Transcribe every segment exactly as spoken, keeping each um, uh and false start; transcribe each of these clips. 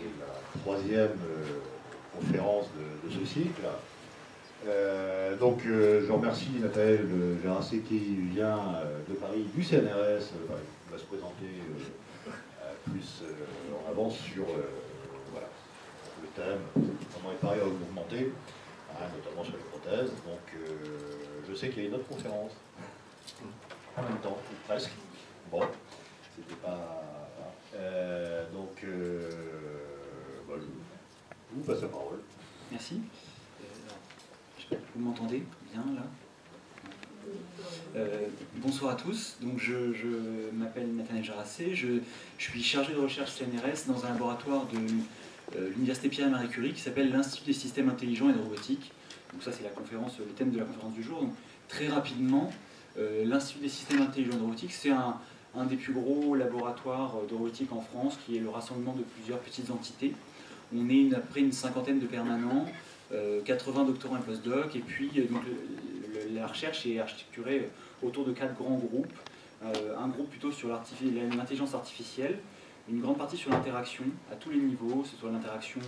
c'est la troisième euh, conférence de, de ce cycle. Euh, donc euh, je remercie Nathalie Gérassé qui vient euh, de Paris, du C N R S, euh, qui va se présenter euh, plus euh, en avance sur euh, voilà, le thème, comment réparer à augmenter, hein, notamment sur les prothèses. Donc euh, je sais qu'il y a une autre conférence en même temps, ou presque. Bon, c'était pas... Euh, donc euh, bah, je vous passe la parole. Merci. Vous m'entendez bien là? euh, Bonsoir à tous. Donc je, je m'appelle Nathalie Gérassé. Je, je suis chargé de recherche C N R S dans un laboratoire de euh, l'université Pierre et Marie Curie qui s'appelle l'Institut des systèmes intelligents et de robotique. Donc ça c'est la conférence, le thème de la conférence du jour. Donc très rapidement, euh, l'Institut des systèmes intelligents et de robotique, c'est un, un des plus gros laboratoires de robotique en France, qui est le rassemblement de plusieurs petites entités. On est une, après une cinquantaine de permanents. Euh, quatre-vingts doctorants et postdocs, et puis euh, donc, le, le, la recherche est architecturée autour de quatre grands groupes. Euh, un groupe plutôt sur l'intelligence artificielle, une grande partie sur l'interaction à tous les niveaux, que ce soit l'interaction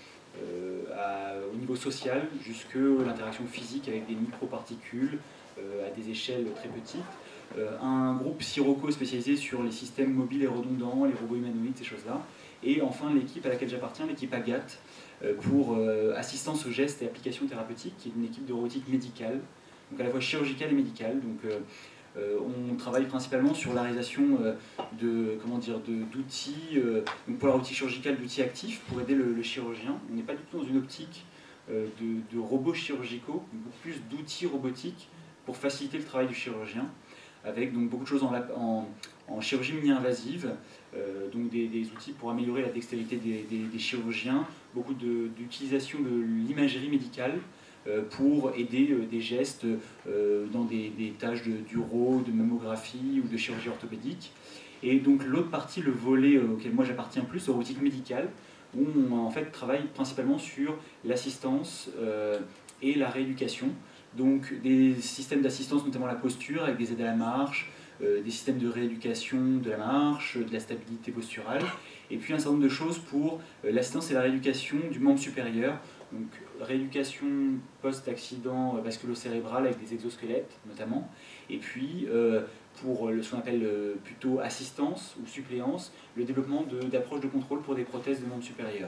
euh, euh, au niveau social, jusque l'interaction physique avec des microparticules euh, à des échelles très petites. Euh, un groupe Sirocco spécialisé sur les systèmes mobiles et redondants, les robots humanoïdes, ces choses-là. Et enfin l'équipe à laquelle j'appartiens, l'équipe Agathe, pour euh, assistance aux gestes et applications thérapeutiques, qui est une équipe de robotique médicale, donc à la fois chirurgicale et médicale. Donc, euh, euh, on travaille principalement sur la réalisation euh, de, comment dire, d'outils, euh, donc pour la robotique chirurgicale, d'outils actifs pour aider le, le chirurgien. On n'est pas du tout dans une optique euh, de, de robots chirurgicaux, mais beaucoup plus d'outils robotiques pour faciliter le travail du chirurgien, avec donc beaucoup de choses en, en, en chirurgie mini-invasive, euh, donc des, des outils pour améliorer la dextérité des, des, des chirurgiens, beaucoup d'utilisation de, de l'imagerie médicale euh, pour aider euh, des gestes euh, dans des, des tâches de, d'uro, de mammographie ou de chirurgie orthopédique. Et donc l'autre partie, le volet euh, auquel moi j'appartiens plus, la robotique médicale, où on en fait travaille principalement sur l'assistance euh, et la rééducation. Donc des systèmes d'assistance, notamment la posture, avec des aides à la marche, euh, des systèmes de rééducation de la marche, de la stabilité posturale, et puis un certain nombre de choses pour euh, l'assistance et la rééducation du membre supérieur, donc rééducation post-accident vasculo-cérébral avec des exosquelettes notamment, et puis euh, pour ce qu'on appelle euh, plutôt assistance ou suppléance, le développement d'approches de, de contrôle pour des prothèses de membre supérieur.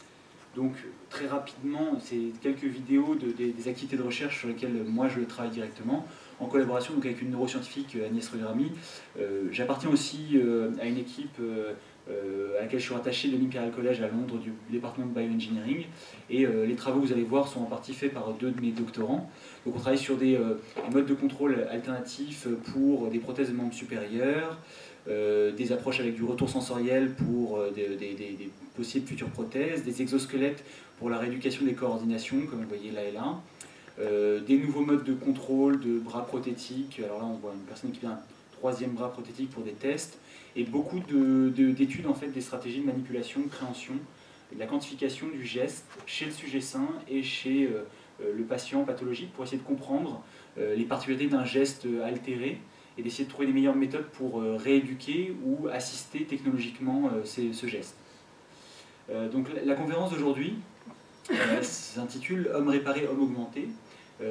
Donc très rapidement, c'est quelques vidéos de, de, des activités de recherche sur lesquelles moi je travaille directement, en collaboration donc, avec une neuroscientifique, Agnès Ruderami. Euh, J'appartiens aussi euh, à une équipe euh, euh, à laquelle je suis rattaché de l'Imperial College à Londres, du département de Bioengineering. Et euh, les travaux que vous allez voir sont en partie faits par deux de mes doctorants. Donc on travaille sur des, euh, des modes de contrôle alternatifs pour des prothèses de membres supérieurs, Euh, des approches avec du retour sensoriel pour euh, des, des, des, des possibles futures prothèses, des exosquelettes pour la rééducation des coordinations, comme vous voyez là et là, euh, des nouveaux modes de contrôle de bras prothétiques. Alors là, on voit une personne qui a un troisième bras prothétique pour des tests, et beaucoup d'études, de, en fait, des stratégies de manipulation, de préhension, de la quantification du geste chez le sujet sain et chez euh, le patient pathologique pour essayer de comprendre euh, les particularités d'un geste altéré, et d'essayer de trouver les meilleures méthodes pour euh, rééduquer ou assister technologiquement euh, ces, ce geste. Euh, donc la, la conférence d'aujourd'hui euh, s'intitule « Homme réparé, homme augmenté euh, ».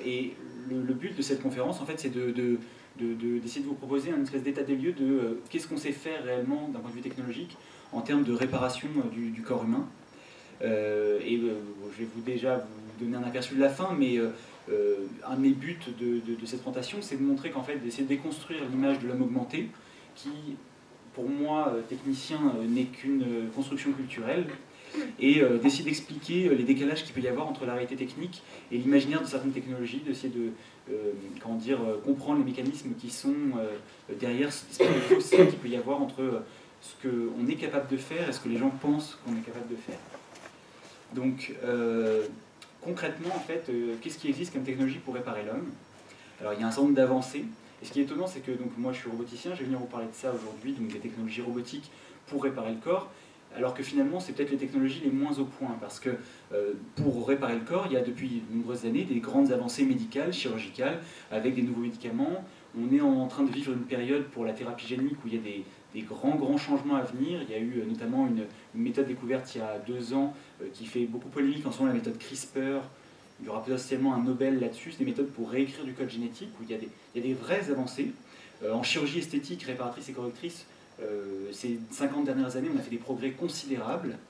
Et le, le but de cette conférence, en fait, c'est d'essayer de, de, de, de, de vous proposer un espèce d'état des lieux de euh, qu'est-ce qu'on sait faire réellement d'un point de vue technologique en termes de réparation euh, du, du corps humain. Euh, et euh, je vais vous déjà vous donner un aperçu de la fin, mais euh, euh, un de mes buts de, de, de cette présentation, c'est de montrer qu'en fait, d'essayer de déconstruire l'image de l'homme augmenté, qui, pour moi, euh, technicien, euh, n'est qu'une euh, construction culturelle, et euh, d'essayer d'expliquer les décalages qu'il peut y avoir entre la réalité technique et l'imaginaire de certaines technologies, d'essayer de euh, comment dire, euh, comprendre les mécanismes qui sont euh, derrière cette espèce de fossé qu'il peut y avoir entre euh, ce qu'on est capable de faire et ce que les gens pensent qu'on est capable de faire. Donc, euh, concrètement, en fait, euh, qu'est-ce qui existe comme technologie pour réparer l'homme? Alors, il y a un certain nombre d'avancées. Et ce qui est étonnant, c'est que donc, moi, je suis roboticien, je vais venir vous parler de ça aujourd'hui, donc des technologies robotiques pour réparer le corps, alors que finalement, c'est peut-être les technologies les moins au point, parce que euh, pour réparer le corps, il y a depuis de nombreuses années des grandes avancées médicales, chirurgicales, avec des nouveaux médicaments. On est en train de vivre une période pour la thérapie génique où il y a des des grands, grands changements à venir. Il y a eu notamment une, une méthode découverte il y a deux ans euh, qui fait beaucoup polémique en ce moment, la méthode CRISPR. Il y aura potentiellement un Nobel là-dessus. C'est des méthodes pour réécrire du code génétique où il y a des, il y a des vraies avancées. Euh, en chirurgie esthétique, réparatrice et correctrice, euh, ces cinquante dernières années, on a fait des progrès considérables.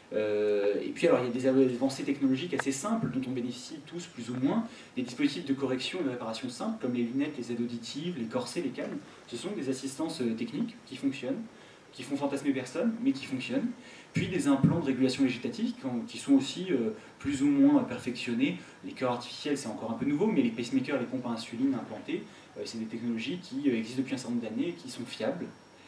Euh, et puis alors il y a des avancées technologiques assez simples dont on bénéficie tous plus ou moins, des dispositifs de correction et de réparation simples comme les lunettes, les aides auditives, les corsets, les cannes. Ce sont des assistances techniques qui fonctionnent, qui font fantasmer personne, mais qui fonctionnent. Puis des implants de régulation végétative qui sont aussi euh, plus ou moins perfectionnés. Les cœurs artificiels, c'est encore un peu nouveau, mais les pacemakers, les pompes à insuline implantées, euh, c'est des technologies qui euh, existent depuis un certain nombre d'années et qui sont fiables.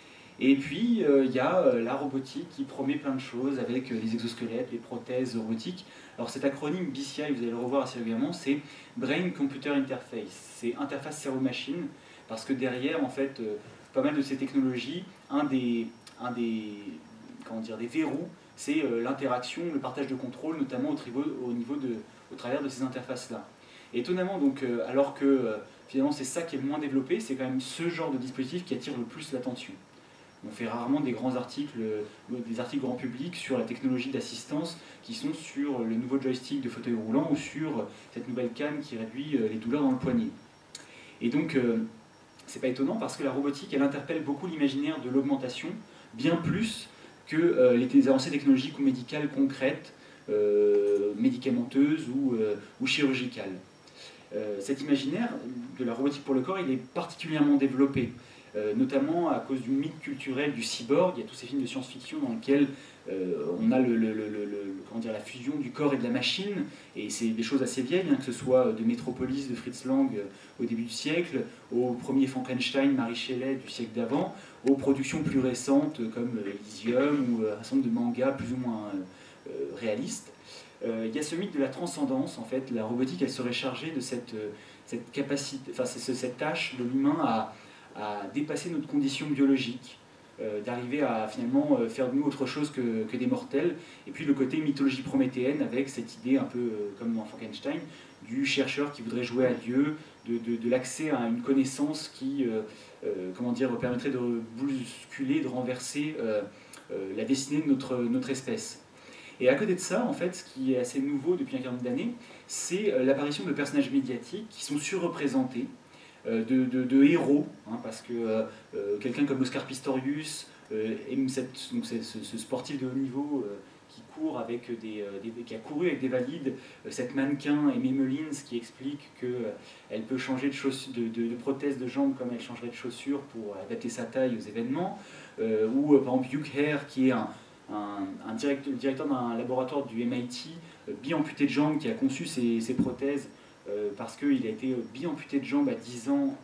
Et puis, il euh, y a euh, la robotique qui promet plein de choses avec euh, les exosquelettes, les prothèses robotiques. Alors cet acronyme B C I, vous allez le revoir assez régulièrement, c'est Brain Computer Interface. C'est interface cerveau-machine, parce que derrière, en fait, euh, pas mal de ces technologies, un des, un des, comment dire, des verrous, c'est euh, l'interaction, le partage de contrôle, notamment au, trivo, au, niveau de, au travers de ces interfaces-là. Et étonnamment, donc, euh, alors que euh, finalement c'est ça qui est le moins développé, c'est quand même ce genre de dispositif qui attire le plus l'attention. On fait rarement des grands articles, des articles grand public sur la technologie d'assistance qui sont sur le nouveau joystick de fauteuil roulant ou sur cette nouvelle canne qui réduit les douleurs dans le poignet. Et donc, euh, c'est pas étonnant parce que la robotique, elle interpelle beaucoup l'imaginaire de l'augmentation, bien plus que euh, les avancées technologiques ou médicales concrètes, euh, médicamenteuses ou, euh, ou chirurgicales. Euh, cet imaginaire de la robotique pour le corps, il est particulièrement développé. Euh, notamment à cause du mythe culturel du cyborg. Il y a tous ces films de science-fiction dans lesquels euh, on a le, le, le, le, comment dire, la fusion du corps et de la machine, et c'est des choses assez vieilles, hein, que ce soit de Metropolis de Fritz Lang euh, au début du siècle, au premier Frankenstein, Mary Shelley du siècle d'avant, aux productions plus récentes comme euh, Elysium ou euh, un certain nombre de mangas plus ou moins euh, réalistes. Euh, il y a ce mythe de la transcendance, en fait. La robotique, elle serait chargée de cette, euh, cette capacité, enfin, c'est cette tâche de l'humain à à dépasser notre condition biologique, euh, d'arriver à finalement euh, faire de nous autre chose que, que des mortels. Et puis le côté mythologie prométhéenne avec cette idée un peu euh, comme dans Frankenstein, du chercheur qui voudrait jouer à Dieu, de, de, de l'accès à une connaissance qui euh, euh, comment dire, permettrait de bousculer, de renverser euh, euh, la destinée de notre, notre espèce. Et à côté de ça, en fait, ce qui est assez nouveau depuis un quart d'année, c'est l'apparition de personnages médiatiques qui sont surreprésentés, De, de, de héros, hein, parce que euh, quelqu'un comme Oscar Pistorius, euh, aime cette, donc ce, ce sportif de haut niveau euh, qui court avec des, euh, des, qui a couru avec des valides, euh, cette mannequin Aimee Mullins qui explique qu'elle euh, peut changer de, de, de, de prothèse de jambe comme elle changerait de chaussures pour adapter sa taille aux événements, euh, ou euh, par exemple Hugh Hare qui est un, un, un directeur, directeur d'un laboratoire du M I T, euh, bi-amputé de jambe, qui a conçu ces, ces prothèses Euh, parce qu'il a été bi-amputé de jambe à dix ans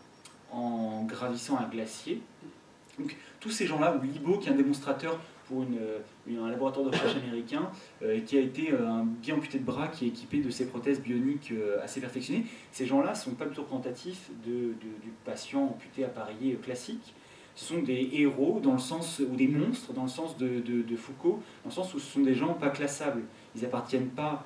en gravissant un glacier. Donc tous ces gens-là, ou Libo, qui est un démonstrateur pour une, une, un laboratoire de recherche américain, euh, et qui a été euh, un bi-amputé de bras qui est équipé de ces prothèses bioniques euh, assez perfectionnées, ces gens-là ne sont pas plutôt représentatifs de, de, du patient amputé appareillé classique. Ce sont des héros, dans le sens, ou des monstres, dans le sens de, de, de Foucault, dans le sens où ce sont des gens pas classables. Ils n'appartiennent pas...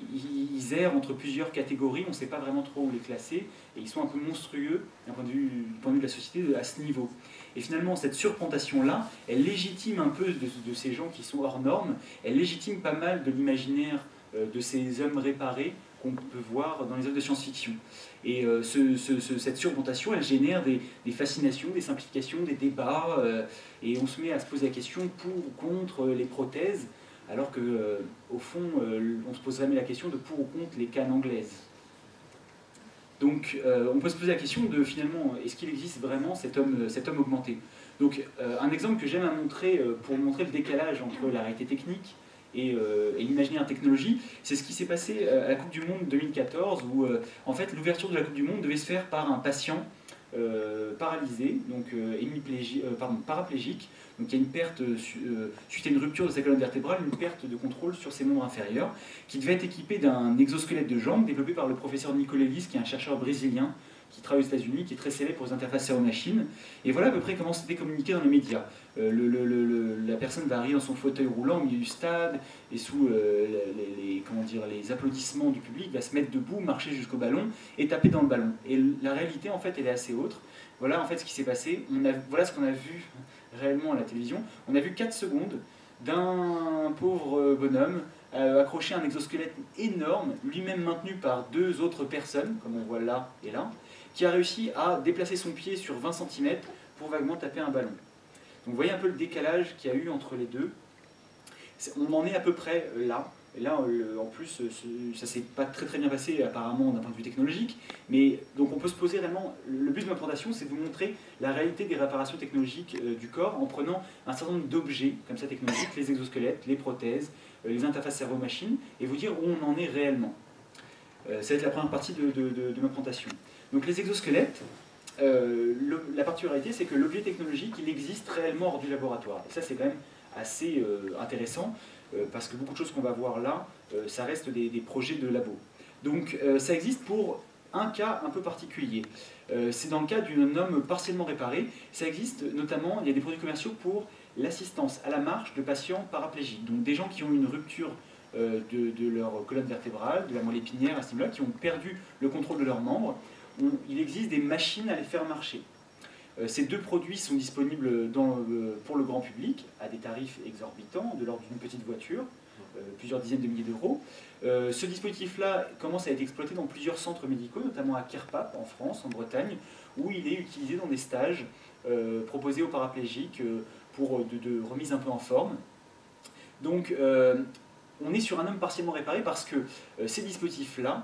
Ils errent entre plusieurs catégories, on ne sait pas vraiment trop où les classer, et ils sont un peu monstrueux d'un point de vue, du point de vue de la société à ce niveau. Et finalement, cette surprésentation-là, elle légitime un peu de, de ces gens qui sont hors normes, elle légitime pas mal de l'imaginaire de ces hommes réparés qu'on peut voir dans les œuvres de science-fiction. Et euh, ce, ce, ce, cette surprésentation, elle génère des, des fascinations, des simplifications, des débats, euh, et on se met à se poser la question pour ou contre les prothèses, alors qu'au euh, fond, euh, on se pose jamais la question de pour ou contre les cannes anglaises. Donc, euh, on peut se poser la question de, finalement, est-ce qu'il existe vraiment cet homme, cet homme augmenté? Donc, euh, un exemple que j'aime à montrer, euh, pour montrer le décalage entre la réalité technique et, euh, et l'imaginaire technologie, c'est ce qui s'est passé à la Coupe du Monde deux mille quatorze, où, euh, en fait, l'ouverture de la Coupe du Monde devait se faire par un patient euh, paralysé, donc euh, euh, pardon, paraplégique. Donc il y a une perte, euh, suite à une rupture de sa colonne vertébrale, une perte de contrôle sur ses membres inférieurs, qui devait être équipé d'un exosquelette de jambe développé par le professeur Nicolelis, qui est un chercheur brésilien qui travaille aux États-Unis, qui est très célèbre pour les interfaces cerveau-machine. Et voilà à peu près comment c'était communiqué dans les médias. Euh, le, le, le, la personne va arriver dans son fauteuil roulant au milieu du stade, et sous euh, les, les, comment dire, les applaudissements du public, va se mettre debout, marcher jusqu'au ballon et taper dans le ballon. Et la réalité, en fait, elle est assez autre. Voilà en fait ce qui s'est passé. On a, voilà ce qu'on a vu réellement à la télévision, on a vu quatre secondes d'un pauvre bonhomme euh, accroché à un exosquelette énorme, lui-même maintenu par deux autres personnes, comme on voit là et là, qui a réussi à déplacer son pied sur vingt centimètres pour vaguement taper un ballon. Donc vous voyez un peu le décalage qu'il y a eu entre les deux. On en est à peu près là. Et là, en plus, ça ne s'est pas très très bien passé apparemment d'un point de vue technologique. Mais donc on peut se poser réellement. Le but de ma présentation, c'est de vous montrer la réalité des réparations technologiques du corps en prenant un certain nombre d'objets comme ça technologiques, les exosquelettes, les prothèses, les interfaces cerveau-machine, et vous dire où on en est réellement. Ça va être la première partie de, de, de, de ma présentation. Donc les exosquelettes, euh, le, la particularité, c'est que l'objet technologique, il existe réellement hors du laboratoire. Et ça, c'est quand même assez euh, intéressant. Euh, parce que beaucoup de choses qu'on va voir là, euh, ça reste des, des projets de labo. Donc euh, ça existe pour un cas un peu particulier. Euh, c'est dans le cas d'un homme partiellement réparé. Ça existe notamment, il y a des produits commerciaux pour l'assistance à la marche de patients paraplégiques. Donc des gens qui ont une rupture euh, de, de leur colonne vertébrale, de la moelle épinière à ce niveau-là, qui ont perdu le contrôle de leurs membres. On, il existe des machines à les faire marcher. Ces deux produits sont disponibles dans, euh, pour le grand public à des tarifs exorbitants, de l'ordre d'une petite voiture, euh, plusieurs dizaines de milliers d'euros. Euh, ce dispositif-là commence à être exploité dans plusieurs centres médicaux, notamment à Kerpap en France, en Bretagne, où il est utilisé dans des stages euh, proposés aux paraplégiques euh, pour de, de remise un peu en forme. Donc euh, on est sur un homme partiellement réparé parce que euh, ces dispositifs-là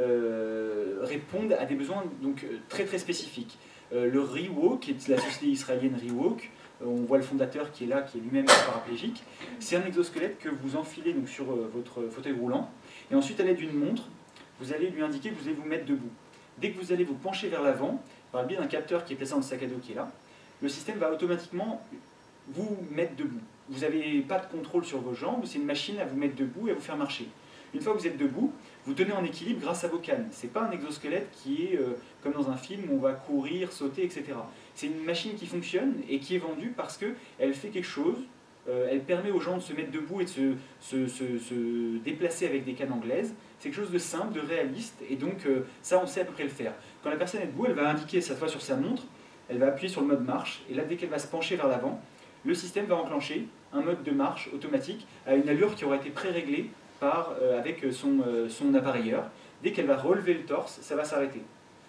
euh, répondent à des besoins donc, très très spécifiques. Euh, le Rewalk, qui est la société israélienne Rewalk, euh, on voit le fondateur qui est là, qui est lui-même paraplégique. C'est un exosquelette que vous enfilez donc, sur euh, votre fauteuil roulant, et ensuite à l'aide d'une montre, vous allez lui indiquer que vous allez vous mettre debout. Dès que vous allez vous pencher vers l'avant, par le biais d'un capteur qui est placé dans le sac à dos qui est là, le système va automatiquement vous mettre debout. Vous n'avez pas de contrôle sur vos jambes, c'est une machine à vous mettre debout et à vous faire marcher. Une fois que vous êtes debout, vous tenez en équilibre grâce à vos cannes. Ce n'est pas un exosquelette qui est euh, comme dans un film où on va courir, sauter, et cetera. C'est une machine qui fonctionne et qui est vendue parce qu'elle fait quelque chose, euh, elle permet aux gens de se mettre debout et de se, se, se, se déplacer avec des cannes anglaises. C'est quelque chose de simple, de réaliste, et donc euh, ça on sait à peu près le faire. Quand la personne est debout, elle va indiquer cette fois sur sa montre, elle va appuyer sur le mode marche, et là dès qu'elle va se pencher vers l'avant, le système va enclencher un mode de marche automatique à une allure qui aura été pré-réglée Par, euh, avec son, euh, son appareilleur. Dès qu'elle va relever le torse, ça va s'arrêter.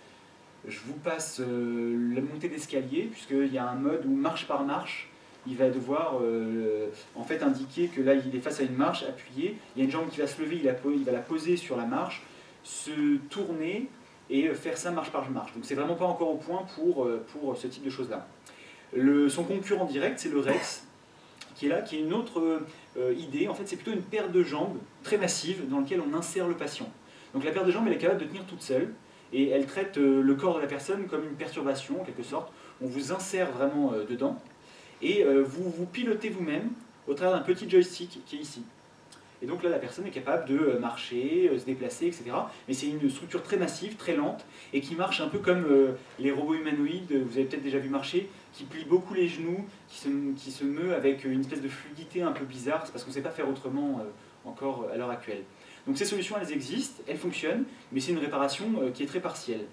Je vous passe euh, la montée d'escalier, puisqu'il y a un mode où marche par marche, il va devoir euh, en fait indiquer que là il est face à une marche, appuyer, il y a une jambe qui va se lever, il, a, il va la poser sur la marche, se tourner et faire ça marche par marche. Donc c'est vraiment pas encore au point pour, pour ce type de choses-là. Le, son concurrent direct, c'est le Rex, qui est là, qui est une autre euh, idée. En fait, c'est plutôt une paire de jambes très massive dans laquelle on insère le patient. Donc la paire de jambes, elle est capable de tenir toute seule et elle traite euh, le corps de la personne comme une perturbation, en quelque sorte. On vous insère vraiment euh, dedans et euh, vous vous pilotez vous-même au travers d'un petit joystick qui est ici. Et donc là, la personne est capable de marcher, se déplacer, et cetera. Mais c'est une structure très massive, très lente, et qui marche un peu comme euh, les robots humanoïdes, vous avez peut-être déjà vu marcher, qui plient beaucoup les genoux, qui se, qui se meut avec une espèce de fluidité un peu bizarre, c'est parce qu'on ne sait pas faire autrement euh, encore à l'heure actuelle. Donc ces solutions, elles existent, elles fonctionnent, mais c'est une réparation euh, qui est très partielle.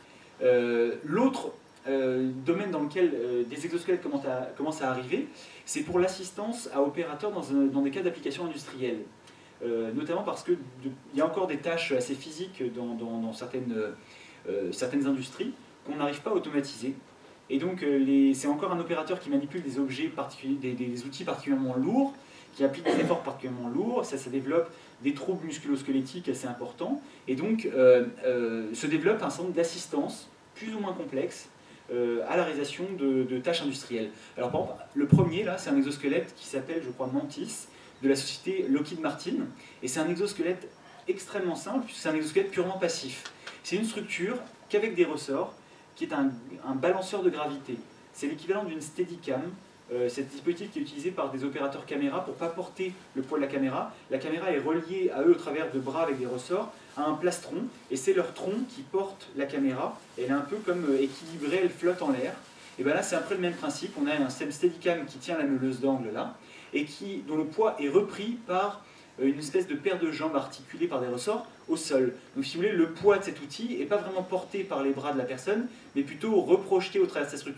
Euh, L'autre euh, domaine dans lequel euh, des exosquelettes commencent à, commencent à arriver, c'est pour l'assistance à opérateurs dans, un, dans des cas d'application industrielle. Euh, notamment parce qu'il y a encore des tâches assez physiques dans, dans, dans certaines, euh, certaines industries qu'on n'arrive pas à automatiser. Et donc euh, c'est encore un opérateur qui manipule des objets particuliers, des, des outils particulièrement lourds, qui applique des efforts particulièrement lourds, ça, ça développe des troubles musculo-squelettiques assez importants, et donc euh, euh, se développe un certain nombre d'assistances plus ou moins complexes euh, à la réalisation de, de tâches industrielles. Alors par exemple, le premier là, c'est un exosquelette qui s'appelle, je crois, Mantis, de la société Lockheed Martin, et c'est un exosquelette extrêmement simple, puisque c'est un exosquelette purement passif. C'est une structure qu'avec des ressorts, qui est un, un balanceur de gravité. C'est l'équivalent d'une Steadicam, euh, c'est un dispositif qui est utilisé par des opérateurs caméra pour ne pas porter le poids de la caméra. La caméra est reliée à eux au travers de bras avec des ressorts, à un plastron, et c'est leur tronc qui porte la caméra. Elle est un peu comme euh, équilibrée, elle flotte en l'air. Et bien là, c'est un peu le même principe. On a un système Steadicam qui tient la meuleuse d'angle là, et qui, dont le poids est repris par une espèce de paire de jambes articulées par des ressorts au sol. Donc si vous voulez, le poids de cet outil n'est pas vraiment porté par les bras de la personne, mais plutôt reprojeté au travers de sa structure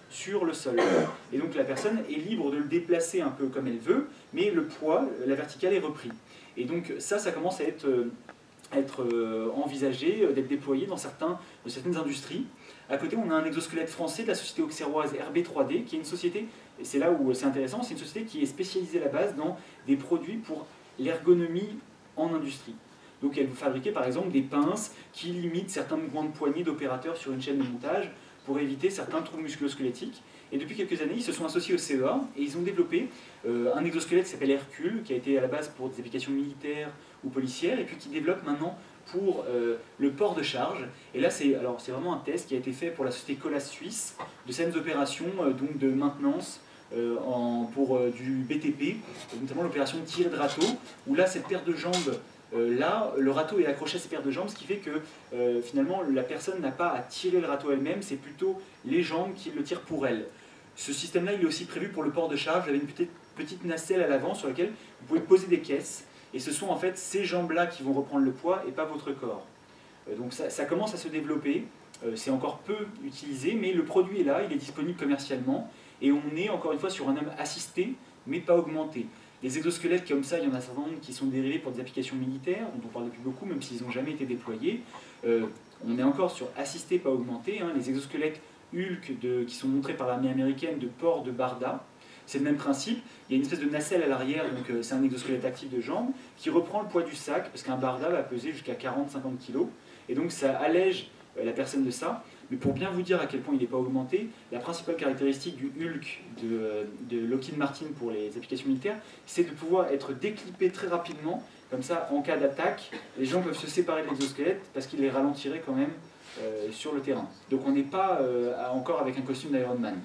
sur le sol. Et donc la personne est libre de le déplacer un peu comme elle veut, mais le poids, la verticale est repris. Et donc ça, ça commence à être, à être envisagé, d'être déployé dans, certains, dans certaines industries. À côté, on a un exosquelette français de la société auxerroise R B trois D, qui est une société, et c'est là où c'est intéressant, c'est une société qui est spécialisée à la base dans des produits pour l'ergonomie en industrie. Donc elle vous fabriquait par exemple des pinces qui limitent certains mouvements de poignet d'opérateurs sur une chaîne de montage pour éviter certains troubles musculo-squelettiques. Et depuis quelques années, ils se sont associés au C E A et ils ont développé euh, un exosquelette qui s'appelle Hercule, qui a été à la base pour des applications militaires ou policières, et puis qui développe maintenant pour euh, le port de charge. Et là, c'est vraiment un test qui a été fait pour la société Colas Suisse, de certaines opérations euh, donc de maintenance euh, en, pour euh, du B T P, notamment l'opération tir de râteau, où là, cette paire de jambes, euh, là, le râteau est accroché à cette paire de jambes, ce qui fait que euh, finalement, la personne n'a pas à tirer le râteau elle-même, c'est plutôt les jambes qui le tirent pour elle. Ce système-là, il est aussi prévu pour le port de charge, avec une petite, petite nacelle à l'avant sur laquelle vous pouvez poser des caisses. Et ce sont en fait ces jambes-là qui vont reprendre le poids et pas votre corps. Euh, donc ça, ça commence à se développer, euh, c'est encore peu utilisé, mais le produit est là, il est disponible commercialement, et on est encore une fois sur un homme assisté, mais pas augmenté. Les exosquelettes comme ça, il y en a certains qui sont dérivés pour des applications militaires, dont on parle depuis beaucoup, même s'ils n'ont jamais été déployés. Euh, on est encore sur assisté, pas augmenté. Hein. Les exosquelettes Hulk de, qui sont montrés par l'armée américaine de port de Barda, c'est le même principe. Il y a une espèce de nacelle à l'arrière, donc euh, c'est un exosquelette actif de jambe, qui reprend le poids du sac, parce qu'un Barda va peser jusqu'à quarante à cinquante kilos, et donc ça allège euh, la personne de ça. Mais pour bien vous dire à quel point il n'est pas augmenté, la principale caractéristique du Hulk de, euh, de Lockheed Martin pour les applications militaires, c'est de pouvoir être déclippé très rapidement, comme ça, en cas d'attaque, les gens peuvent se séparer de l'exosquelette, parce qu'il les ralentirait quand même euh, sur le terrain. Donc on n'est pas euh, encore avec un costume d'Iron Man.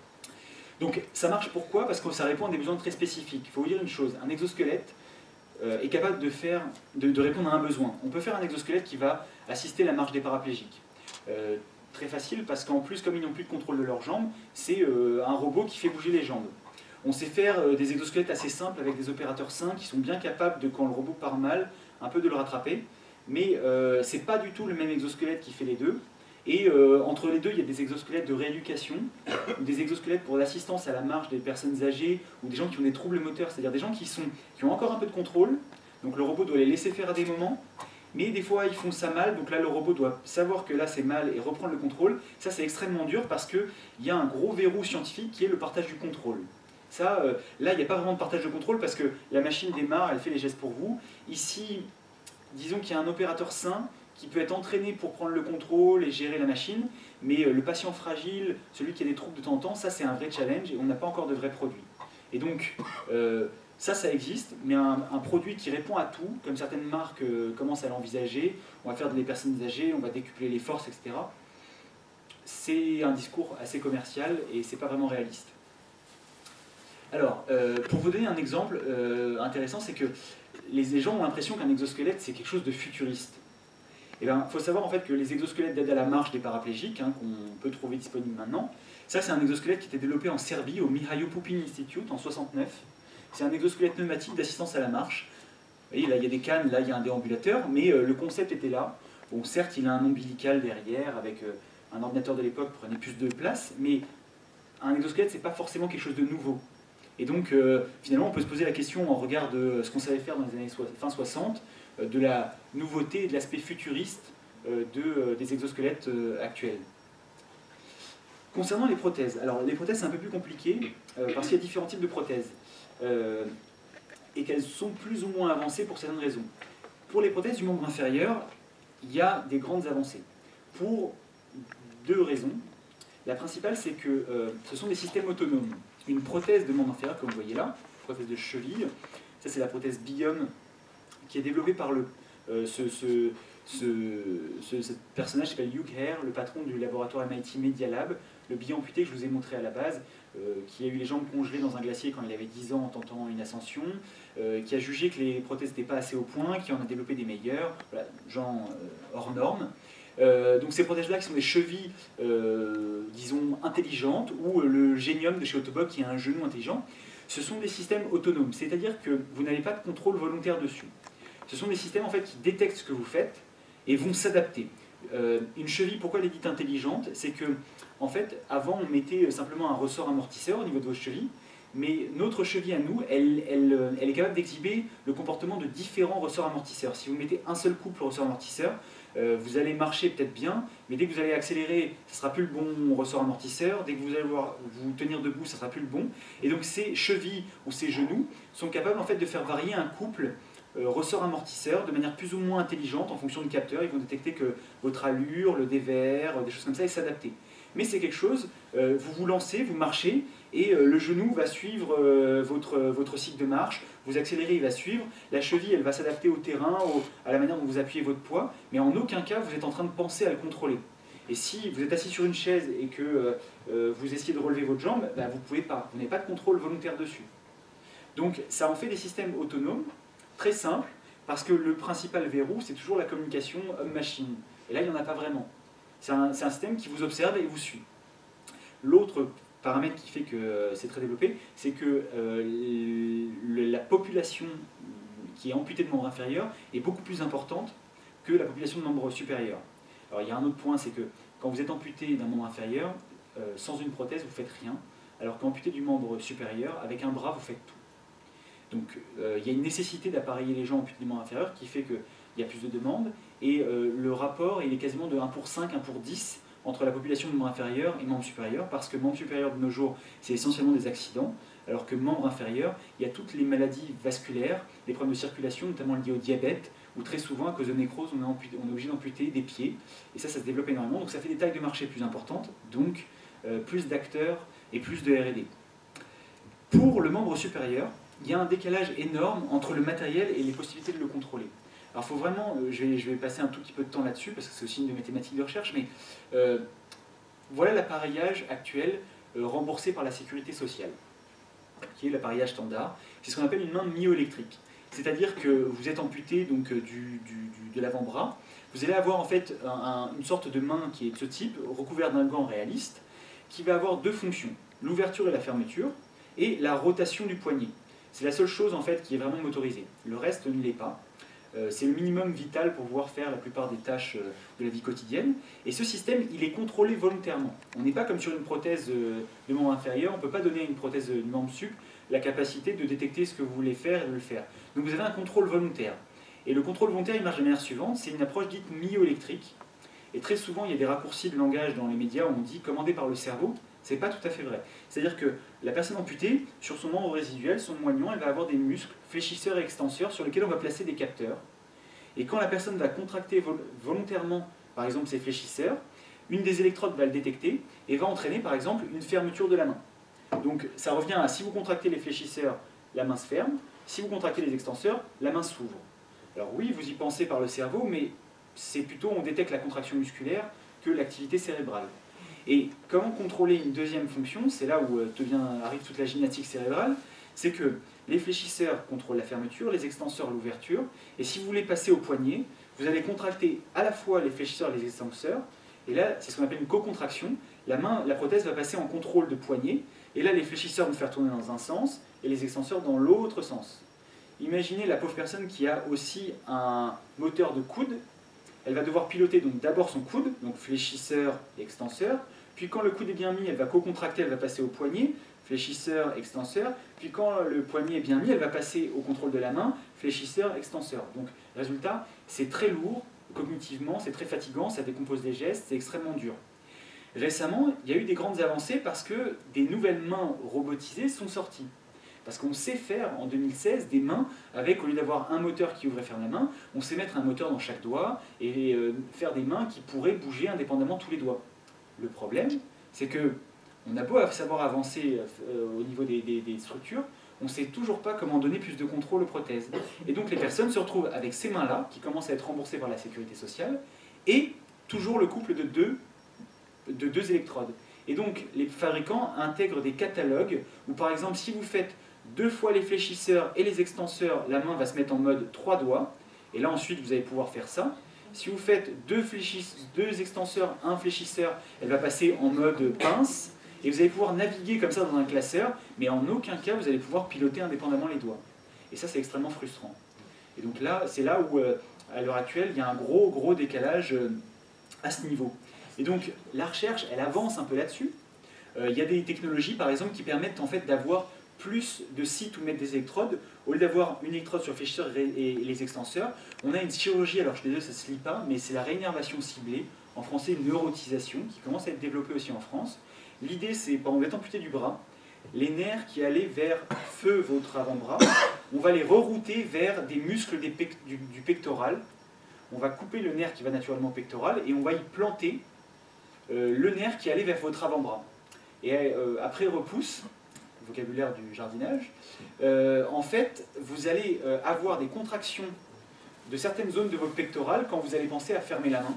Donc ça marche pourquoi? Parce que ça répond à des besoins très spécifiques. Il faut vous dire une chose, un exosquelette euh, est capable de, faire, de, de répondre à un besoin. On peut faire un exosquelette qui va assister la marche des paraplégiques. Euh, très facile parce qu'en plus, comme ils n'ont plus de contrôle de leurs jambes, c'est euh, un robot qui fait bouger les jambes. On sait faire euh, des exosquelettes assez simples avec des opérateurs sains qui sont bien capables de, quand le robot part mal, un peu de le rattraper. Mais euh, c'est pas du tout le même exosquelette qui fait les deux. Et euh, entre les deux, il y a des exosquelettes de rééducation, ou des exosquelettes pour l'assistance à la marche des personnes âgées, ou des gens qui ont des troubles moteurs, c'est-à-dire des gens qui, sont, qui ont encore un peu de contrôle, donc le robot doit les laisser faire à des moments, mais des fois ils font ça mal, donc là le robot doit savoir que là c'est mal et reprendre le contrôle. Ça c'est extrêmement dur parce qu'il y a un gros verrou scientifique qui est le partage du contrôle. Ça, euh, là il n'y a pas vraiment de partage de contrôle parce que la machine démarre, elle fait les gestes pour vous. Ici, disons qu'il y a un opérateur sain qui peut être entraîné pour prendre le contrôle et gérer la machine, mais le patient fragile, celui qui a des troubles de temps en temps, ça c'est un vrai challenge et on n'a pas encore de vrais produits. Et donc, euh, ça, ça existe, mais un, un produit qui répond à tout, comme certaines marques euh, commencent à l'envisager, on va faire des personnes âgées, on va décupler les forces, et cetera. C'est un discours assez commercial et c'est pas vraiment réaliste. Alors, euh, pour vous donner un exemple euh, intéressant, c'est que les, les gens ont l'impression qu'un exosquelette c'est quelque chose de futuriste. Il ben, faut savoir en fait que les exosquelettes d'aide à la marche des paraplégiques, hein, qu'on peut trouver disponibles maintenant, ça c'est un exosquelette qui a été développé en Serbie au Mihailo Pupin Institute en soixante-neuf. C'est un exosquelette pneumatique d'assistance à la marche. Vous voyez, là il y a des cannes, là il y a un déambulateur, mais euh, le concept était là. Bon, certes, il a un ombilical derrière, avec euh, un ordinateur de l'époque prenait plus de place, mais un exosquelette c'est pas forcément quelque chose de nouveau. Et donc euh, finalement on peut se poser la question en regard de ce qu'on savait faire dans les années so fin soixante, de la nouveauté et de l'aspect futuriste de, euh, des exosquelettes euh, actuels. Concernant les prothèses, alors les prothèses c'est un peu plus compliqué euh, parce qu'il y a différents types de prothèses euh, et qu'elles sont plus ou moins avancées pour certaines raisons. Pour les prothèses du membre inférieur, il y a des grandes avancées pour deux raisons. La principale c'est que euh, ce sont des systèmes autonomes. Une prothèse de membre inférieur comme vous voyez là, prothèse de cheville, ça c'est la prothèse Biome qui est développé par le, euh, ce, ce, ce, ce, ce personnage qui s'appelle Hugh Hare, le patron du laboratoire M I T Media Lab, le billet amputé que je vous ai montré à la base, euh, qui a eu les jambes congelées dans un glacier quand il avait dix ans en tentant une ascension, euh, qui a jugé que les prothèses n'étaient pas assez au point, qui en a développé des meilleures, voilà, gens euh, hors normes. Euh, donc ces prothèses-là qui sont des chevilles, euh, disons, intelligentes, ou le Genium de chez Autobot qui a un genou intelligent, ce sont des systèmes autonomes, c'est-à-dire que vous n'avez pas de contrôle volontaire dessus. Ce sont des systèmes en fait qui détectent ce que vous faites et vont s'adapter. Euh, une cheville, pourquoi elle est dite intelligente? C'est que, en fait, avant, on mettait simplement un ressort amortisseur au niveau de vos chevilles, mais notre cheville à nous, elle, elle, elle est capable d'exhiber le comportement de différents ressorts amortisseurs. Si vous mettez un seul couple ressort amortisseur, euh, vous allez marcher peut-être bien, mais dès que vous allez accélérer, ce ne sera plus le bon ressort amortisseur. Dès que vous allez voir vous tenir debout, ça ne sera plus le bon. Et donc ces chevilles ou ces genoux sont capables en fait de faire varier un couple euh, ressort amortisseur de manière plus ou moins intelligente en fonction du capteur. Ils vont détecter que votre allure, le dévers, des choses comme ça, et s'adapter. Mais c'est quelque chose, euh, vous vous lancez, vous marchez, et euh, le genou va suivre euh, votre, votre cycle de marche, vous accélérez, il va suivre, la cheville, elle va s'adapter au terrain, au, à la manière dont vous appuyez votre poids, mais en aucun cas, vous êtes en train de penser à le contrôler. Et si vous êtes assis sur une chaise et que euh, vous essayez de relever votre jambe, ben, vous ne pouvez pas, vous n'avez pas de contrôle volontaire dessus. Donc ça en fait des systèmes autonomes, très simples, parce que le principal verrou, c'est toujours la communication homme-machine. Et là, il n'y en a pas vraiment. C'est un, un système qui vous observe et vous suit. L'autre paramètre qui fait que c'est très développé, c'est que euh, le, la population qui est amputée de membres inférieurs est beaucoup plus importante que la population de membres supérieurs. Alors il y a un autre point, c'est que quand vous êtes amputé d'un membre inférieur, euh, sans une prothèse, vous ne faites rien, alors qu'amputé du membre supérieur, avec un bras, vous faites tout. Donc euh, il y a une nécessité d'appareiller les gens amputés du membre inférieur qui fait qu'il y a plus de demandes, et euh, le rapport il est quasiment de un pour cinq, un pour dix entre la population de membres inférieurs et membres supérieurs, parce que membres supérieurs de nos jours, c'est essentiellement des accidents, alors que membres inférieurs, il y a toutes les maladies vasculaires, les problèmes de circulation, notamment liés au diabète, où très souvent, à cause de nécrose, on est, amputé, on est obligé d'amputer des pieds, et ça, ça se développe énormément, donc ça fait des tailles de marché plus importantes, donc euh, plus d'acteurs et plus de R et D. Pour le membre supérieur, il y a un décalage énorme entre le matériel et les possibilités de le contrôler. Alors, il faut vraiment, je vais, je vais passer un tout petit peu de temps là-dessus, parce que c'est aussi une de mes thématiques de recherche, mais euh, voilà l'appareillage actuel euh, remboursé par la sécurité sociale, qui est l'appareillage standard. C'est ce qu'on appelle une main myoélectrique. C'est-à-dire que vous êtes amputé donc, du, du, du, de l'avant-bras, vous allez avoir en fait un, un, une sorte de main qui est de ce type, recouverte d'un gant réaliste, qui va avoir deux fonctions, l'ouverture et la fermeture, et la rotation du poignet. C'est la seule chose en fait qui est vraiment motorisée. Le reste ne l'est pas. Euh, c'est le minimum vital pour pouvoir faire la plupart des tâches euh, de la vie quotidienne. Et ce système, il est contrôlé volontairement. On n'est pas comme sur une prothèse euh, de membre inférieur, on ne peut pas donner à une prothèse de membre sup la capacité de détecter ce que vous voulez faire et de le faire. Donc vous avez un contrôle volontaire. Et le contrôle volontaire, il marche de la manière suivante, c'est une approche dite myoélectrique. Et très souvent, il y a des raccourcis de langage dans les médias où on dit « commandé par le cerveau ». C'est pas tout à fait vrai. C'est-à-dire que la personne amputée, sur son membre résiduel, son moignon, elle va avoir des muscles fléchisseurs et extenseurs sur lesquels on va placer des capteurs. Et quand la personne va contracter vol volontairement, par exemple, ses fléchisseurs, une des électrodes va le détecter et va entraîner, par exemple, une fermeture de la main. Donc ça revient à si vous contractez les fléchisseurs, la main se ferme. Si vous contractez les extenseurs, la main s'ouvre. Alors oui, vous y pensez par le cerveau, mais c'est plutôt on détecte la contraction musculaire que l'activité cérébrale. Et comment contrôler une deuxième fonction, c'est là où devient, arrive toute la gymnastique cérébrale, c'est que les fléchisseurs contrôlent la fermeture, les extenseurs l'ouverture, et si vous voulez passer au poignet, vous allez contracter à la fois les fléchisseurs et les extenseurs, et là c'est ce qu'on appelle une co-contraction, la main, la prothèse va passer en contrôle de poignet, et là les fléchisseurs vont faire tourner dans un sens, et les extenseurs dans l'autre sens. Imaginez la pauvre personne qui a aussi un moteur de coude, elle va devoir piloter donc d'abord son coude, donc fléchisseur et extenseur, puis quand le coude est bien mis, elle va co-contracter, elle va passer au poignet, fléchisseur, extenseur, puis quand le poignet est bien mis, elle va passer au contrôle de la main, fléchisseur, extenseur. Donc, résultat, c'est très lourd, cognitivement, c'est très fatigant, ça décompose les gestes, c'est extrêmement dur. Récemment, il y a eu des grandes avancées parce que des nouvelles mains robotisées sont sorties. Parce qu'on sait faire, en deux mille seize, des mains avec, au lieu d'avoir un moteur qui ouvre et ferme la main, on sait mettre un moteur dans chaque doigt et euh, faire des mains qui pourraient bouger indépendamment tous les doigts. Le problème, c'est que on a beau savoir avancer euh, au niveau des, des, des structures, on ne sait toujours pas comment donner plus de contrôle aux prothèses. Et donc les personnes se retrouvent avec ces mains-là, qui commencent à être remboursées par la sécurité sociale, et toujours le couple de deux, de deux électrodes. Et donc les fabricants intègrent des catalogues où par exemple si vous faites deux fois les fléchisseurs et les extenseurs, la main va se mettre en mode trois doigts, et là ensuite vous allez pouvoir faire ça. Si vous faites deux, deux extenseurs, un fléchisseur, elle va passer en mode pince, et vous allez pouvoir naviguer comme ça dans un classeur, mais en aucun cas vous allez pouvoir piloter indépendamment les doigts. Et ça c'est extrêmement frustrant. Et donc là, c'est là où, euh, à l'heure actuelle, il y a un gros gros décalage euh, à ce niveau. Et donc la recherche, elle avance un peu là-dessus. Euh, il y a des technologies, par exemple, qui permettent en fait d'avoir plus de sites où mettre des électrodes. Au lieu d'avoir une électrode sur le fléchisseur et les extenseurs, on a une chirurgie, alors je suis désolé, ça ne se lit pas, mais c'est la réinnervation ciblée, en français neurotisation, qui commence à être développée aussi en France. L'idée, c'est, on va amputer du bras, les nerfs qui allaient vers feu votre avant-bras, on va les rerouter vers des muscles des pec du, du pectoral. On va couper le nerf qui va naturellement au pectoral et on va y planter euh, le nerf qui allait vers votre avant-bras. Et euh, après repousse, vocabulaire du jardinage, euh, en fait, vous allez euh, avoir des contractions de certaines zones de votre pectoral quand vous allez penser à fermer la main,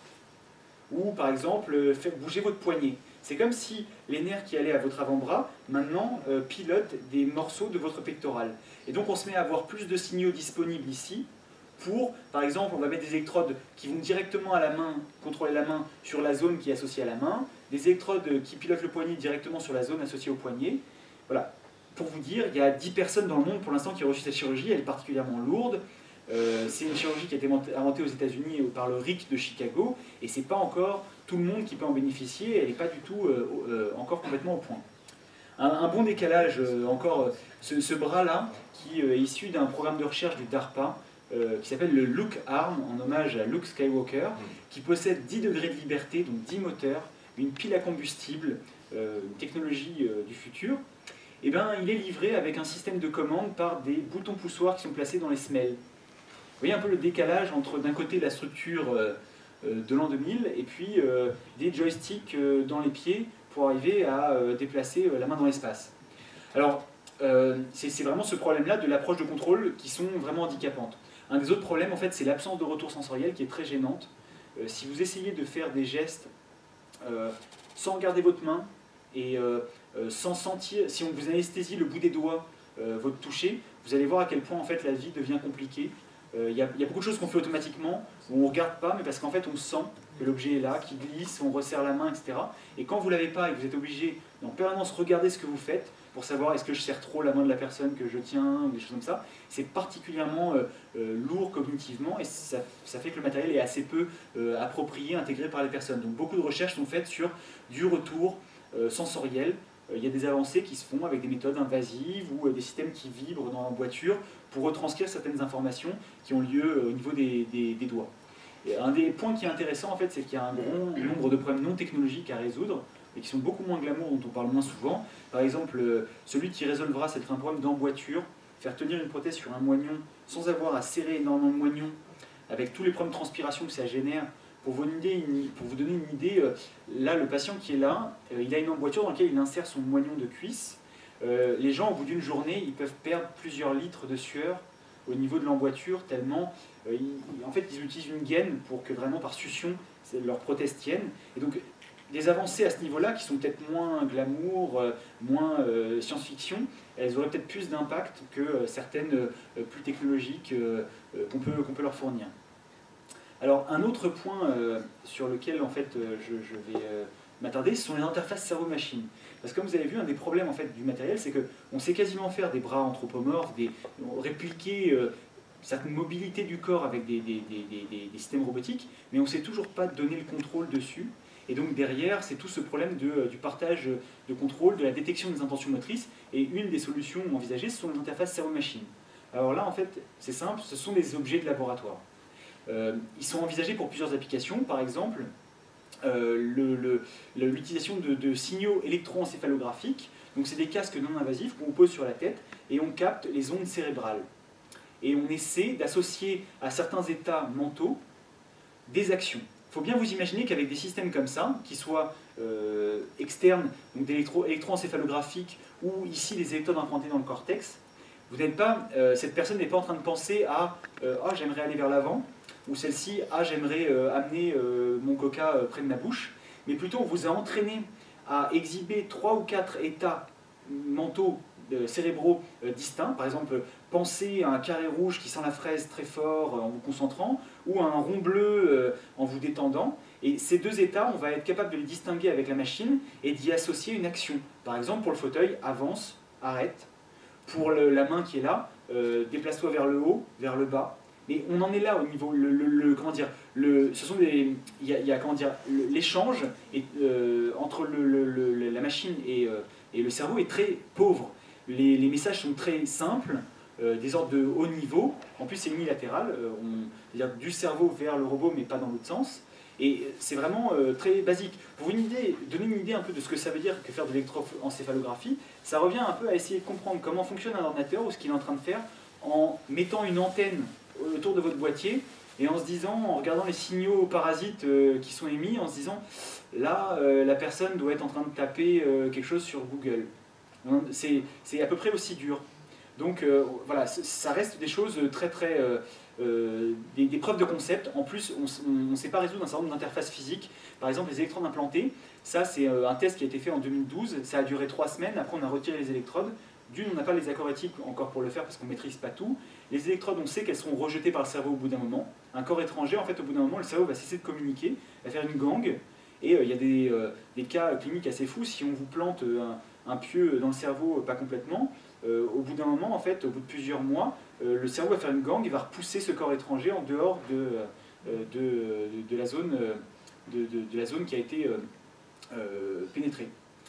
ou par exemple, euh, faire bouger votre poignet. C'est comme si les nerfs qui allaient à votre avant-bras, maintenant, euh, pilotent des morceaux de votre pectoral. Et donc on se met à avoir plus de signaux disponibles ici, pour, par exemple, on va mettre des électrodes qui vont directement à la main, contrôler la main sur la zone qui est associée à la main, des électrodes qui pilotent le poignet directement sur la zone associée au poignet. Voilà. Pour vous dire, il y a dix personnes dans le monde pour l'instant qui ont reçu cette chirurgie, elle est particulièrement lourde. Euh, c'est une chirurgie qui a été inventée aux États-Unis par le R I C de Chicago, et c'est pas encore tout le monde qui peut en bénéficier, elle n'est pas du tout euh, euh, encore complètement au point. Un, un bon décalage, euh, encore, ce, ce bras-là, qui euh, est issu d'un programme de recherche du DARPA, euh, qui s'appelle le Luke Arm, en hommage à Luke Skywalker, qui possède dix degrés de liberté, donc dix moteurs, une pile à combustible, euh, une technologie euh, du futur. Et ben, il est livré avec un système de commande par des boutons poussoirs qui sont placés dans les semelles. Vous voyez un peu le décalage entre d'un côté la structure euh, de l'an deux mille et puis euh, des joysticks euh, dans les pieds pour arriver à euh, déplacer euh, la main dans l'espace. Alors, euh, c'est vraiment ce problème-là de l'approche de contrôle qui sont vraiment handicapantes. Un des autres problèmes, en fait, c'est l'absence de retour sensoriel qui est très gênante. Euh, si vous essayez de faire des gestes euh, sans regarder votre main et euh, euh, sans sentir, si on vous anesthésie le bout des doigts, euh, votre toucher, vous allez voir à quel point en fait la vie devient compliquée. Il euh, y, y a beaucoup de choses qu'on fait automatiquement, où on ne regarde pas, mais parce qu'en fait on sent que l'objet est là, qu'il glisse, on resserre la main, et cetera. Et quand vous ne l'avez pas et que vous êtes obligé en permanence regarder ce que vous faites, pour savoir est-ce que je serre trop la main de la personne que je tiens, ou des choses comme ça, c'est particulièrement euh, euh, lourd cognitivement, et ça, ça fait que le matériel est assez peu euh, approprié, intégré par les personnes. Donc beaucoup de recherches sont faites sur du retour euh, sensoriel. Il y a des avancées qui se font avec des méthodes invasives ou des systèmes qui vibrent dans la voiture pour retranscrire certaines informations qui ont lieu au niveau des, des, des doigts. Et un des points qui est intéressant, en fait, c'est qu'il y a un grand nombre de problèmes non technologiques à résoudre et qui sont beaucoup moins glamour, dont on parle moins souvent. Par exemple, celui qui résolvera, c'est un problème d'emboîture, faire tenir une prothèse sur un moignon sans avoir à serrer énormément le moignon, avec tous les problèmes de transpiration que ça génère. Pour vous, idée, pour vous donner une idée, là, le patient qui est là, il a une emboîture dans laquelle il insère son moignon de cuisse. Euh, les gens, au bout d'une journée, ils peuvent perdre plusieurs litres de sueur au niveau de l'emboîture, tellement, euh, ils, en fait, ils utilisent une gaine pour que vraiment, par succion, leur prothèse tienne. Et donc, des avancées à ce niveau-là, qui sont peut-être moins glamour, euh, moins euh, science-fiction, elles auraient peut-être plus d'impact que euh, certaines euh, plus technologiques euh, euh, qu'on peut, qu'on peut leur fournir. Alors, un autre point euh, sur lequel en fait, euh, je, je vais euh, m'attarder, ce sont les interfaces cerveau-machine. Parce que comme vous avez vu, un des problèmes en fait, du matériel, c'est qu'on sait quasiment faire des bras anthropomorphes, des, répliquer euh, certaines mobilités du corps avec des, des, des, des, des systèmes robotiques, mais on ne sait toujours pas donner le contrôle dessus. Et donc derrière, c'est tout ce problème de, euh, du partage de contrôle, de la détection des intentions motrices, et une des solutions envisagées, ce sont les interfaces cerveau-machine. Alors là, en fait, c'est simple, ce sont des objets de laboratoire. Euh, ils sont envisagés pour plusieurs applications, par exemple euh, l'utilisation de, de signaux électroencéphalographiques. Donc c'est des casques non invasifs qu'on pose sur la tête et on capte les ondes cérébrales. Et on essaie d'associer à certains états mentaux des actions. Il faut bien vous imaginer qu'avec des systèmes comme ça, qui soient euh, externes, donc électroencéphalographiques, ou ici des électrodes implantées dans le cortex, vous n'êtes pas, euh, cette personne n'est pas en train de penser à euh, « Ah, j'aimerais aller vers l'avant », ou celle-ci « Ah, j'aimerais euh, amener euh, mon coca euh, près de ma bouche », mais plutôt on vous a entraîné à exhiber trois ou quatre états mentaux, euh, cérébraux euh, distincts. Par exemple, penser à un carré rouge qui sent la fraise très fort euh, en vous concentrant, ou à un rond bleu euh, en vous détendant. Et ces deux états, on va être capable de les distinguer avec la machine et d'y associer une action. Par exemple, pour le fauteuil, avance, arrête. Pour le, la main qui est là, euh, déplace-toi vers le haut, vers le bas. mais on en est là au niveau, le, le, le comment dire, le, ce sont des, il y a, il y a comment dire, l'échange euh, entre le, le, le, la machine et, euh, et le cerveau est très pauvre. Les, les messages sont très simples, euh, des ordres de haut niveau. En plus, c'est unilatéral, euh, c'est-à-dire du cerveau vers le robot, mais pas dans l'autre sens. Et c'est vraiment euh, très basique. Pour une idée, donner une idée un peu de ce que ça veut dire que faire de l'électroencéphalographie, ça revient un peu à essayer de comprendre comment fonctionne un ordinateur ou ce qu'il est en train de faire en mettant une antenne autour de votre boîtier et en se disant, en regardant les signaux parasites euh, qui sont émis, en se disant, là, euh, la personne doit être en train de taper euh, quelque chose sur Google. C'est à peu près aussi dur. Donc euh, voilà, ça reste des choses très très... Euh, euh, des, des preuves de concept. En plus, on ne sait pas résoudre un certain nombre d'interfaces physiques. Par exemple, les électrodes implantées, ça c'est euh, un test qui a été fait en deux mille douze, ça a duré trois semaines, après on a retiré les électrodes. D'une, on n'a pas les accords éthiques encore pour le faire parce qu'on ne maîtrise pas tout. Les électrodes, on sait qu'elles seront rejetées par le cerveau au bout d'un moment. Un corps étranger, en fait, au bout d'un moment, le cerveau va cesser de communiquer, va faire une gangue. Et euh, il y a des, euh, des cas cliniques assez fous. Si on vous plante euh, un, un pieu dans le cerveau, euh, pas complètement, euh, au bout d'un moment, en fait, au bout de plusieurs mois, euh, le cerveau va faire une gangue et va repousser ce corps étranger en dehors de, euh, de, de, de, la, zone, de, de, de la zone qui a été euh, euh, pénétrée.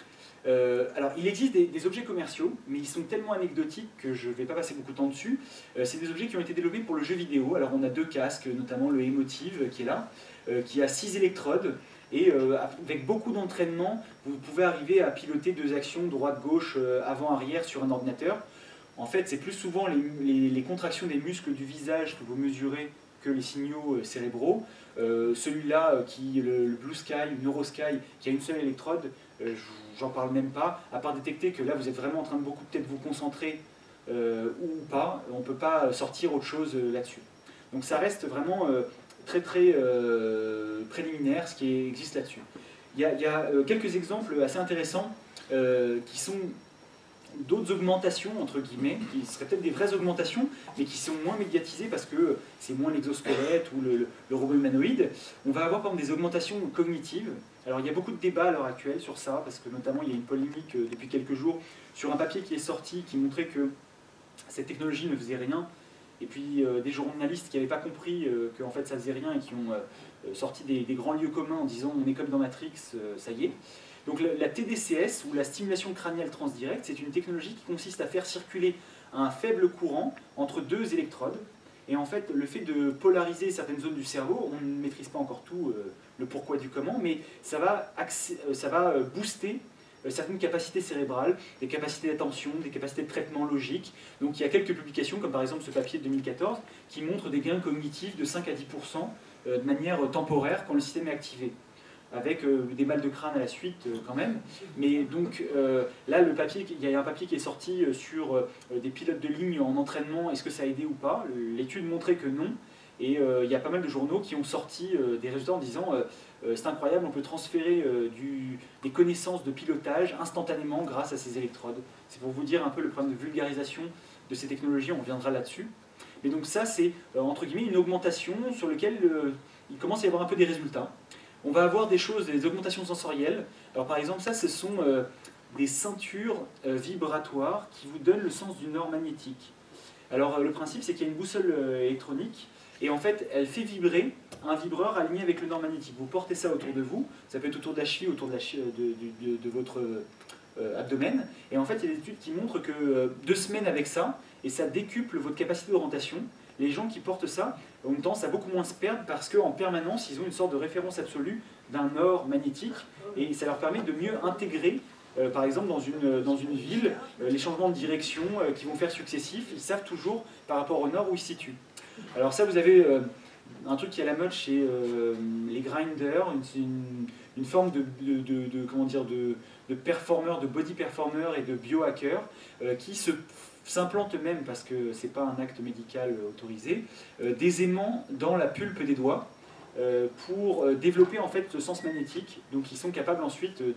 Euh, alors, il existe des, des objets commerciaux, mais ils sont tellement anecdotiques que je ne vais pas passer beaucoup de temps dessus. Euh, c'est des objets qui ont été développés pour le jeu vidéo. Alors, on a deux casques, notamment le Emotive qui est là, euh, qui a six électrodes. Et euh, avec beaucoup d'entraînement, vous pouvez arriver à piloter deux actions, droite-gauche, euh, avant-arrière sur un ordinateur. En fait, c'est plus souvent les, les, les contractions des muscles du visage que vous mesurez que les signaux euh, cérébraux. Euh, Celui-là, euh, qui le, le Blue Sky, le Neurosky, qui a une seule électrode, euh, j'en parle même pas, à part détecter que là vous êtes vraiment en train de beaucoup peut-être vous concentrer euh, ou pas, on ne peut pas sortir autre chose euh, là-dessus. Donc ça reste vraiment euh, très très euh, préliminaire ce qui existe là-dessus. Il y a, il y a euh, quelques exemples assez intéressants euh, qui sont d'autres augmentations, entre guillemets, qui seraient peut-être des vraies augmentations, mais qui sont moins médiatisées parce que c'est moins l'exosquelette ou le, le, le robot humanoïde. On va avoir par exemple des augmentations cognitives. Alors il y a beaucoup de débats à l'heure actuelle sur ça, parce que notamment il y a une polémique euh, depuis quelques jours sur un papier qui est sorti qui montrait que cette technologie ne faisait rien, et puis euh, des journalistes qui n'avaient pas compris euh, qu'en fait ça faisait rien et qui ont euh, sorti des, des grands lieux communs en disant on est comme dans Matrix, euh, ça y est. Donc la T D C S, ou la stimulation crânienne transdirecte, c'est une technologie qui consiste à faire circuler un faible courant entre deux électrodes. Et en fait, le fait de polariser certaines zones du cerveau, on ne maîtrise pas encore tout, euh, le pourquoi du comment, mais ça va, ça va booster certaines capacités cérébrales, des capacités d'attention, des capacités de traitement logique. Donc il y a quelques publications, comme par exemple ce papier de deux mille quatorze, qui montrent des gains cognitifs de cinq à dix pour cent de manière temporaire quand le système est activé, avec euh, des balles de crâne à la suite euh, quand même. Mais donc euh, là, le papier, il y a un papier qui est sorti sur euh, des pilotes de ligne en entraînement, est-ce que ça a aidé ou pas? L'étude montrait que non. Et euh, il y a pas mal de journaux qui ont sorti euh, des résultats en disant euh, euh, c'est incroyable, on peut transférer euh, du, des connaissances de pilotage instantanément grâce à ces électrodes. C'est pour vous dire un peu le problème de vulgarisation de ces technologies, on reviendra là-dessus. Mais donc ça, c'est euh, entre guillemets une augmentation sur laquelle euh, il commence à y avoir un peu des résultats. On va avoir des choses, des augmentations sensorielles. Alors par exemple, ça, ce sont euh, des ceintures euh, vibratoires qui vous donnent le sens du nord magnétique. Alors euh, le principe, c'est qu'il y a une boussole euh, électronique, et en fait, elle fait vibrer un vibreur aligné avec le nord magnétique. Vous portez ça autour de vous, ça peut être autour de la cheville, autour de, la cheville, de, de, de, de votre euh, abdomen, et en fait, il y a des études qui montrent que euh, deux semaines avec ça, et ça décuple votre capacité d'orientation. Les gens qui portent ça ont tendance à beaucoup moins se perdre parce qu'en permanence, ils ont une sorte de référence absolue d'un nord magnétique et ça leur permet de mieux intégrer, euh, par exemple, dans une, dans une ville, euh, les changements de direction euh, qui vont faire successifs. Ils savent toujours par rapport au nord où ils se situent. Alors ça, vous avez euh, un truc qui est à la mode chez euh, les grinders, une, une, une forme de, de, de, de, comment dire, de, de performeurs, de body performers et de biohackers euh, qui se s'implante même, parce que ce n'est pas un acte médical autorisé, euh, des aimants dans la pulpe des doigts euh, pour euh, développer en fait le sens magnétique. Donc ils sont capables ensuite de,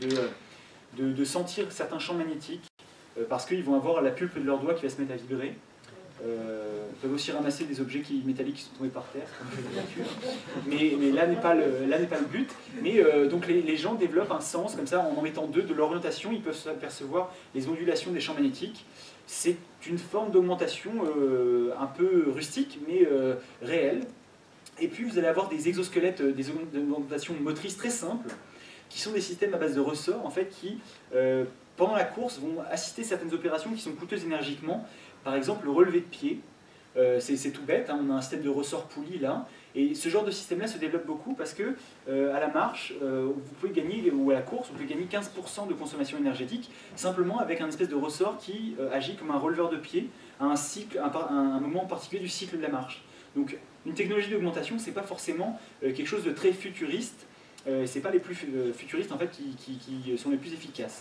de, de sentir certains champs magnétiques euh, parce qu'ils vont avoir la pulpe de leurs doigts qui va se mettre à vibrer. Euh, ils peuvent aussi ramasser des objets qui, métalliques qui sont tombés par terre, comme fait la voiture. Mais, mais là n'est pas, pas le but. Mais euh, donc les, les gens développent un sens comme ça en en mettant deux de l'orientation. Ils peuvent percevoir les ondulations des champs magnétiques. c'est une forme d'augmentation euh, un peu rustique, mais euh, réelle. Et puis vous allez avoir des exosquelettes, des augmentations motrices très simples, qui sont des systèmes à base de ressorts, en fait, qui, euh, pendant la course, vont assister certaines opérations qui sont coûteuses énergiquement. Par exemple, le relevé de pied. Euh, c'est tout bête, hein, on a un système de ressort poulie là, et ce genre de système-là se développe beaucoup parce que euh, à la marche, euh, vous pouvez gagner, ou à la course, vous pouvez gagner quinze pour cent de consommation énergétique simplement avec un espèce de ressort qui euh, agit comme un releveur de pied à un, cycle, un, un, un moment particulier du cycle de la marche. Donc une technologie d'augmentation, c'est pas forcément euh, quelque chose de très futuriste, euh, c'est pas les plus futuristes en fait qui, qui, qui sont les plus efficaces.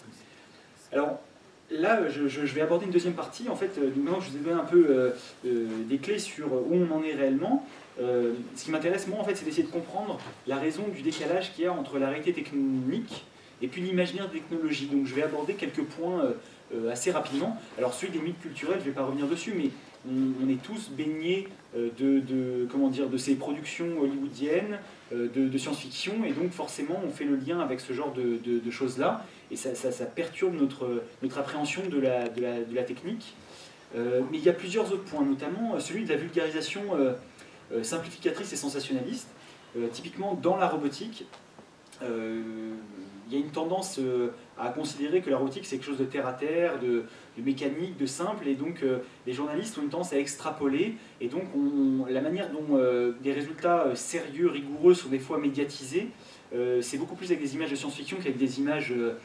Alors, là, je, je, je vais aborder une deuxième partie. En fait, maintenant je vous ai donné un peu euh, euh, des clés sur où on en est réellement. Euh, ce qui m'intéresse, moi, en fait, c'est d'essayer de comprendre la raison du décalage qu'il y a entre la réalité technique et puis l'imaginaire de technologie. Donc, je vais aborder quelques points euh, assez rapidement. Alors, celui des mythes culturels, je ne vais pas revenir dessus, mais on, on est tous baignés de, de, comment dire, de ces productions hollywoodiennes, de, de science-fiction, et donc forcément, on fait le lien avec ce genre de, de, de choses-là. Et ça, ça, ça perturbe notre, notre appréhension de la, de la, de la technique. Euh, mais il y a plusieurs autres points, notamment celui de la vulgarisation euh, euh, simplificatrice et sensationnaliste. Euh, typiquement, dans la robotique, euh, il y a une tendance euh, à considérer que la robotique, c'est quelque chose de terre-à-terre, de, de mécanique, de simple, et donc euh, les journalistes ont une tendance à extrapoler, et donc on, la manière dont euh, des résultats euh, sérieux, rigoureux sont des fois médiatisés, euh, c'est beaucoup plus avec des images de science-fiction qu'avec des images euh,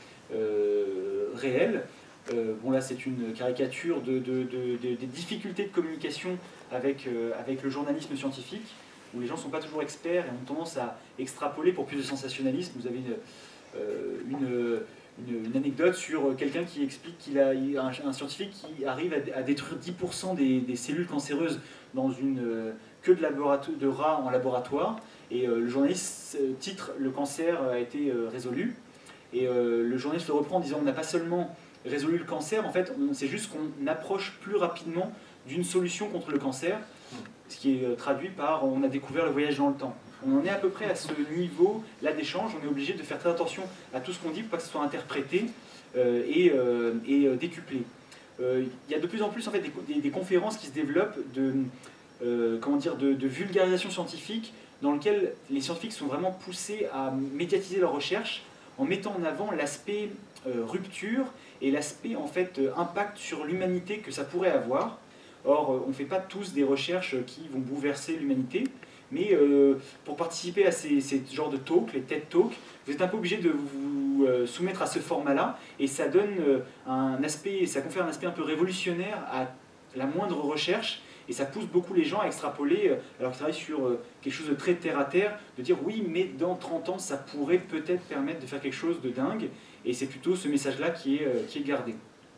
Euh, réel. Euh, bon là c'est une caricature de, de, de, de, des difficultés de communication avec, euh, avec le journalisme scientifique, où les gens ne sont pas toujours experts et ont tendance à extrapoler pour plus de sensationnalisme. Vous avez une, euh, une, une, une anecdote sur quelqu'un qui explique qu'il a un, un scientifique qui arrive à, à détruire dix pour cent des, des cellules cancéreuses dans une euh, queue de, de rats en laboratoire, et euh, le journaliste euh, titre « Le cancer a été euh, résolu ». Et euh, le journaliste le reprend en disant on n'a pas seulement résolu le cancer, en fait, c'est juste qu'on approche plus rapidement d'une solution contre le cancer, ce qui est traduit par on a découvert le voyage dans le temps. On en est à peu près à ce niveau-là d'échange, on est obligé de faire très attention à tout ce qu'on dit pour pas que ce soit interprété euh, et, euh, et euh, décuplé. Euh, il y a de plus en plus en fait, des, des, des conférences qui se développent de, euh, comment dire, de, de vulgarisation scientifique, dans lesquelles les scientifiques sont vraiment poussés à médiatiser leurs recherches, en mettant en avant l'aspect euh, rupture et l'aspect en fait euh, impact sur l'humanité que ça pourrait avoir. Or, euh, on ne fait pas tous des recherches qui vont bouleverser l'humanité, mais euh, pour participer à ces, ces genres de talks, les TED Talks, vous êtes un peu obligé de vous euh, soumettre à ce format-là, et ça donne euh, un aspect, ça confère un aspect un peu révolutionnaire à la moindre recherche, et ça pousse beaucoup les gens à extrapoler, alors qu'ils travaillent sur quelque chose de très terre-à-terre, de dire oui, mais dans trente ans, ça pourrait peut-être permettre de faire quelque chose de dingue, et c'est plutôt ce message-là qui est, qui est gardé.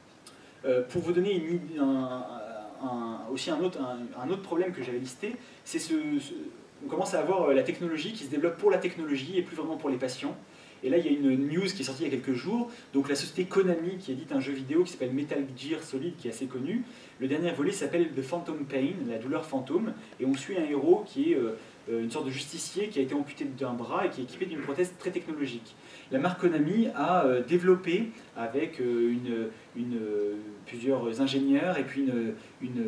Euh, pour vous donner une, un, un, aussi un autre, un, un autre problème que j'avais listé, c'est ce, ce, on commence à avoir la technologie qui se développe pour la technologie et plus vraiment pour les patients. Et là, il y a une news qui est sortie il y a quelques jours. Donc la société Konami, qui édite un jeu vidéo qui s'appelle Metal Gear Solid, qui est assez connu. Le dernier volet s'appelle The Phantom Pain, la douleur fantôme. Et on suit un héros qui est euh, une sorte de justicier qui a été amputé d'un bras et qui est équipé d'une prothèse très technologique. La marque Konami a euh, développé, avec euh, une, une, euh, plusieurs ingénieurs et puis une, une,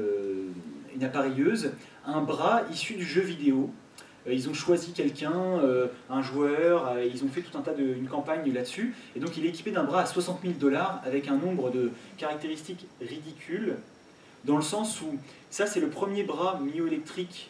une appareilleuse, un bras issu du jeu vidéo. Ils ont choisi quelqu'un, euh, un joueur, euh, ils ont fait tout un tas de, une campagne là-dessus, et donc il est équipé d'un bras à soixante mille dollars avec un nombre de caractéristiques ridicules, dans le sens où ça c'est le premier bras myoélectrique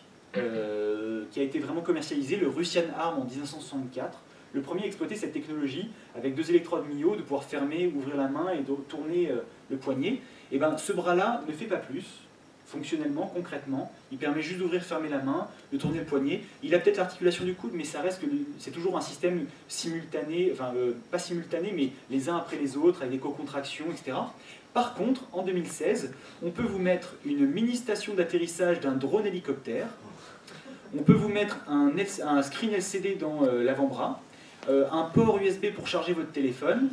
euh, qui a été vraiment commercialisé, le Russian Arm en mille neuf cent soixante-quatre, le premier à exploiter cette technologie avec deux électrodes myo, de pouvoir fermer, ouvrir la main et de tourner euh, le poignet. Et ben ce bras-là ne fait pas plus. Fonctionnellement, concrètement, il permet juste d'ouvrir, fermer la main, de tourner le poignet. Il a peut-être l'articulation du coude, mais ça reste que c'est toujours un système simultané, enfin euh, pas simultané, mais les uns après les autres, avec des co-contractions, et cetera. Par contre, en deux mille seize, on peut vous mettre une mini station d'atterrissage d'un drone hélicoptère, on peut vous mettre un, un screen L C D dans euh, l'avant-bras, euh, un port U S B pour charger votre téléphone,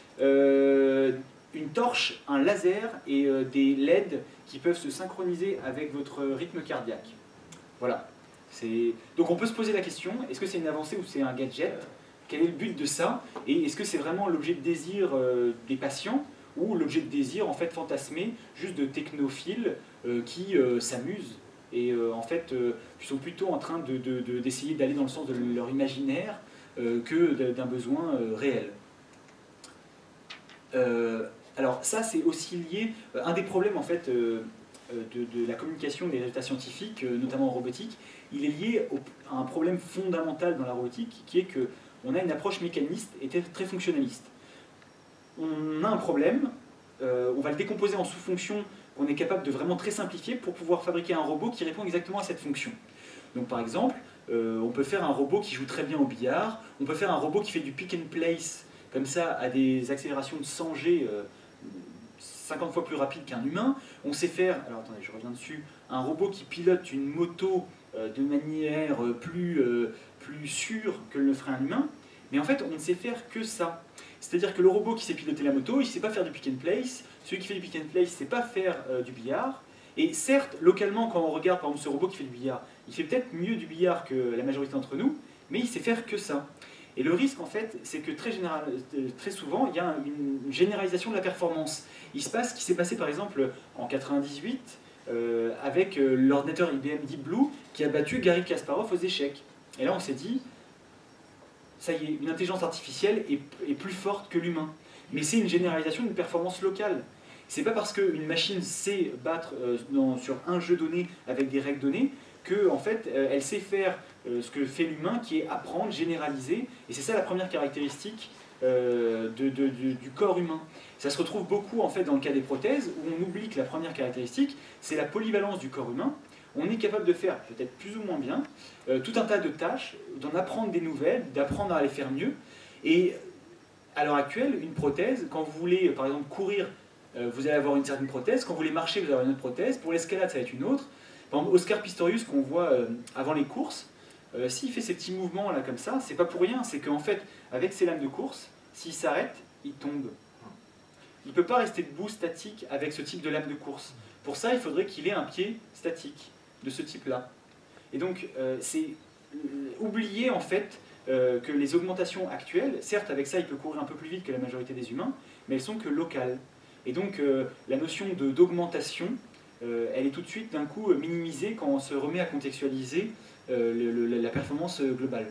euh, une torche, un laser et euh, des L E D qui peuvent se synchroniser avec votre rythme cardiaque. Voilà. Donc on peut se poser la question, est-ce que c'est une avancée ou c'est un gadget? Quel est le but de ça? Et est-ce que c'est vraiment l'objet de désir euh, des patients? ou l'objet de désir en fait fantasmé, juste de technophiles euh, qui euh, s'amusent et euh, en fait euh, qui sont plutôt en train de, de, de, d'essayer d'aller dans le sens de leur imaginaire euh, que d'un besoin euh, réel. Euh, alors ça c'est aussi lié, euh, un des problèmes en fait euh, de, de la communication des résultats scientifiques, euh, notamment en robotique, il est lié au, à un problème fondamental dans la robotique qui est qu'on a une approche mécaniste et très fonctionnaliste. On a un problème, euh, on va le décomposer en sous-fonctions qu'on est capable de vraiment très simplifier pour pouvoir fabriquer un robot qui répond exactement à cette fonction. Donc par exemple, euh, on peut faire un robot qui joue très bien au billard, on peut faire un robot qui fait du pick and place, comme ça, à des accélérations de cent G, euh, cinquante fois plus rapide qu'un humain. On sait faire, alors attendez, je reviens dessus, un robot qui pilote une moto euh, de manière plus, euh, plus sûre que le ferait un humain, mais en fait, on ne sait faire que ça. C'est-à-dire que le robot qui sait piloter la moto, il ne sait pas faire du pick and place, celui qui fait du pick and place ne sait pas faire euh, du billard, et certes, localement, quand on regarde par exemple ce robot qui fait du billard, il fait peut-être mieux du billard que la majorité d'entre nous, mais il sait faire que ça. Et le risque, en fait, c'est que très, général, très souvent, il y a une généralisation de la performance. Il se passe ce qui s'est passé, par exemple, en quatre-vingt-dix-huit, euh, avec euh, l'ordinateur I B M Deep Blue, qui a battu Garry Kasparov aux échecs. Et là, on s'est dit, ça y est, une intelligence artificielle est, est plus forte que l'humain. Mais c'est une généralisation d'une performance locale. C'est pas parce qu'une machine sait battre euh, dans, sur un jeu donné avec des règles données qu'en en fait, euh, elle sait faire euh, ce que fait l'humain, qui est apprendre, généraliser. Et c'est ça la première caractéristique euh, de, de, de, du corps humain. Ça se retrouve beaucoup en fait dans le cas des prothèses, où on oublie que la première caractéristique, c'est la polyvalence du corps humain. On est capable de faire, peut-être plus ou moins bien, euh, tout un tas de tâches, d'en apprendre des nouvelles, d'apprendre à les faire mieux. Et à l'heure actuelle, une prothèse, quand vous voulez par exemple courir, euh, vous allez avoir une certaine prothèse, quand vous voulez marcher, vous allez avoir une autre prothèse, pour l'escalade, ça va être une autre. Par exemple, Oscar Pistorius, qu'on voit euh, avant les courses, euh, s'il fait ces petits mouvements là comme ça, c'est pas pour rien, c'est qu'en fait, avec ses lames de course, s'il s'arrête, il tombe. Il ne peut pas rester debout, statique, avec ce type de lame de course. Pour ça, il faudrait qu'il ait un pied statique, de ce type-là. Et donc, euh, c'est euh, oublier en fait euh, que les augmentations actuelles, certes avec ça il peut courir un peu plus vite que la majorité des humains, mais elles sont que locales. Et donc euh, la notion d'augmentation, euh, elle est tout de suite d'un coup minimisée quand on se remet à contextualiser euh, le, le, la performance globale.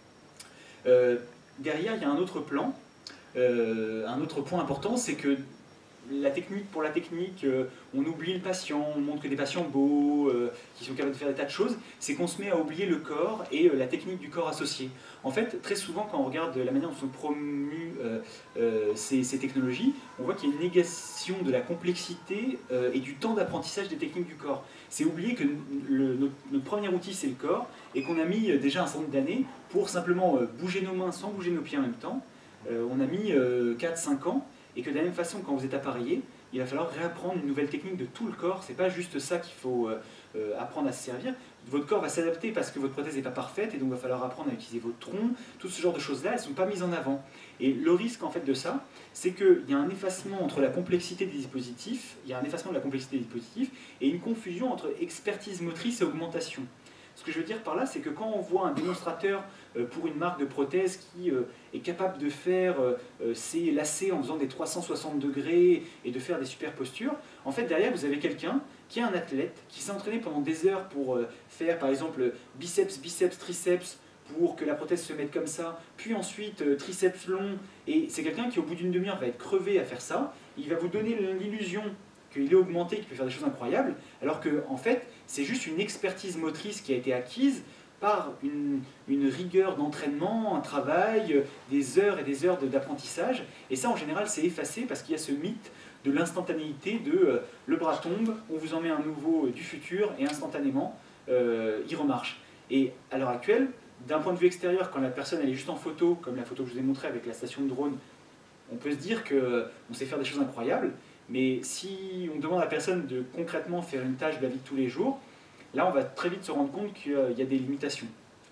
Euh, derrière, il y a un autre plan, euh, un autre point important, c'est que la technique pour la technique, euh, on oublie le patient, on montre que des patients beaux, euh, qui sont capables de faire des tas de choses, c'est qu'on se met à oublier le corps et euh, la technique du corps associé. En fait, très souvent, quand on regarde la manière dont sont promues euh, euh, ces, ces technologies, on voit qu'il y a une négation de la complexité euh, et du temps d'apprentissage des techniques du corps. C'est oublier que le, notre, notre premier outil, c'est le corps, et qu'on a mis déjà un certain nombre d'années pour simplement euh, bouger nos mains sans bouger nos pieds en même temps. Euh, on a mis euh, quatre cinq ans, et que de la même façon, quand vous êtes appareillé, il va falloir réapprendre une nouvelle technique de tout le corps. C'est pas juste ça qu'il faut euh, apprendre à se servir. Votre corps va s'adapter parce que votre prothèse n'est pas parfaite, et donc il va falloir apprendre à utiliser votre tronc. Tout ce genre de choses-là, elles ne sont pas mises en avant. Et le risque en fait de ça, c'est qu'il y a un effacement entre la complexité des dispositifs, il y a un effacement de la complexité des dispositifs, et une confusion entre expertise motrice et augmentation. Ce que je veux dire par là, c'est que quand on voit un démonstrateur pour une marque de prothèse qui est capable de faire ses lacets en faisant des trois cent soixante degrés et de faire des super postures, en fait derrière vous avez quelqu'un qui est un athlète, qui s'est entraîné pendant des heures pour faire par exemple biceps, biceps, triceps, pour que la prothèse se mette comme ça, puis ensuite triceps long, et c'est quelqu'un qui au bout d'une demi-heure va être crevé à faire ça, il va vous donner l'illusion qu'il est augmenté, qu'il peut faire des choses incroyables, alors que en fait, c'est juste une expertise motrice qui a été acquise par une, une rigueur d'entraînement, un travail, des heures et des heures d'apprentissage, et ça en général c'est effacé parce qu'il y a ce mythe de l'instantanéité, de euh, le bras tombe, on vous en met un nouveau euh, du futur, et instantanément, euh, il remarche. Et à l'heure actuelle, d'un point de vue extérieur, quand la personne elle est juste en photo, comme la photo que je vous ai montrée avec la station de drone, on peut se dire qu'on sait faire des choses incroyables, mais si on demande à la personne de concrètement faire une tâche de la vie de tous les jours, là on va très vite se rendre compte qu'il y a des limitations.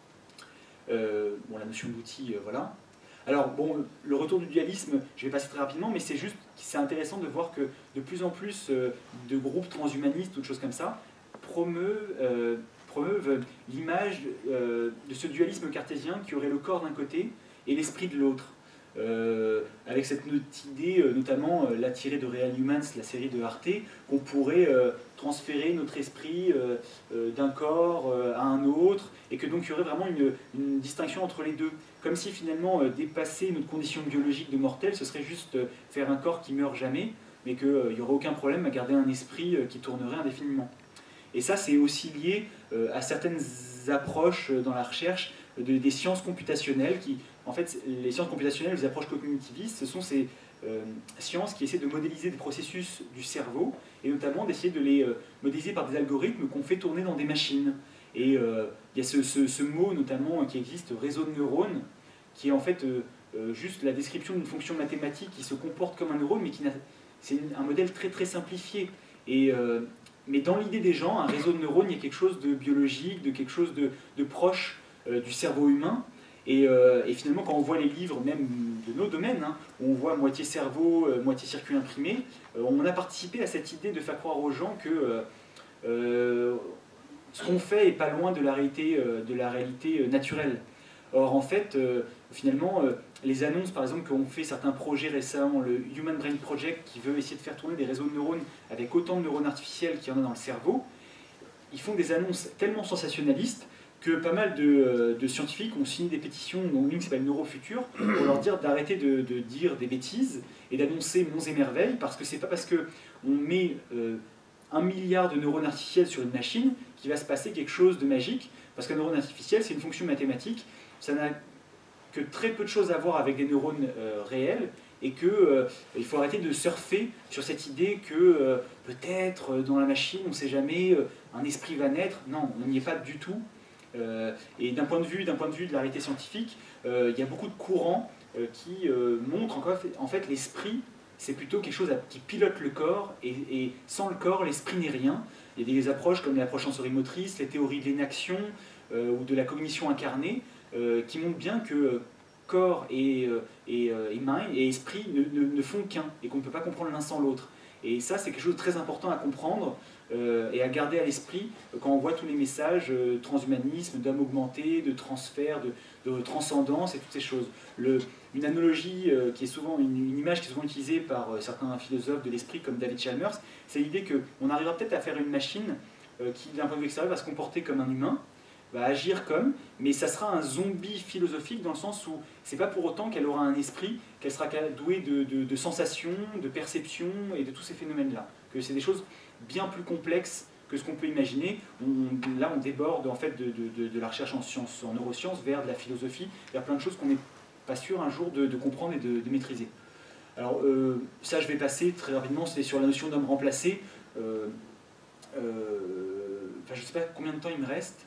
Euh, bon, la notion d'outil, euh, voilà. Alors bon, le retour du dualisme, je vais passer très rapidement, mais c'est juste, c'est intéressant de voir que de plus en plus euh, de groupes transhumanistes ou de choses comme ça promeuvent, euh, promeuvent l'image euh, de ce dualisme cartésien qui aurait le corps d'un côté et l'esprit de l'autre. euh, avec cette idée, euh, notamment euh, la tirée de Real Humans, la série de Arte, qu'on pourrait euh, transférer notre esprit euh, euh, d'un corps euh, à un autre, et que donc il y aurait vraiment une, une distinction entre les deux. Comme si finalement euh, dépasser notre condition biologique de mortel, ce serait juste euh, faire un corps qui meurt jamais, mais qu'il n'y aurait aucun problème à garder un esprit euh, qui tournerait indéfiniment. Et ça, c'est aussi lié euh, à certaines approches euh, dans la recherche de, des sciences computationnelles qui, en fait, les sciences computationnelles, les approches cognitivistes, ce sont ces euh, sciences qui essaient de modéliser des processus du cerveau, et notamment d'essayer de les euh, modéliser par des algorithmes qu'on fait tourner dans des machines. Et euh, il y a ce, ce, ce mot, notamment, qui existe, réseau de neurones, qui est en fait euh, euh, juste la description d'une fonction mathématique qui se comporte comme un neurone, mais qui c'est un modèle très très simplifié. Et, euh, mais dans l'idée des gens, un réseau de neurones, il y a quelque chose de biologique, de quelque chose de, de proche euh, du cerveau humain. Et, euh, et finalement, quand on voit les livres, même de nos domaines, hein, où on voit moitié cerveau, euh, moitié circuit imprimé, euh, on a participé à cette idée de faire croire aux gens que euh, euh, ce qu'on fait n'est pas loin de la réalité, euh, de la réalité naturelle. Or, en fait, euh, finalement, euh, les annonces, par exemple, qu'ont fait certains projets récemment, le Human Brain Project, qui veut essayer de faire tourner des réseaux de neurones avec autant de neurones artificiels qu'il y en a dans le cerveau, ils font des annonces tellement sensationnalistes que pas mal de, de scientifiques ont signé des pétitions, dont une qui s'appelle Neurofutur, pour leur dire d'arrêter de, de dire des bêtises et d'annoncer monts et merveilles, parce que c'est pas parce qu'on met euh, un milliard de neurones artificiels sur une machine qu'il va se passer quelque chose de magique, parce qu'un neurone artificiel, c'est une fonction mathématique, ça n'a que très peu de choses à voir avec des neurones euh, réels, et qu'il euh, faut arrêter de surfer sur cette idée que euh, peut-être dans la machine, on ne sait jamais, euh, un esprit va naître. Non, on n'y est pas du tout. Euh, et d'un point de vue, d'un point de vue de la réalité scientifique, euh, il y a beaucoup de courants euh, qui euh, montrent encore, en fait, l'esprit, c'est plutôt quelque chose à, qui pilote le corps, et, et sans le corps, l'esprit n'est rien. Il y a des approches comme l'approche sensorimotrice, les théories de l'énaction euh, ou de la cognition incarnée, euh, qui montrent bien que corps et, et, et main et esprit ne, ne, ne font qu'un, et qu'on ne peut pas comprendre l'un sans l'autre. Et ça, c'est quelque chose de très important à comprendre euh, et à garder à l'esprit quand on voit tous les messages euh, transhumanisme, d'homme augmenté, de transfert, de, de transcendance et toutes ces choses. Le, une analogie euh, qui est souvent, une, une image qui est souvent utilisée par euh, certains philosophes de l'esprit comme David Chalmers, c'est l'idée qu'on arrivera peut-être à faire une machine euh, qui, d'un point de vue extérieur, va se comporter comme un humain, va agir comme, mais ça sera un zombie philosophique dans le sens où c'est pas pour autant qu'elle aura un esprit, qu'elle sera douée de, de, de sensations, de perceptions et de tous ces phénomènes-là. Que c'est des choses bien plus complexes que ce qu'on peut imaginer. On, là, on déborde en fait de, de, de la recherche en sciences, en neurosciences, vers de la philosophie, vers plein de choses qu'on n'est pas sûr un jour de, de comprendre et de, de maîtriser. Alors euh, ça, je vais passer très rapidement. C'est sur la notion d'homme remplacé. Euh, euh, enfin, je ne sais pas combien de temps il me reste.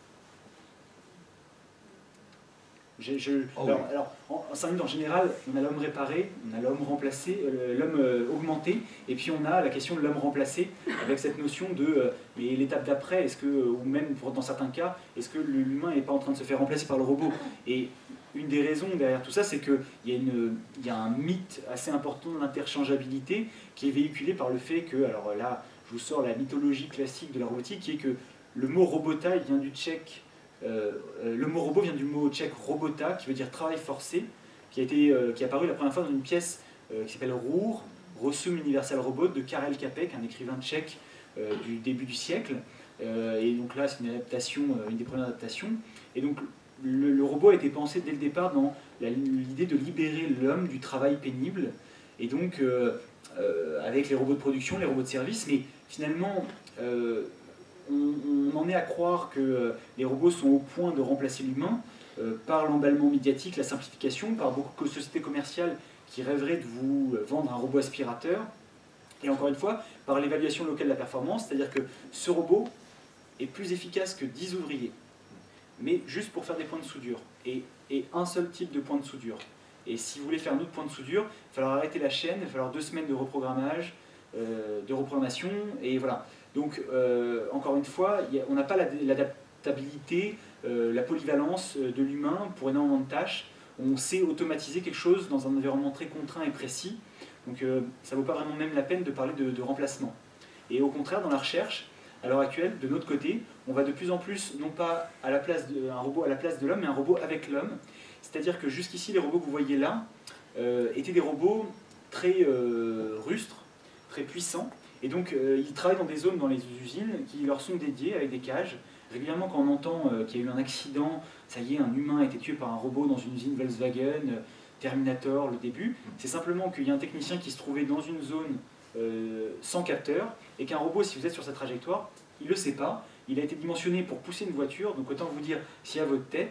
Je, je, oh alors, oui. alors, en cinq minutes en général, on a l'homme réparé, on a l'homme remplacé, euh, l'homme euh, augmenté, et puis on a la question de l'homme remplacé, avec cette notion de euh, mais l'étape d'après, est-ce que, ou même pour, dans certains cas, est-ce que l'humain n'est pas en train de se faire remplacer par le robot? Et une des raisons derrière tout ça, c'est qu'il y, y a un mythe assez important de l'interchangeabilité qui est véhiculé par le fait que, alors là, je vous sors la mythologie classique de la robotique, qui est que le mot robotaille vient du tchèque. Euh, le mot robot vient du mot tchèque robota, qui veut dire travail forcé, qui a été, euh, qui est apparu la première fois dans une pièce euh, qui s'appelle Roer, Resume Universal Robot, de Karel Čapek, un écrivain tchèque euh, du début du siècle. Euh, et donc là, c'est une adaptation, euh, une des premières adaptations. Et donc le, le robot a été pensé dès le départ dans l'idée de libérer l'homme du travail pénible. Et donc euh, euh, avec les robots de production, les robots de service, mais finalement euh, On, on en est à croire que euh, les robots sont au point de remplacer l'humain euh, par l'emballement médiatique, la simplification, par beaucoup de sociétés commerciales qui rêveraient de vous vendre un robot aspirateur, et encore une fois, par l'évaluation locale de la performance, c'est-à-dire que ce robot est plus efficace que dix ouvriers, mais juste pour faire des points de soudure, et, et un seul type de point de soudure. Et si vous voulez faire un autre point de soudure, il va falloir arrêter la chaîne, il va falloir deux semaines de reprogrammage, euh, de reprogrammation, et voilà. Donc, euh, encore une fois, y a, on n'a pas l'adaptabilité, euh, la polyvalence de l'humain pour énormément de tâches. On sait automatiser quelque chose dans un environnement très contraint et précis. Donc, euh, ça ne vaut pas vraiment même la peine de parler de, de remplacement. Et au contraire, dans la recherche, à l'heure actuelle, de notre côté, on va de plus en plus, non pas à la place de, un robot à la place de l'homme, mais un robot avec l'homme. C'est-à-dire que jusqu'ici, les robots que vous voyez là, euh, étaient des robots très euh, rustres, très puissants. Et donc, euh, ils travaillent dans des zones dans les usines qui leur sont dédiées avec des cages. Régulièrement, quand on entend euh, qu'il y a eu un accident, ça y est, un humain a été tué par un robot dans une usine Volkswagen, euh, Terminator, le début, c'est simplement qu'il y a un technicien qui se trouvait dans une zone euh, sans capteur, et qu'un robot, si vous êtes sur sa trajectoire, il ne le sait pas. Il a été dimensionné pour pousser une voiture, donc autant vous dire, si à votre tête,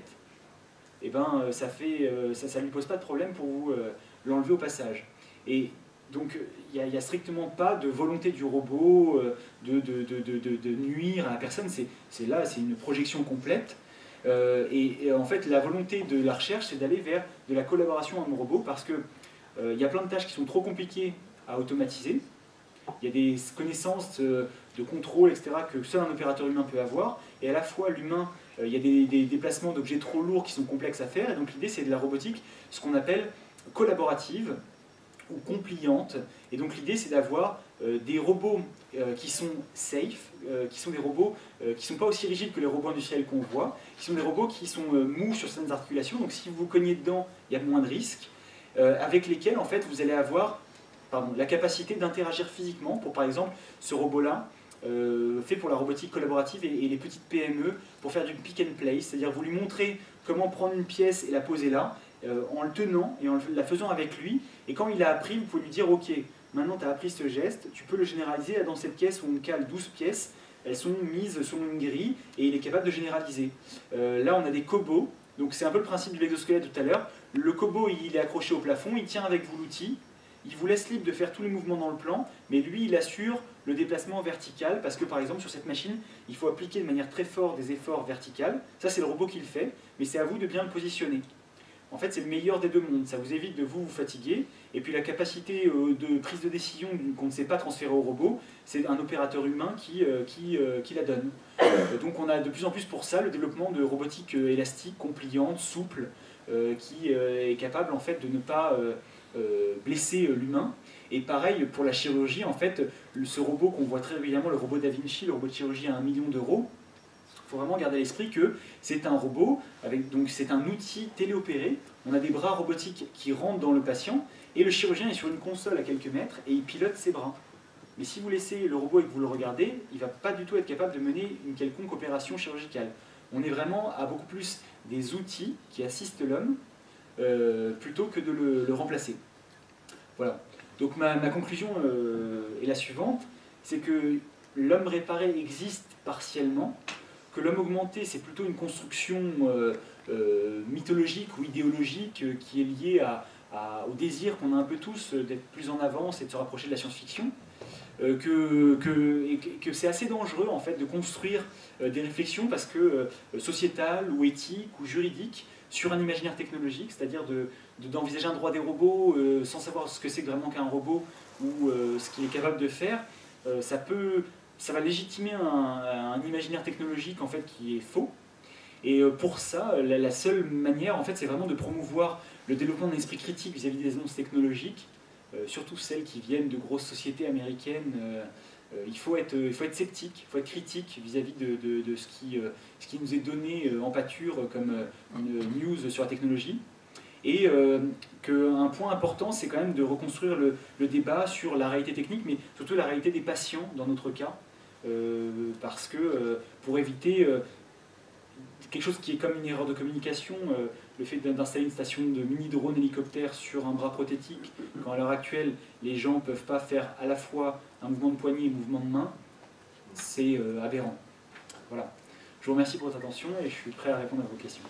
eh ben, euh, ça ne euh, ça, ça lui pose pas de problème pour vous euh, l'enlever au passage. Et donc, il n'y a, a strictement pas de volonté du robot euh, de, de, de, de, de nuire à la personne. C'est là, c'est une projection complète. Euh, et, et en fait, la volonté de la recherche, c'est d'aller vers de la collaboration homme-robot, parce qu'il euh, y a plein de tâches qui sont trop compliquées à automatiser. Il y a des connaissances euh, de contrôle, et cetera, que seul un opérateur humain peut avoir. Et à la fois, l'humain, euh, il y a des, des déplacements d'objets trop lourds qui sont complexes à faire. Et donc, l'idée, c'est de la robotique, ce qu'on appelle collaborative ou compliante. Et donc l'idée, c'est d'avoir euh, des robots euh, qui sont safe, euh, qui sont des robots euh, qui ne sont pas aussi rigides que les robots industriels qu'on voit, qui sont des robots qui sont euh, mous sur certaines articulations, donc si vous vous cognez dedans, il y a moins de risques, euh, avec lesquels en fait vous allez avoir pardon, la capacité d'interagir physiquement pour par exemple ce robot-là, euh, fait pour la robotique collaborative et, et les petites P M E pour faire du pick and place, c'est-à-dire vous lui montrez comment prendre une pièce et la poser là, Euh, en le tenant et en la faisant avec lui, et quand il a appris, vous pouvez lui dire ok, maintenant tu as appris ce geste, tu peux le généraliser dans cette caisse où on cale douze pièces, elles sont mises sur une grille et il est capable de généraliser. Euh, là on a des cobots, donc c'est un peu le principe de l'exosquelette tout à l'heure. Le cobot il est accroché au plafond, il tient avec vous l'outil, il vous laisse libre de faire tous les mouvements dans le plan, mais lui il assure le déplacement vertical, parce que par exemple sur cette machine il faut appliquer de manière très forte des efforts verticaux, ça c'est le robot qui le fait, mais c'est à vous de bien le positionner. En fait, c'est le meilleur des deux mondes. Ça vous évite de vous, vous fatiguer. Et puis la capacité euh, de prise de décision qu'on ne sait pas transférer au robot, c'est un opérateur humain qui, euh, qui, euh, qui la donne. Euh, donc on a de plus en plus pour ça le développement de robotique euh, élastique, compliante, souple, euh, qui euh, est capable en fait de ne pas euh, euh, blesser l'humain. Et pareil pour la chirurgie, en fait, ce robot qu'on voit très régulièrement, le robot Da Vinci, le robot de chirurgie à un million d'euros, il faut vraiment garder à l'esprit que c'est un robot, avec, donc c'est un outil téléopéré. On a des bras robotiques qui rentrent dans le patient et le chirurgien est sur une console à quelques mètres et il pilote ses bras. Mais si vous laissez le robot et que vous le regardez, il ne va pas du tout être capable de mener une quelconque opération chirurgicale. On est vraiment à beaucoup plus des outils qui assistent l'homme euh, plutôt que de le, le remplacer. Voilà. Donc ma, ma conclusion euh, est la suivante, c'est que l'homme réparé existe partiellement, que l'homme augmenté, c'est plutôt une construction euh, euh, mythologique ou idéologique euh, qui est liée à, à, au désir qu'on a un peu tous d'être plus en avance et de se rapprocher de la science-fiction, euh, que, que, et que c'est assez dangereux en fait de construire euh, des réflexions parce que euh, sociétales ou éthiques ou juridiques sur un imaginaire technologique, c'est-à-dire de, de, d'envisager un droit des robots euh, sans savoir ce que c'est vraiment qu'un robot ou euh, ce qu'il est capable de faire, euh, ça peut... ça va légitimer un, un imaginaire technologique en fait qui est faux. Et pour ça, la, la seule manière, en fait, c'est vraiment de promouvoir le développement d'un esprit critique vis-à-vis des annonces technologiques, euh, surtout celles qui viennent de grosses sociétés américaines. Euh, euh, il, faut être, il faut être sceptique, il faut être critique vis-à-vis de, de, de ce, qui, euh, ce qui nous est donné euh, en pâture comme euh, une news sur la technologie. Et euh, qu'un point important, c'est quand même de reconstruire le, le débat sur la réalité technique, mais surtout la réalité des patients dans notre cas, euh, parce que euh, pour éviter euh, quelque chose qui est comme une erreur de communication, euh, le fait d'installer une station de mini-drone hélicoptère sur un bras prothétique, quand à l'heure actuelle les gens ne peuvent pas faire à la fois un mouvement de poignet et un mouvement de main, c'est euh, aberrant. Voilà. Je vous remercie pour votre attention et je suis prêt à répondre à vos questions.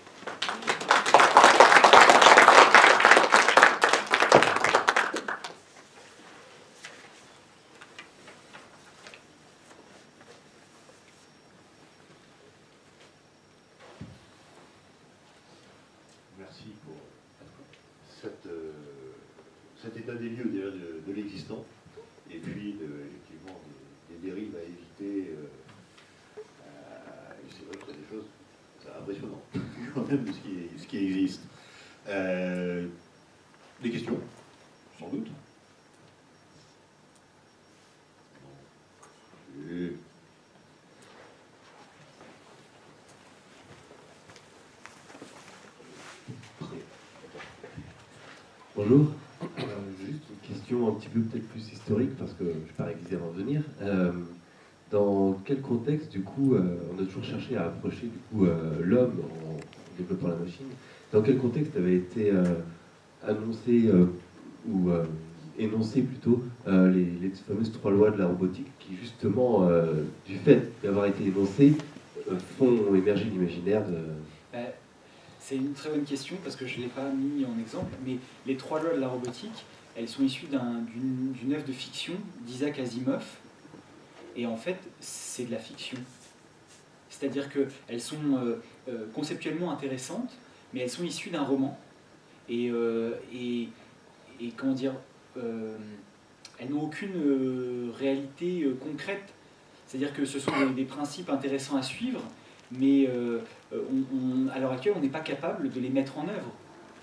Merci pour cette, euh, cet état des lieux déjà de, de l'existant et puis de, effectivement des, des dérives à éviter. Euh, euh, c'est vrai qu'il y a des choses impressionnantes quand même de ce qui, ce qui existe. Euh, des questions, sans doute. Et... Bonjour. Euh, juste une question un petit peu peut-être plus historique, parce que je parie qu'ils vont venir. Euh, dans quel contexte, du coup, euh, on a toujours cherché à approcher du coup euh, l'homme en, en développant la machine. Dans quel contexte avait été euh, annoncé euh, ou euh, énoncé plutôt euh, les, les fameuses trois lois de la robotique qui justement, euh, du fait d'avoir été énoncées, euh, font émerger l'imaginaire de... Euh, C'est une très bonne question parce que je ne l'ai pas mis en exemple, mais les trois lois de la robotique, elles sont issues d'un- d'une d'une œuvre de fiction d'Isaac Asimov, et en fait, c'est de la fiction. C'est-à-dire qu'elles sont euh, euh, conceptuellement intéressantes, mais elles sont issues d'un roman, et, euh, et, et comment dire, euh, elles n'ont aucune euh, réalité euh, concrète. C'est-à-dire que ce sont des, des principes intéressants à suivre, mais euh, on, on, à l'heure actuelle, on n'est pas capable de les mettre en œuvre.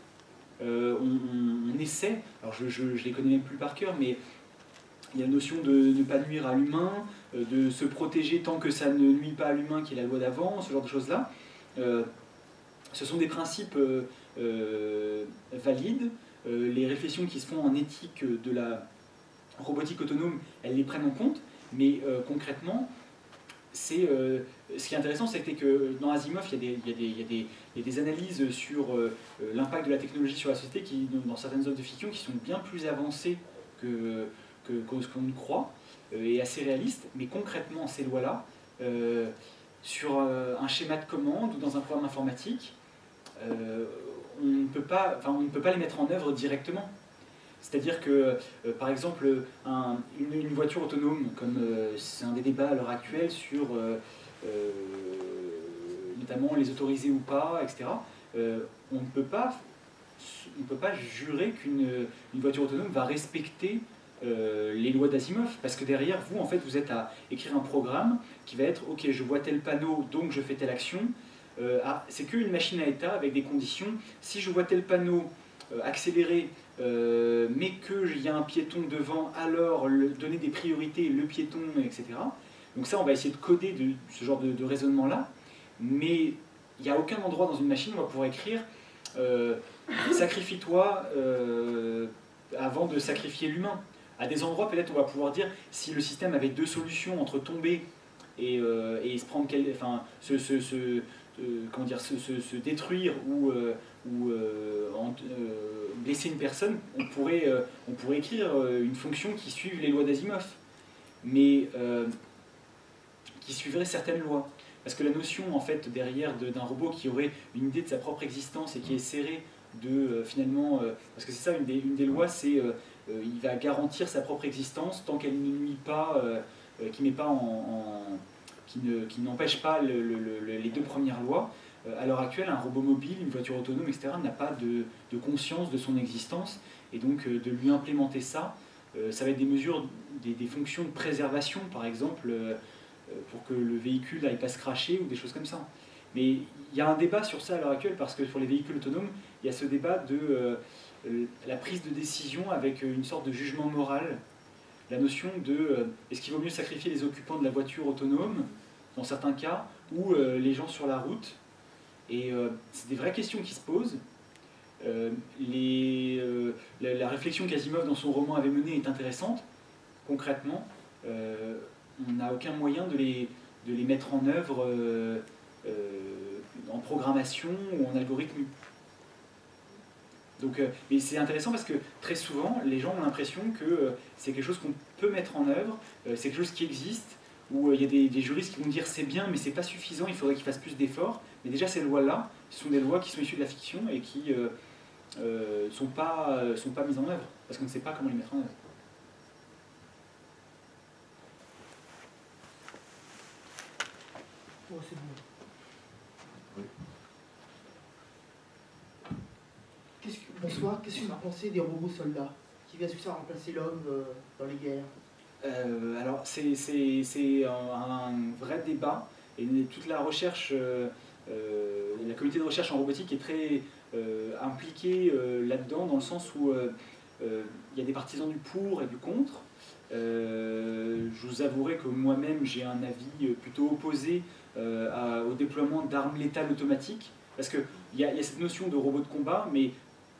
Euh, on, on, on essaie, alors je ne les connais même plus par cœur, mais il y a la notion de ne pas nuire à l'humain, euh, de se protéger tant que ça ne nuit pas à l'humain, qui est la loi d'avant, ce genre de choses-là. Euh, ce sont des principes euh, euh, valides. Euh, les réflexions qui se font en éthique de la robotique autonome, elles les prennent en compte, mais euh, concrètement, c'est, euh, ce qui est intéressant, c'est que dans Asimov, il y a des, il y a des, il y a des, il y a des analyses sur euh, l'impact de la technologie sur la société qui, dans certaines œuvres de fiction, qui sont bien plus avancées que, que, que ce qu'on croit, euh, et assez réalistes, mais concrètement, ces lois-là, euh, sur euh, un schéma de commande ou dans un programme informatique, euh, on ne peut pas, enfin, on ne peut pas les mettre en œuvre directement. C'est-à-dire que, euh, par exemple, un, une, une voiture autonome, comme euh, c'est un des débats à l'heure actuelle sur euh, euh, notamment les autoriser ou pas, et cetera, euh, on ne peut pas, on ne peut pas jurer qu'une une voiture autonome va respecter euh, les lois d'Asimov, parce que derrière, vous, en fait, vous êtes à écrire un programme qui va être « Ok, je vois tel panneau, donc je fais telle action euh, ». Ah, c'est qu'une machine à état avec des conditions. Si je vois tel panneau euh, accéléré, Euh, mais qu'il y a un piéton devant, alors le, donner des priorités, le piéton, et cetera. Donc ça, on va essayer de coder de, ce genre de, de raisonnement-là, mais il n'y a aucun endroit dans une machine où on va pouvoir écrire euh, « sacrifie-toi euh, avant de sacrifier l'humain ». À des endroits, peut-être, on va pouvoir dire, si le système avait deux solutions entre tomber et, euh, et se prendre, quel, enfin, se, se, se, euh, comment dire, se, se, se détruire ou... Euh, ou euh, en, euh, blesser une personne, on pourrait, euh, on pourrait écrire euh, une fonction qui suive les lois d'Asimov, mais euh, qui suivrait certaines lois. Parce que la notion, en fait, derrière d'un robot qui aurait une idée de sa propre existence et qui essaierait de, euh, finalement... Euh, parce que c'est ça, une des, une des lois, c'est euh, euh, il va garantir sa propre existence tant qu'elle ne nuit pas, euh, euh, qui met pas en... en qui ne, qui n'empêche pas le, le, le, les deux premières lois. À l'heure actuelle, un robot mobile, une voiture autonome, et cetera, n'a pas de, de conscience de son existence, et donc euh, de lui implémenter ça, euh, ça va être des mesures, des, des fonctions de préservation, par exemple, euh, pour que le véhicule n'aille pas se cracher, ou des choses comme ça. Mais il y a un débat sur ça à l'heure actuelle, parce que pour les véhicules autonomes, il y a ce débat de euh, la prise de décision avec une sorte de jugement moral, la notion de euh, est-ce qu'il vaut mieux sacrifier les occupants de la voiture autonome, dans certains cas, ou euh, les gens sur la route. Et euh, c'est des vraies questions qui se posent. Euh, les, euh, la, la réflexion qu'Asimov dans son roman avait menée est intéressante. Concrètement, euh, on n'a aucun moyen de les, de les mettre en œuvre euh, euh, en programmation ou en algorithme. Donc, euh, mais c'est intéressant parce que très souvent, les gens ont l'impression que euh, c'est quelque chose qu'on peut mettre en œuvre, euh, c'est quelque chose qui existe, où il euh, y a des, des juristes qui vont dire c'est bien, mais c'est pas suffisant, il faudrait qu'ils fassent plus d'efforts. Mais déjà, ces lois-là, ce sont des lois qui sont issues de la fiction et qui ne euh, euh, sont, pas, euh, sont pas mises en œuvre, parce qu'on ne sait pas comment les mettre en œuvre. Oh, c'est bon. Oui. Qu'est-ce que, bonsoir, qu'est-ce que vous pensez des robots soldats qui viennent ça remplacer l'homme euh, dans les guerres? euh, Alors, c'est, c'est, c'est un, un vrai débat, et toute la recherche, euh, euh, la communauté de recherche en robotique est très euh, impliquée euh, là-dedans, dans le sens où il euh, euh, y a des partisans du pour et du contre. Euh, je vous avouerai que moi-même, j'ai un avis plutôt opposé euh, à, au déploiement d'armes létales automatiques, parce qu'il y, y a cette notion de robot de combat, mais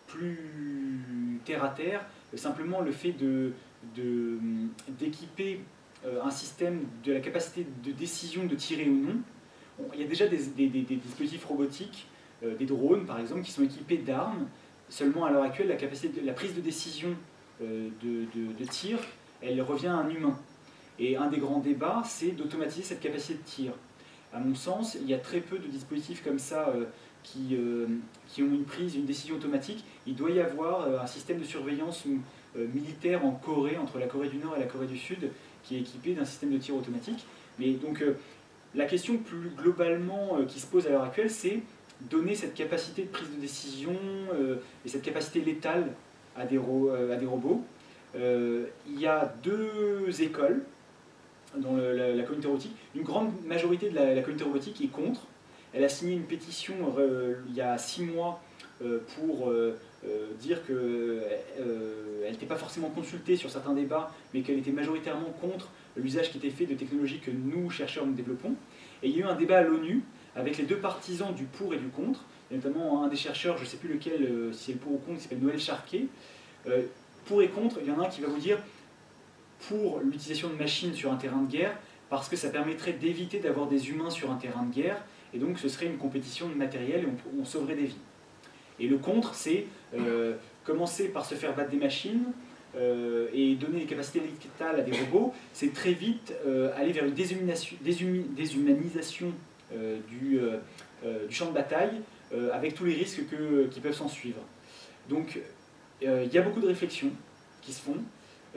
plus terre à terre, simplement le fait de, de, d'équiper un système de la capacité de décision de tirer ou non. Il y a déjà des, des, des, des dispositifs robotiques, euh, des drones par exemple, qui sont équipés d'armes. Seulement à l'heure actuelle, la, capacité de, la prise de décision euh, de, de, de tir, elle revient à un humain. Et un des grands débats, c'est d'automatiser cette capacité de tir. À mon sens, il y a très peu de dispositifs comme ça euh, qui, euh, qui ont une prise, une décision automatique. Il doit y avoir euh, un système de surveillance euh, militaire en Corée, entre la Corée du Nord et la Corée du Sud, qui est équipé d'un système de tir automatique. Mais donc, euh, la question plus globalement euh, qui se pose à l'heure actuelle, c'est donner cette capacité de prise de décision euh, et cette capacité létale à des, ro euh, à des robots. Euh, il y a deux écoles dans le, la, la communauté robotique. Une grande majorité de la, la communauté robotique est contre. Elle a signé une pétition euh, il y a six mois euh, pour euh, euh, dire qu'elle euh, n'était pas forcément consultée sur certains débats, mais qu'elle était majoritairement contre l'usage qui était fait de technologies que nous, chercheurs, nous développons. Et il y a eu un débat à l'ONU avec les deux partisans du pour et du contre, et notamment un des chercheurs, je ne sais plus lequel, euh, si c'est le pour ou contre, qui s'appelle Noël Charquet. Euh, pour et contre, il y en a un qui va vous dire pour l'utilisation de machines sur un terrain de guerre, parce que ça permettrait d'éviter d'avoir des humains sur un terrain de guerre, et donc ce serait une compétition de matériel et on, on sauverait des vies. Et le contre, c'est euh, commencer par se faire battre des machines euh, et donner des capacités létales à des robots, c'est très vite euh, aller vers une déshumanisation, déshumanisation euh, du, euh, du champ de bataille, euh, avec tous les risques que, qui peuvent s'en suivre. Donc euh, il y a beaucoup de réflexions qui se font.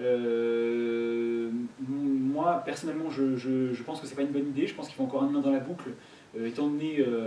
Euh, moi, personnellement, je, je, je pense que c'est pas une bonne idée. Je pense qu'il faut encore un humain dans la boucle, euh, étant donné, euh,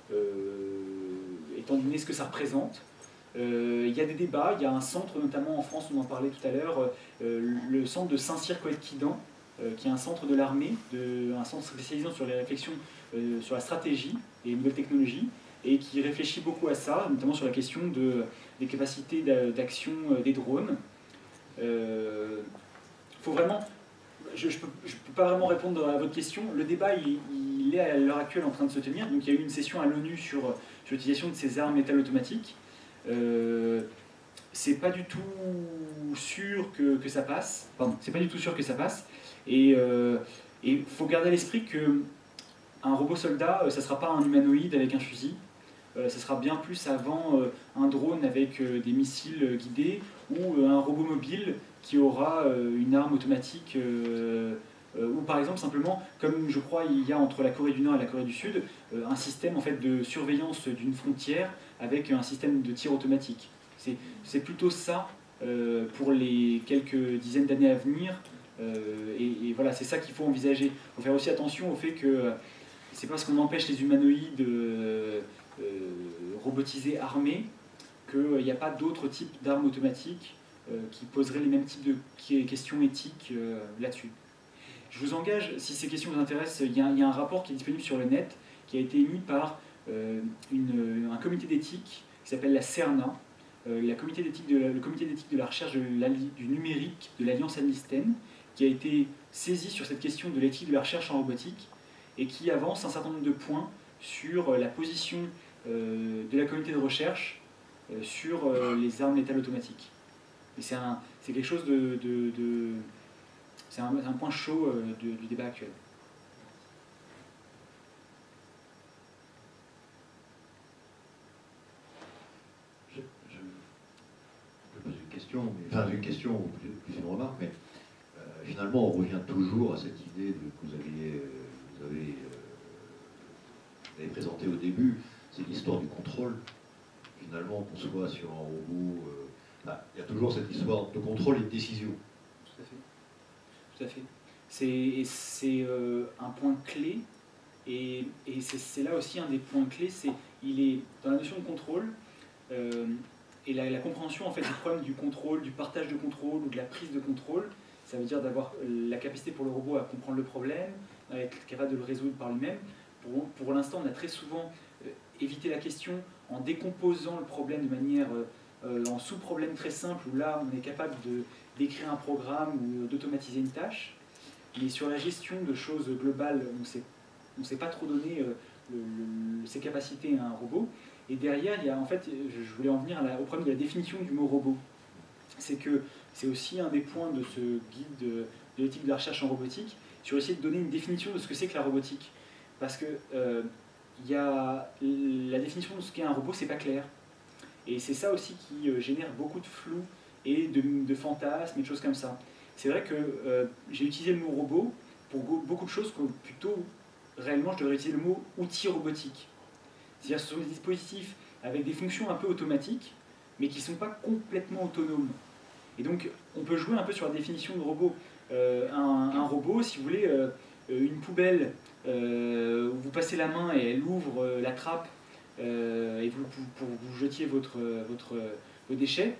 euh, étant donné ce que ça représente. Euh, il y a des débats. Il y a un centre, notamment en France, on en parlait tout à l'heure, euh, le centre de Saint-Cyr-Coëtquidan, euh, qui est un centre de l'armée, un centre spécialisé sur les réflexions euh, sur la stratégie et les nouvelles technologies, et qui réfléchit beaucoup à ça, notamment sur la question de, des capacités d'action des drones. Euh, faut vraiment, je ne peux, peux pas vraiment répondre à votre question. Le débat, il, il est à l'heure actuelle en train de se tenir. Donc, il y a eu une session à l'ONU sur, sur l'utilisation de ces armes létales automatiques. Euh, c'est pas du tout sûr que, que ça passe. Pardon, c'est pas du tout sûr que ça passe. Et il euh, faut garder à l'esprit que un robot soldat, ça ne sera pas un humanoïde avec un fusil. Euh, ça sera bien plus avant euh, un drone avec euh, des missiles guidés ou euh, un robot mobile qui aura euh, une arme automatique euh, euh, ou par exemple simplement, comme je crois il y a entre la Corée du Nord et la Corée du Sud, euh, un système en fait, de surveillance d'une frontière avec un système de tir automatique. C'est plutôt ça euh, pour les quelques dizaines d'années à venir euh, et, et voilà, c'est ça qu'il faut envisager. Il faut faire aussi attention au fait que c'est parce qu'on empêche les humanoïdes euh, euh, robotisés armés qu'il n'y a pas d'autres types d'armes automatiques euh, qui poseraient les mêmes types de questions éthiques euh, là-dessus. Je vous engage, si ces questions vous intéressent, il y, a, il y a un rapport qui est disponible sur le net qui a été émis par euh, une, un comité d'éthique qui s'appelle la CERNA, euh, la comité de la, le comité d'éthique de la recherche de la, du numérique de l'Alliance Anlisten, qui a été saisi sur cette question de l'éthique de la recherche en robotique et qui avance un certain nombre de points sur la position euh, de la communauté de recherche euh, sur euh, les armes létales automatiques. Et c'est quelque chose de... de, de c'est un, un point chaud euh, du, du débat actuel. Je, je, je pose une question, mais, enfin une question ou plus, plus une remarque, mais euh, finalement on revient toujours à cette idée de, que vous aviez, vous avez, euh, vous avez présenté au début, c'est l'histoire du contrôle. Finalement, qu'on soit sur un robot, euh, bah, il y a toujours cette histoire de contrôle et de décision. Tout à fait. Tout à fait. C'est euh, un point clé, et, et c'est là aussi un des points clés, c'est il est dans la notion de contrôle, euh, et la, la compréhension en fait, du problème du contrôle, du partage de contrôle ou de la prise de contrôle. Ça veut dire d'avoir la capacité pour le robot à comprendre le problème, à être capable de le résoudre par lui-même. Pour, pour l'instant, on a très souvent euh, évité la question en décomposant le problème de manière euh, en sous-problèmes très simples, où là, on est capable d'écrire un programme ou d'automatiser une tâche. Mais sur la gestion de choses globales, on ne sait pas trop donner euh, le, le, ses capacités à un robot. Et derrière, il y a, en fait, je voulais en venir à la, au problème de la définition du mot robot. C'est que c'est aussi un des points de ce guide de, de l'éthique de la recherche en robotique, sur essayer de donner une définition de ce que c'est que la robotique. Parce que euh, y a, la définition de ce qu'est un robot, c'est pas clair. Et c'est ça aussi qui euh, génère beaucoup de flou et de, de fantasmes et de choses comme ça. C'est vrai que euh, j'ai utilisé le mot robot pour beaucoup de choses que plutôt, réellement, je devrais utiliser le mot outil robotique. C'est-à-dire que ce sont des dispositifs avec des fonctions un peu automatiques, mais qui ne sont pas complètement autonomes. Et donc, on peut jouer un peu sur la définition de robot. Euh, un, un robot, si vous voulez, euh, une poubelle, euh, où vous passez la main et elle ouvre euh, la trappe, euh, et vous, pour, pour vous jetiez votre, votre, vos déchets,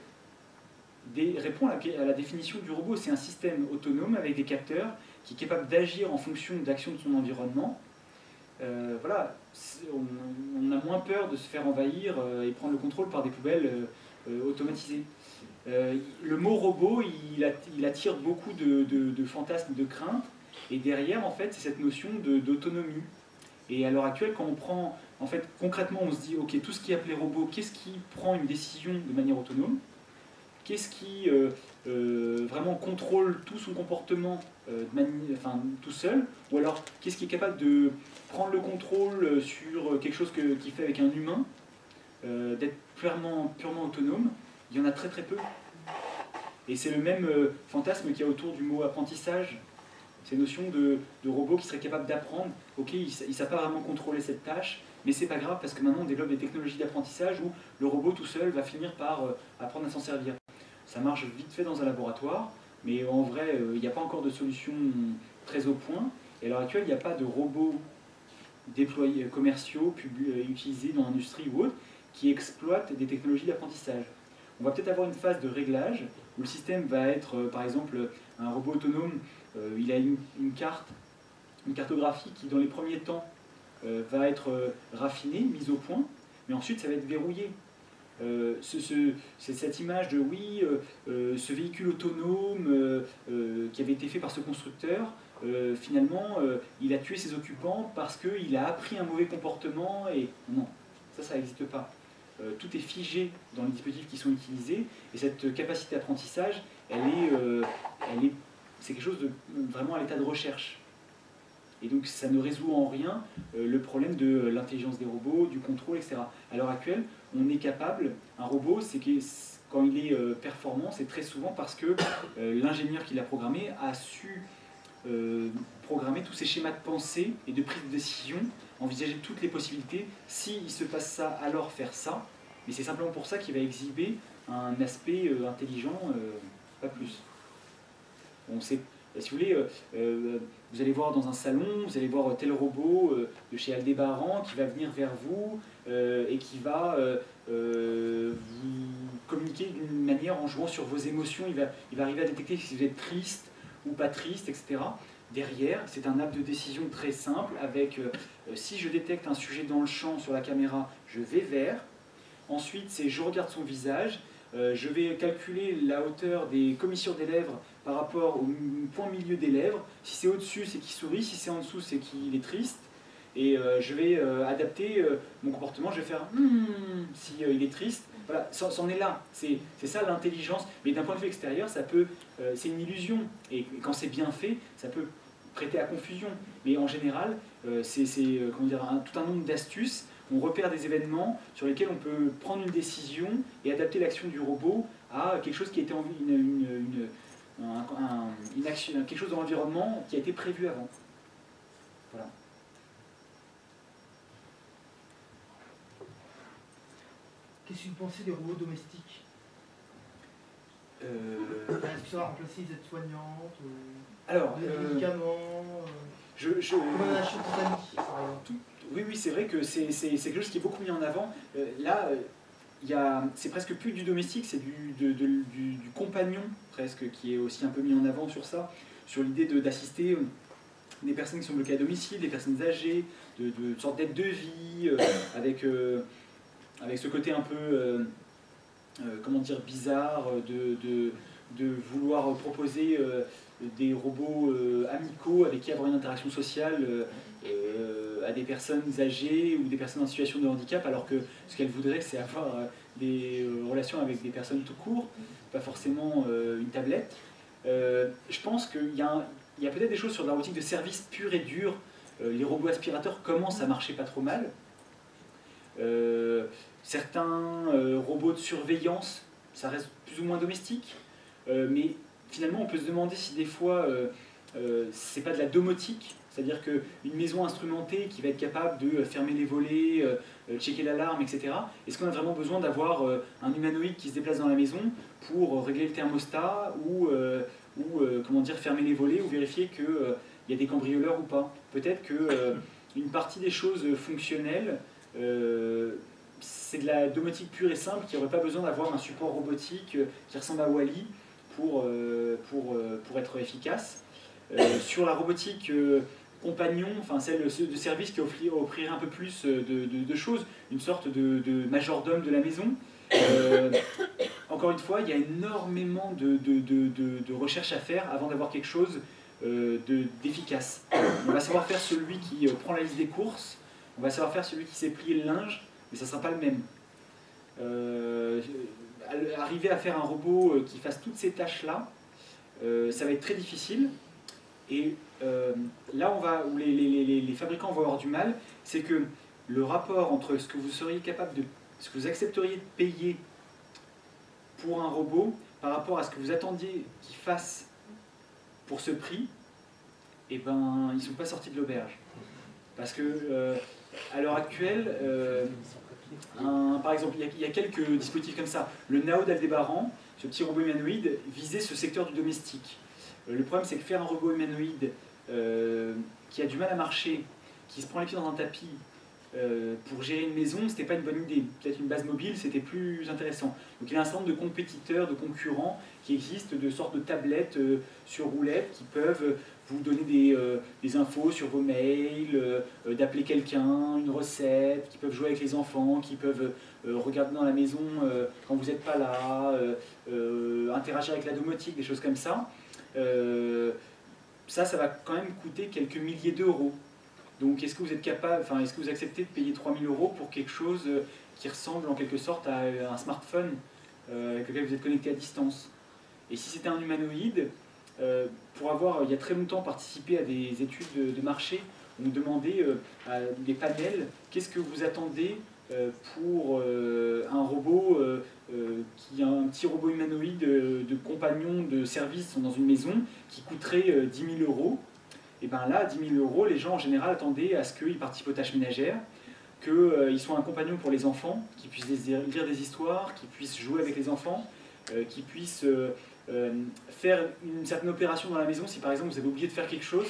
des, répond à la, à la définition du robot. C'est un système autonome avec des capteurs qui est capable d'agir en fonction d'action de son environnement. Euh, voilà, on, on a moins peur de se faire envahir euh, et prendre le contrôle par des poubelles euh, euh, automatisées. Euh, le mot robot, il, il attire beaucoup de, de, de fantasmes, de craintes, et derrière, en fait, c'est cette notion d'autonomie. Et à l'heure actuelle, quand on prend, en fait, concrètement, on se dit, ok, tout ce qui est appelé robot, qu'est-ce qui prend une décision de manière autonome? Qu'est-ce qui euh, euh, vraiment contrôle tout son comportement euh, de mani- enfin, tout seul? Ou alors, qu'est-ce qui est capable de prendre le contrôle sur quelque chose que, qu'il fait avec un humain, euh, d'être purement, purement autonome? Il y en a très très peu. Et c'est le même euh, fantasme qu'il y a autour du mot apprentissage. Ces notions de, de robots qui seraient capables d'apprendre. Ok, ils ne savent pas vraiment contrôler cette tâche, mais c'est pas grave parce que maintenant on développe des technologies d'apprentissage où le robot tout seul va finir par euh, apprendre à s'en servir. Ça marche vite fait dans un laboratoire, mais en vrai, il euh, n'y a pas encore de solution très au point. Et à l'heure actuelle, il n'y a pas de robots déployés, commerciaux, euh, utilisés dans l'industrie ou autre, qui exploitent des technologies d'apprentissage. On va peut-être avoir une phase de réglage où le système va être, euh, par exemple, un robot autonome, euh, il a une, une carte, une cartographie qui, dans les premiers temps, euh, va être euh, raffinée, mise au point, mais ensuite ça va être verrouillé. Euh, ce, ce, c'est cette image de oui, euh, euh, ce véhicule autonome euh, euh, qui avait été fait par ce constructeur, euh, finalement, euh, il a tué ses occupants parce qu'il a appris un mauvais comportement et non, ça, ça n'existe pas. Euh, tout est figé dans les dispositifs qui sont utilisés et cette capacité d'apprentissage, elle est, euh, elle est, c'est quelque chose de vraiment à l'état de recherche. Et donc ça ne résout en rien euh, le problème de l'intelligence des robots, du contrôle, et cetera. À l'heure actuelle, on est capable, un robot, c'est que quand il est euh, performant, c'est très souvent parce que euh, l'ingénieur qui l'a programmé a su euh, programmer tous ces schémas de pensée et de prise de décision, envisager toutes les possibilités. S'il se passe ça, alors faire ça. Mais c'est simplement pour ça qu'il va exhiber un aspect euh, intelligent, euh, pas plus. On sait, si vous voulez, euh, euh, vous allez voir dans un salon, vous allez voir tel robot euh, de chez Aldébaran qui va venir vers vous euh, et qui va euh, euh, vous communiquer d'une manière en jouant sur vos émotions. Il va, il va arriver à détecter si vous êtes triste ou pas triste, et cetera. Derrière, c'est un app de décision très simple avec euh, si je détecte un sujet dans le champ sur la caméra, je vais vers. Ensuite, c'est je regarde son visage. Euh, je vais calculer la hauteur des commissures des lèvres par rapport au point milieu des lèvres. Si c'est au-dessus, c'est qu'il sourit. Si c'est en dessous, c'est qu'il est triste. Et euh, je vais euh, adapter euh, mon comportement. Je vais faire hmm, si euh, il est triste. Voilà, c'en est là. C'est ça l'intelligence. Mais d'un point de vue extérieur, ça peut, euh, c'est une illusion. Et quand c'est bien fait, ça peut prêter à confusion. Mais en général, euh, c'est euh, comment dire, un, tout un nombre d'astuces. On repère des événements sur lesquels on peut prendre une décision et adapter l'action du robot à quelque chose qui a été une, une, une, un, un, une action, quelque chose dans l'environnement qui a été prévu avant. Voilà. Qu'est-ce que vous pensez des robots domestiques? euh... Est-ce que ça va remplacer les aides-soignantes, euh, Alors, les euh... médicaments euh... je, je... Comme un achat Titanic, par exemple. Tout... Oui, oui, c'est vrai que c'est quelque chose qui est beaucoup mis en avant. Euh, là, euh, c'est presque plus du domestique, c'est du, de, de, du, du compagnon, presque, qui est aussi un peu mis en avant sur ça, sur l'idée d'assister euh, des personnes qui sont bloquées à domicile, des personnes âgées, de, de, de sorte d'aide de vie, euh, avec, euh, avec ce côté un peu, euh, euh, comment dire, bizarre, de, de, de vouloir proposer euh, des robots euh, amicaux avec qui avoir une interaction sociale euh, euh, à des personnes âgées ou des personnes en situation de handicap, alors que ce qu'elles voudraient, c'est avoir euh, des euh, relations avec des personnes tout court, pas forcément euh, une tablette. Euh, je pense qu'il y a, un, il y a peut-être des choses sur la robotique de service pure et dure. Euh, les robots aspirateurs commencent à marcher pas trop mal. Euh, certains euh, robots de surveillance, ça reste plus ou moins domestique, euh, mais finalement on peut se demander si des fois euh, euh, c'est pas de la domotique, c'est-à-dire qu'une maison instrumentée qui va être capable de fermer les volets, euh, checker l'alarme, et cetera. Est-ce qu'on a vraiment besoin d'avoir euh, un humanoïde qui se déplace dans la maison pour régler le thermostat ou, euh, ou euh, comment dire, fermer les volets ou vérifier qu'il euh, y a des cambrioleurs ou pas? Peut-être que euh, une partie des choses fonctionnelles, euh, c'est de la domotique pure et simple qui n'aurait pas besoin d'avoir un support robotique euh, qui ressemble à Wall-E pour, euh, pour, euh, pour être efficace. Euh, sur la robotique euh, compagnon, enfin celle de service qui offrir, offrirait un peu plus de, de, de choses, une sorte de, de majordome de la maison. Euh, encore une fois, il y a énormément de, de, de, de, de recherches à faire avant d'avoir quelque chose euh, d'efficace. On va savoir faire celui qui euh, prend la liste des courses, on va savoir faire celui qui sait plier le linge, mais ça ne sera pas le même. Euh, arriver à faire un robot qui fasse toutes ces tâches-là, euh, ça va être très difficile. Et euh, là on va, où les, les, les, les fabricants vont avoir du mal, c'est que le rapport entre ce que vous seriez capable de, ce que vous accepteriez de payer pour un robot par rapport à ce que vous attendiez qu'il fasse pour ce prix, et ben ils ne sont pas sortis de l'auberge. Parce que euh, à l'heure actuelle, euh, un, par exemple, il y, a, il y a quelques dispositifs comme ça. Le Nao d'Aldébaran, ce petit robot humanoïde, visait ce secteur du domestique. Le problème, c'est que faire un robot humanoïde euh, qui a du mal à marcher, qui se prend les pieds dans un tapis euh, pour gérer une maison, c'était pas une bonne idée. Peut-être une base mobile, c'était plus intéressant. Donc il y a un certain nombre de compétiteurs, de concurrents qui existent, de sortes de tablettes euh, sur roulette qui peuvent vous donner des, euh, des infos sur vos mails, euh, d'appeler quelqu'un, une recette, qui peuvent jouer avec les enfants, qui peuvent euh, regarder dans la maison euh, quand vous n'êtes pas là, euh, euh, interagir avec la domotique, des choses comme ça. Euh, ça, ça va quand même coûter quelques milliers d'euros. Donc, est-ce que vous êtes capable, enfin, est-ce que vous acceptez de payer trois mille euros pour quelque chose qui ressemble en quelque sorte à un smartphone euh, avec lequel vous êtes connecté à distance? Et si c'était un humanoïde, euh, pour avoir, il y a très longtemps, participé à des études de, de marché, on nous demandait euh, à des panels, qu'est-ce que vous attendez euh, pour euh, un robot euh, Euh, qui a un petit robot humanoïde de, de compagnon de service dans une maison qui coûterait euh, dix mille euros. Et bien là, dix mille euros, les gens en général attendaient à ce qu'il participe aux tâches ménagères, qu'il euh, soit un compagnon pour les enfants, qu'il puisse lire des histoires, qu'il puisse jouer avec les enfants, euh, qu'il puisse euh, euh, faire une certaine opération dans la maison si par exemple vous avez oublié de faire quelque chose.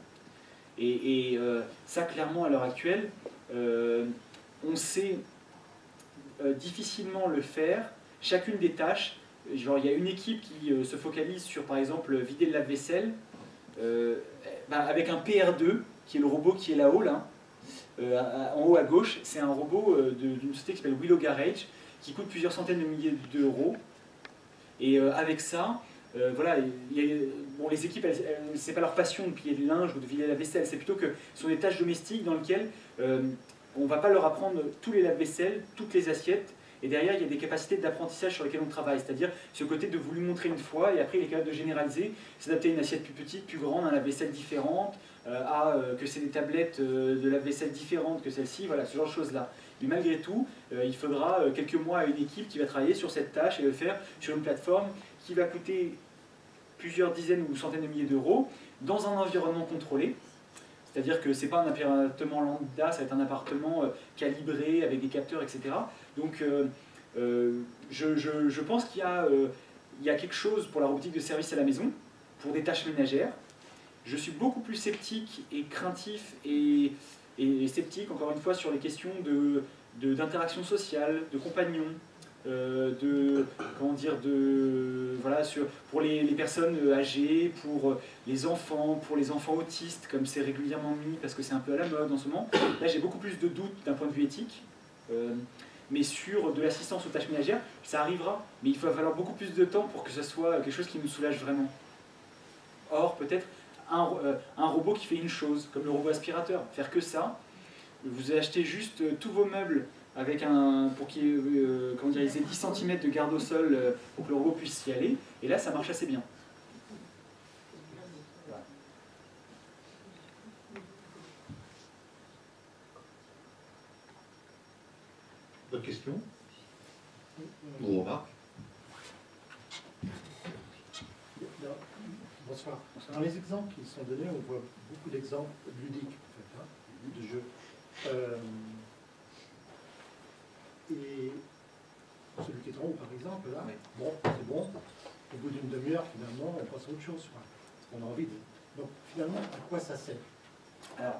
Et, et euh, ça, clairement, à l'heure actuelle, euh, on sait Euh, difficilement le faire, chacune des tâches. Genre, il y a une équipe qui euh, se focalise sur, par exemple, vider le lave-vaisselle, euh, bah, avec un P R deux, qui est le robot qui est là-haut, là, euh, en haut à gauche. C'est un robot euh, d'une société qui s'appelle Willow Garage, qui coûte plusieurs centaines de milliers d'euros. Et euh, avec ça, euh, voilà, y a, bon, les équipes, c'est pas leur passion de plier le linge ou de vider la vaisselle, c'est plutôt que ce sont des tâches domestiques dans lesquelles euh, on ne va pas leur apprendre tous les lave-vaisselles, toutes les assiettes, et derrière il y a des capacités d'apprentissage sur lesquelles on travaille, c'est-à-dire ce côté de vous lui montrer une fois, et après il est capable de généraliser, s'adapter à une assiette plus petite, plus grande, à un lave-vaisselle différente, euh, à euh, que c'est des tablettes euh, de lave-vaisselle différentes que celle-ci, voilà, ce genre de choses-là. Mais malgré tout, euh, il faudra euh, quelques mois à une équipe qui va travailler sur cette tâche et le faire sur une plateforme qui va coûter plusieurs dizaines ou centaines de milliers d'euros, dans un environnement contrôlé. C'est-à-dire que ce n'est pas un appartement lambda, ça va être un appartement euh, calibré avec des capteurs, et cetera. Donc euh, euh, je, je, je pense qu'il y, euh, y a quelque chose pour la robotique de service à la maison, pour des tâches ménagères. Je suis beaucoup plus sceptique et craintif et, et sceptique, encore une fois, sur les questions de, de, d'interaction sociale, de compagnons, euh, de, comment dire, de, voilà, sur, pour les, les personnes âgées, pour les enfants, pour les enfants autistes, comme c'est régulièrement mis, parce que c'est un peu à la mode en ce moment. Là, j'ai beaucoup plus de doutes d'un point de vue éthique. Euh, mais sur de l'assistance aux tâches ménagères, ça arrivera, mais il va falloir beaucoup plus de temps pour que ce soit quelque chose qui nous soulage vraiment. Or, peut-être un, euh, un robot qui fait une chose, comme le robot aspirateur, faire que ça, vous achetez juste euh, tous vos meubles avec un, pour qu'ils euh, comment dire, ils aient dix centimètres de garde au sol euh, pour que le robot puisse y aller, et là ça marche assez bien. Voilà. D'autres questions ou remarques? Bonsoir. Dans les exemples qui sont donnés, on voit beaucoup d'exemples ludiques en fait, hein, de jeux. Euh, et celui qui est en haut, par exemple, là, Oui. bon, c'est bon. Au bout d'une demi-heure, finalement, on passe à autre chose. Quoi. On a envie de. Donc, finalement, à quoi ça sert? Alors,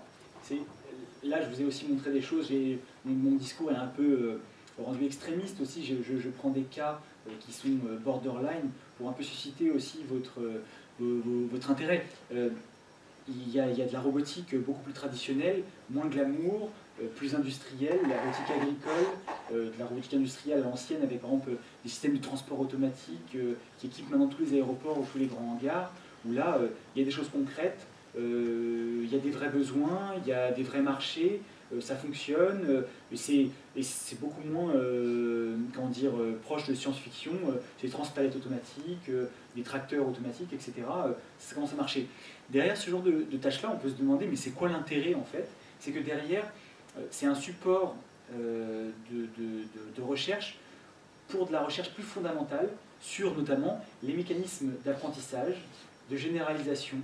là, je vous ai aussi montré des choses. Mon, mon discours est un peu euh, rendu extrémiste aussi. Je, je, je prends des cas euh, qui sont euh, borderline pour un peu susciter aussi votre, euh, vos, votre intérêt. Euh, il, y a, il y a de la robotique beaucoup plus traditionnelle, moins glamour, euh, plus industrielle, la robotique agricole, euh, de la robotique industrielle à l'ancienne avec par exemple des systèmes de transport automatique euh, qui équipent maintenant tous les aéroports ou tous les grands hangars, où là, euh, il y a des choses concrètes. Euh, il y a des vrais besoins, il y a des vrais marchés, euh, ça fonctionne, euh, et c'est beaucoup moins euh, comment dire, euh, proche de science-fiction, euh, c'est des transpalettes automatiques, euh, des tracteurs automatiques, et cetera. Euh, ça commence à marcher. Derrière ce genre de, de tâches-là, on peut se demander, mais c'est quoi l'intérêt en fait? C'est que derrière, euh, c'est un support euh, de, de, de, de recherche pour de la recherche plus fondamentale sur notamment les mécanismes d'apprentissage, de généralisation,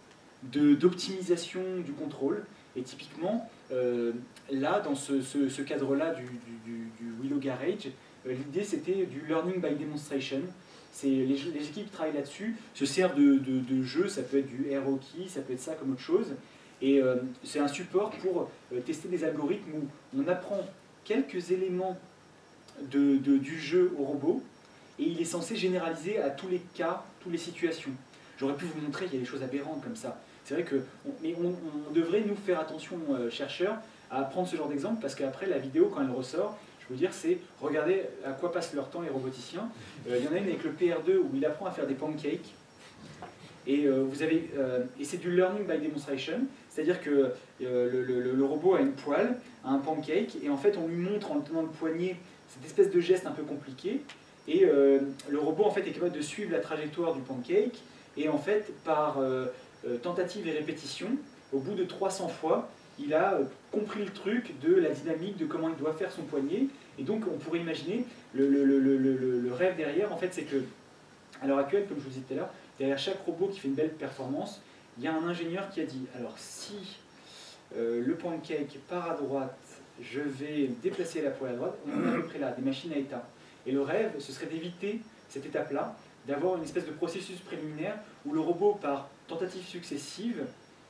d'optimisation du contrôle. Et typiquement, euh, là, dans ce, ce, ce cadre-là du, du, du Willow Garage, euh, l'idée c'était du learning by demonstration. Les, les équipes qui travaillent là-dessus se servent de, de, de jeux, ça peut être du air hockey, ça peut être ça comme autre chose. Et euh, c'est un support pour euh, tester des algorithmes où on apprend quelques éléments de, de, du jeu au robot, et il est censé généraliser à tous les cas, toutes les situations. J'aurais pu vous montrer qu'il y a des choses aberrantes comme ça. C'est vrai que, on, mais on, on devrait nous faire attention, euh, chercheurs, à prendre ce genre d'exemple, parce qu'après la vidéo, quand elle ressort, je peux vous dire, c'est regardez à quoi passent leur temps les roboticiens. Euh, il y en a une avec le P R deux où il apprend à faire des pancakes. Et, euh, vous avez, euh, et c'est du learning by demonstration, c'est-à-dire que euh, le, le, le robot a une poêle, a un pancake, et en fait on lui montre en le tenant le poignet cette espèce de geste un peu compliqué, et euh, le robot en fait est capable de suivre la trajectoire du pancake, et en fait par euh, euh, tentative et répétition, au bout de trois cents fois, il a euh, compris le truc de la dynamique, de comment il doit faire son poignet, et donc on pourrait imaginer, le, le, le, le, le rêve derrière, en fait c'est que, à l'heure actuelle, comme je vous disais tout à l'heure, derrière chaque robot qui fait une belle performance, il y a un ingénieur qui a dit, alors si euh, le pancake part à droite, je vais déplacer la poêle à droite, on est à peu près là, des machines à état. Et le rêve, ce serait d'éviter cette étape-là, d'avoir une espèce de processus préliminaire où le robot, par tentative successive,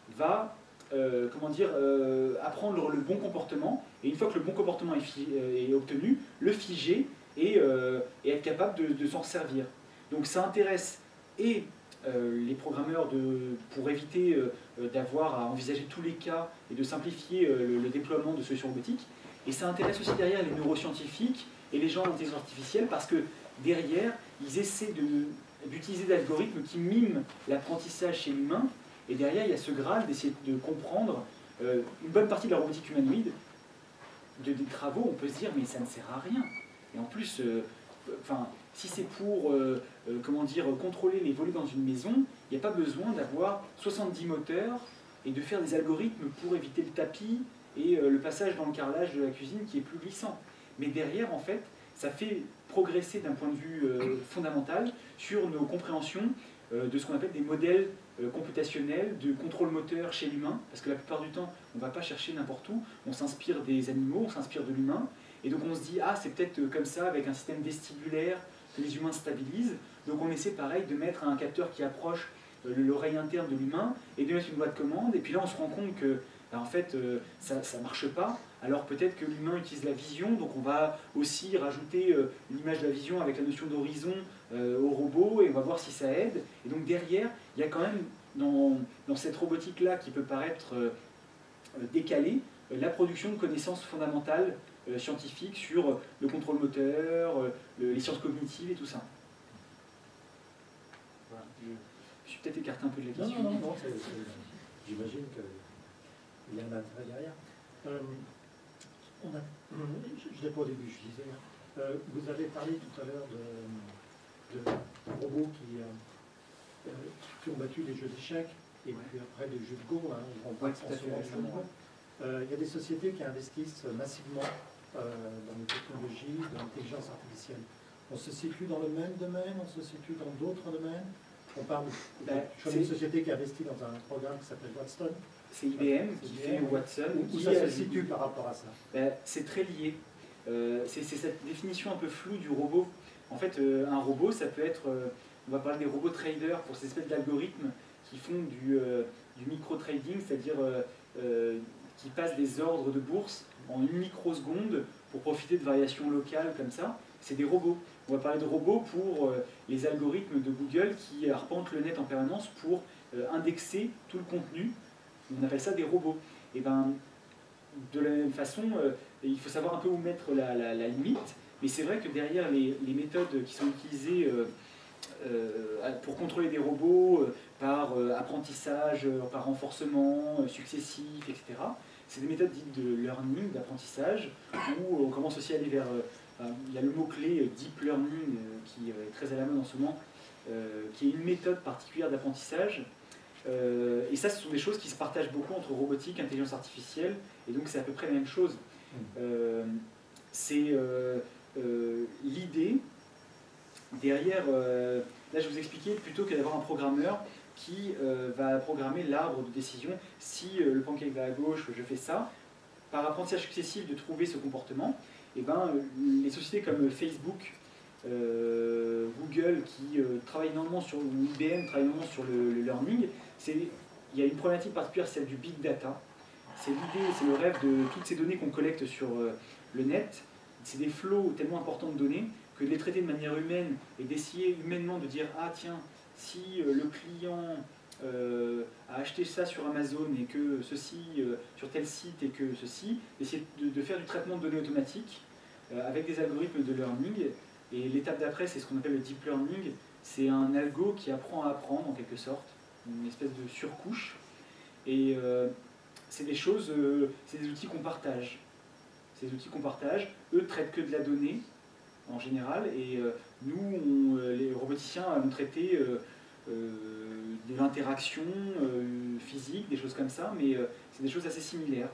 va euh, comment dire, euh, apprendre le bon comportement, et une fois que le bon comportement est, fi est obtenu, le figer et, euh, et être capable de, de s'en servir. Donc ça intéresse et euh, les programmeurs de, pour éviter euh, d'avoir à envisager tous les cas et de simplifier euh, le, le déploiement de solutions robotiques, et ça intéresse aussi derrière les neuroscientifiques et les gens d'intelligence artificielle, parce que derrière, ils essaient d'utiliser des algorithmes qui miment l'apprentissage chez l'humain, et derrière, il y a ce graal d'essayer de comprendre euh, une bonne partie de la robotique humanoïde. De, des travaux, on peut se dire, mais ça ne sert à rien. Et en plus, euh, enfin, si c'est pour euh, euh, comment dire, contrôler les volets dans une maison, il n'y a pas besoin d'avoir soixante-dix moteurs et de faire des algorithmes pour éviter le tapis et euh, le passage dans le carrelage de la cuisine qui est plus glissant. Mais derrière, en fait, ça fait progresser d'un point de vue euh, fondamental sur nos compréhensions euh, de ce qu'on appelle des modèles euh, computationnels de contrôle moteur chez l'humain, parce que la plupart du temps, on ne va pas chercher n'importe où, on s'inspire des animaux, on s'inspire de l'humain, et donc on se dit, ah, c'est peut-être comme ça, avec un système vestibulaire, que les humains stabilisent, donc on essaie pareil de mettre un capteur qui approche euh, l'oreille interne de l'humain, et de mettre une boîte de commande, et puis là on se rend compte que en fait, euh, ça ne marche pas. Alors peut-être que l'humain utilise la vision, donc on va aussi rajouter euh, l'image de la vision avec la notion d'horizon euh, au robot, et on va voir si ça aide. Et donc derrière, il y a quand même, dans, dans cette robotique-là qui peut paraître euh, décalée, euh, la production de connaissances fondamentales euh, scientifiques sur le contrôle moteur, euh, le, les sciences cognitives et tout ça. Voilà. Je, je suis peut-être écarté un peu de la question. Non, non, non, non j'imagine que... il y a un intérêt derrière. Euh, on a, je ne l'ai pas au début, je disais, euh, vous avez parlé tout à l'heure de, de, de robots qui, euh, qui ont battu les jeux d'échecs, et Ouais. puis après les jeux de Go, hein, on Ouais, parle tout à fait, souvent de récemment, Go. Euh, Il y a des sociétés qui investissent massivement euh, dans les technologies, dans l'intelligence artificielle. On se situe dans le même domaine, on se situe dans d'autres domaines. On parle, Ben, je connais une société qui investit dans un programme qui s'appelle Watson. C'est I B M C'est qui I B fait M, Watson. Où, où qui ça se a- situe par rapport à ça? Ben, c'est très lié. Euh, c'est c'est cette définition un peu floue du robot. En fait, euh, un robot, ça peut être, euh, on va parler des robots traders pour ces espèces d'algorithmes qui font du, euh, du micro-trading, c'est-à-dire euh, euh, qui passent des ordres de bourse en une microseconde pour profiter de variations locales comme ça. C'est des robots. On va parler de robots pour euh, les algorithmes de Google qui arpentent le net en permanence pour euh, indexer tout le contenu. On appelle ça des robots. Et ben, de la même façon, euh, il faut savoir un peu où mettre la, la- la limite, mais c'est vrai que derrière les, les méthodes qui sont utilisées euh, euh, pour contrôler des robots euh, par euh, apprentissage, euh, par renforcement euh, successif, et cetera, c'est des méthodes dites de learning, d'apprentissage, où on commence aussi à aller vers... euh, euh, il y a le mot-clé euh, deep learning euh, qui est très à la mode en ce moment, euh, qui est une méthode particulière d'apprentissage. Euh, et ça, ce sont des choses qui se partagent beaucoup entre robotique, intelligence artificielle, et donc c'est à peu près la même chose. Euh, c'est euh, euh, l'idée derrière, euh, là je vous expliquais, plutôt que d'avoir un programmeur qui euh, va programmer l'arbre de décision, si euh, le pancake va à gauche, je fais ça, par apprentissage successif de trouver ce comportement, et ben, les sociétés comme Facebook, euh, Google qui euh, travaillent énormément sur, ou I B M travaille énormément sur le, le learning, c'est, il y a une problématique particulière, celle du big data. C'est l'idée, c'est le rêve de toutes ces données qu'on collecte sur euh, le net. C'est des flots tellement importants de données que de les traiter de manière humaine et d'essayer humainement de dire ah tiens, si euh, le client euh, a acheté ça sur Amazon et que ceci euh, sur tel site et que ceci, essayer de, de faire du traitement de données automatique euh, avec des algorithmes de learning. Et l'étape d'après, c'est ce qu'on appelle le deep learning. C'est un algo qui apprend à apprendre en quelque sorte, une espèce de surcouche. Et euh, c'est des choses, euh, c'est des outils qu'on partage. C'est des outils qu'on partage. Eux traitent que de la donnée en général, et euh, nous, on, euh, les roboticiens, allons traiter euh, euh, de l'interaction euh, physique, des choses comme ça, mais euh, c'est des choses assez similaires.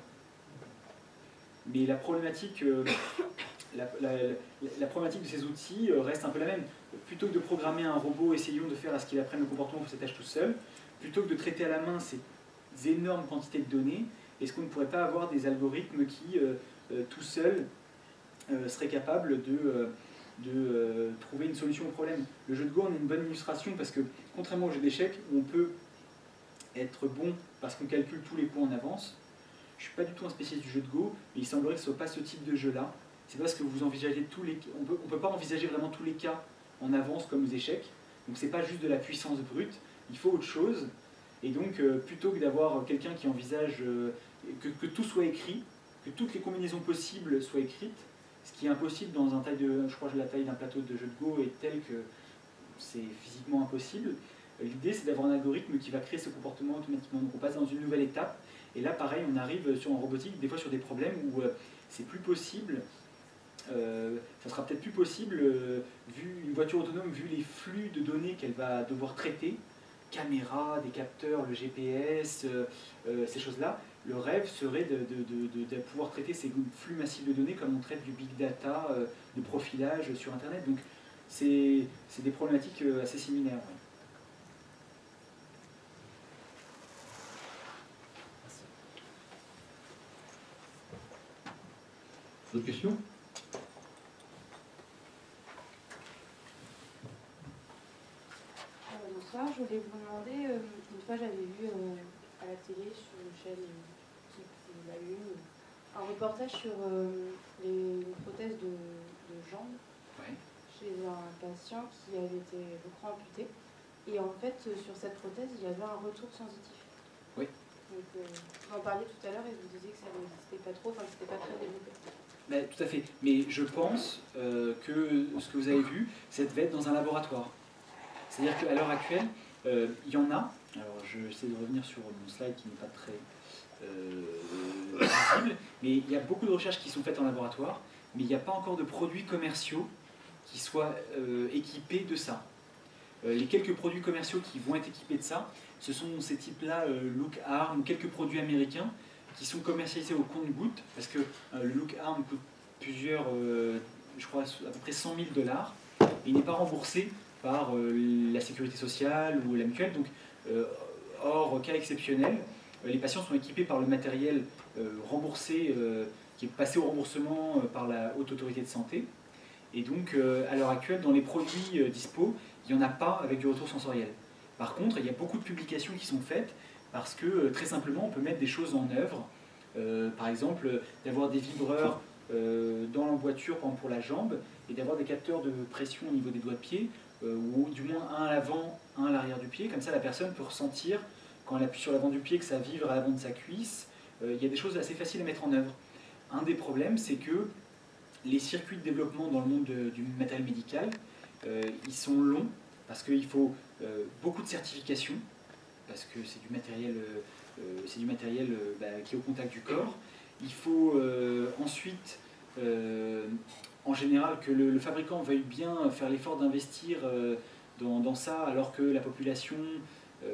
Mais la problématique, euh, la, la, la, la problématique de ces outils euh, reste un peu la même. Plutôt que de programmer un robot, essayons de faire à ce qu'il apprenne le comportement pour ses tâches tout seul. Plutôt que de traiter à la main ces énormes quantités de données, est-ce qu'on ne pourrait pas avoir des algorithmes qui, euh, euh, tout seuls, euh, seraient capables de, euh, de euh, trouver une solution au problème? Le jeu de Go en est une bonne illustration parce que, contrairement au jeu d'échecs, où on peut être bon parce qu'on calcule tous les points en avance, je ne suis pas du tout un spécialiste du jeu de Go, mais il semblerait que ce ne soit pas ce type de jeu-là. C'est parce que vous envisagez tous les... On peut, ne peut pas envisager vraiment tous les cas en avance comme aux échecs, donc c'est pas juste de la puissance brute, il faut autre chose. Et donc, euh, plutôt que d'avoir quelqu'un qui envisage euh, que, que tout soit écrit, que toutes les combinaisons possibles soient écrites, ce qui est impossible dans un taille de, je crois que la taille d'un plateau de jeu de Go est telle que c'est physiquement impossible. L'idée, c'est d'avoir un algorithme qui va créer ce comportement automatiquement. Donc, on passe dans une nouvelle étape. Et là, pareil, on arrive sur en robotique, des fois sur des problèmes où euh, c'est plus possible. Euh, ça sera peut-être plus possible, euh, vu une voiture autonome, vu les flux de données qu'elle va devoir traiter, caméras, des capteurs, le G P S, euh, euh, ces choses-là. Le rêve serait de, de, de, de, de pouvoir traiter ces flux massifs de données comme on traite du big data, euh, de profilage sur Internet. Donc, c'est des problématiques assez similaires. Ouais. D'autres questions? Bonsoir, je voulais vous demander, euh, une fois j'avais vu euh, à la télé sur une chaîne euh, type euh, La Une, un reportage sur euh, les prothèses de, de jambes Ouais. chez un patient qui avait été, je crois, amputé. Et en fait, euh, sur cette prothèse, il y avait un retour sensitif. Oui. Donc, euh, vous en parliez tout à l'heure et vous disiez que ça n'existait pas trop, enfin que c'était pas très développé. Ben, tout à fait. Mais je pense euh, que ce que vous avez vu, ça devait être dans un laboratoire. C'est-à-dire qu'à l'heure actuelle, euh, il y en a. Alors, j'essaie de revenir sur mon slide qui n'est pas très euh, visible, mais il y a beaucoup de recherches qui sont faites en laboratoire, mais il n'y a pas encore de produits commerciaux qui soient euh, équipés de ça. Euh, les quelques produits commerciaux qui vont être équipés de ça, ce sont ces types-là, euh, Look Arm, quelques produits américains qui sont commercialisés au compte-gouttes, parce que euh, le Look Arm coûte plusieurs, euh, je crois à peu près cent mille dollars, et il n'est pas remboursé par euh, la sécurité sociale ou la mutuelle. Donc, euh, hors cas exceptionnel, euh, les patients sont équipés par le matériel euh, remboursé, euh, qui est passé au remboursement euh, par la haute autorité de santé. Et donc, euh, à l'heure actuelle, dans les produits euh, dispo, il n'y en a pas avec du retour sensoriel. Par contre, il y a beaucoup de publications qui sont faites parce que, euh, très simplement, on peut mettre des choses en œuvre. Euh, par exemple, euh, d'avoir des vibreurs euh, dans la voiture, par exemple pour la jambe, et d'avoir des capteurs de pression au niveau des doigts de pied, euh, ou du moins un à l'avant, un à l'arrière du pied. Comme ça, la personne peut ressentir, quand elle appuie sur l'avant du pied, que ça vibre à l'avant de sa cuisse. Euh, il y a des choses assez faciles à mettre en œuvre. Un des problèmes, c'est que les circuits de développement dans le monde de, du matériel médical, euh, ils sont longs, parce qu'il faut euh, beaucoup de certifications, parce que c'est du matériel, euh, c'est du matériel euh, bah, qui est au contact du corps. Il faut euh, ensuite, euh, en général, que le, le fabricant veuille bien faire l'effort d'investir euh, dans, dans ça, alors que la population, euh,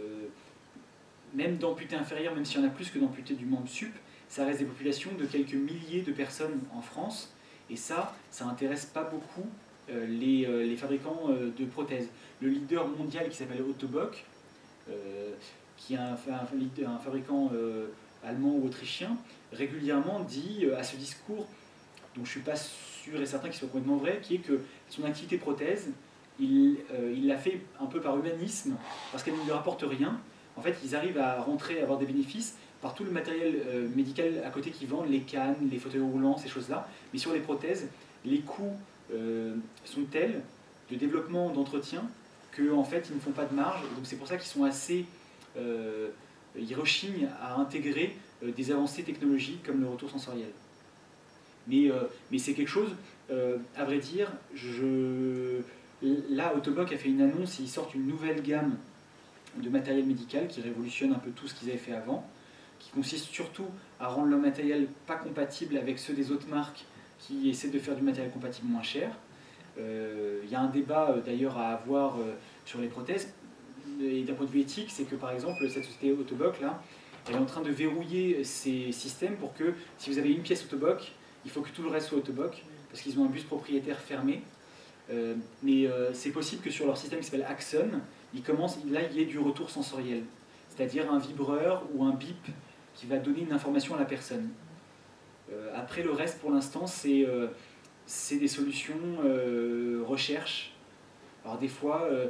même d'amputés inférieurs, même s'il y en a plus que d'amputés du membre sup, ça reste des populations de quelques milliers de personnes en France, et ça, ça n'intéresse pas beaucoup euh, les, euh, les fabricants euh, de prothèses. Le leader mondial qui s'appelle Ottobock, euh, qui est un, un, un fabricant euh, allemand ou autrichien, régulièrement dit euh, à ce discours, dont je ne suis pas sûr et certain qu'il soit complètement vrai, qui est que son activité prothèse, il euh, il l'a fait un peu par humanisme, parce qu'elle ne lui rapporte rien. En fait, ils arrivent à rentrer, à avoir des bénéfices par tout le matériel euh, médical à côté qu'ils vendent, les cannes, les fauteuils roulants, ces choses-là. Mais sur les prothèses, les coûts euh, sont tels de développement, d'entretien, qu'en fait, ils ne font pas de marge. Donc c'est pour ça qu'ils sont assez... Euh, ils rechignent à intégrer euh, des avancées technologiques comme le retour sensoriel. Mais, euh, mais c'est quelque chose, euh, à vrai dire, je... là, Ottobock a fait une annonce, ils sortent une nouvelle gamme de matériel médical qui révolutionne un peu tout ce qu'ils avaient fait avant, qui consiste surtout à rendre leur matériel pas compatible avec ceux des autres marques qui essaient de faire du matériel compatible moins cher. Euh, il y a un débat euh, d'ailleurs à avoir euh, sur les prothèses, et d'un point de vue éthique, c'est que par exemple cette société Ottobock là, elle est en train de verrouiller ses systèmes pour que si vous avez une pièce Ottobock, il faut que tout le reste soit Ottobock, parce qu'ils ont un bus propriétaire fermé. Euh, mais euh, c'est possible que sur leur système qui s'appelle Axon, il commence, là il y ait du retour sensoriel, c'est-à-dire un vibreur ou un bip qui va donner une information à la personne. Euh, après le reste pour l'instant c'est euh, c'est des solutions euh, recherche. Alors des fois euh,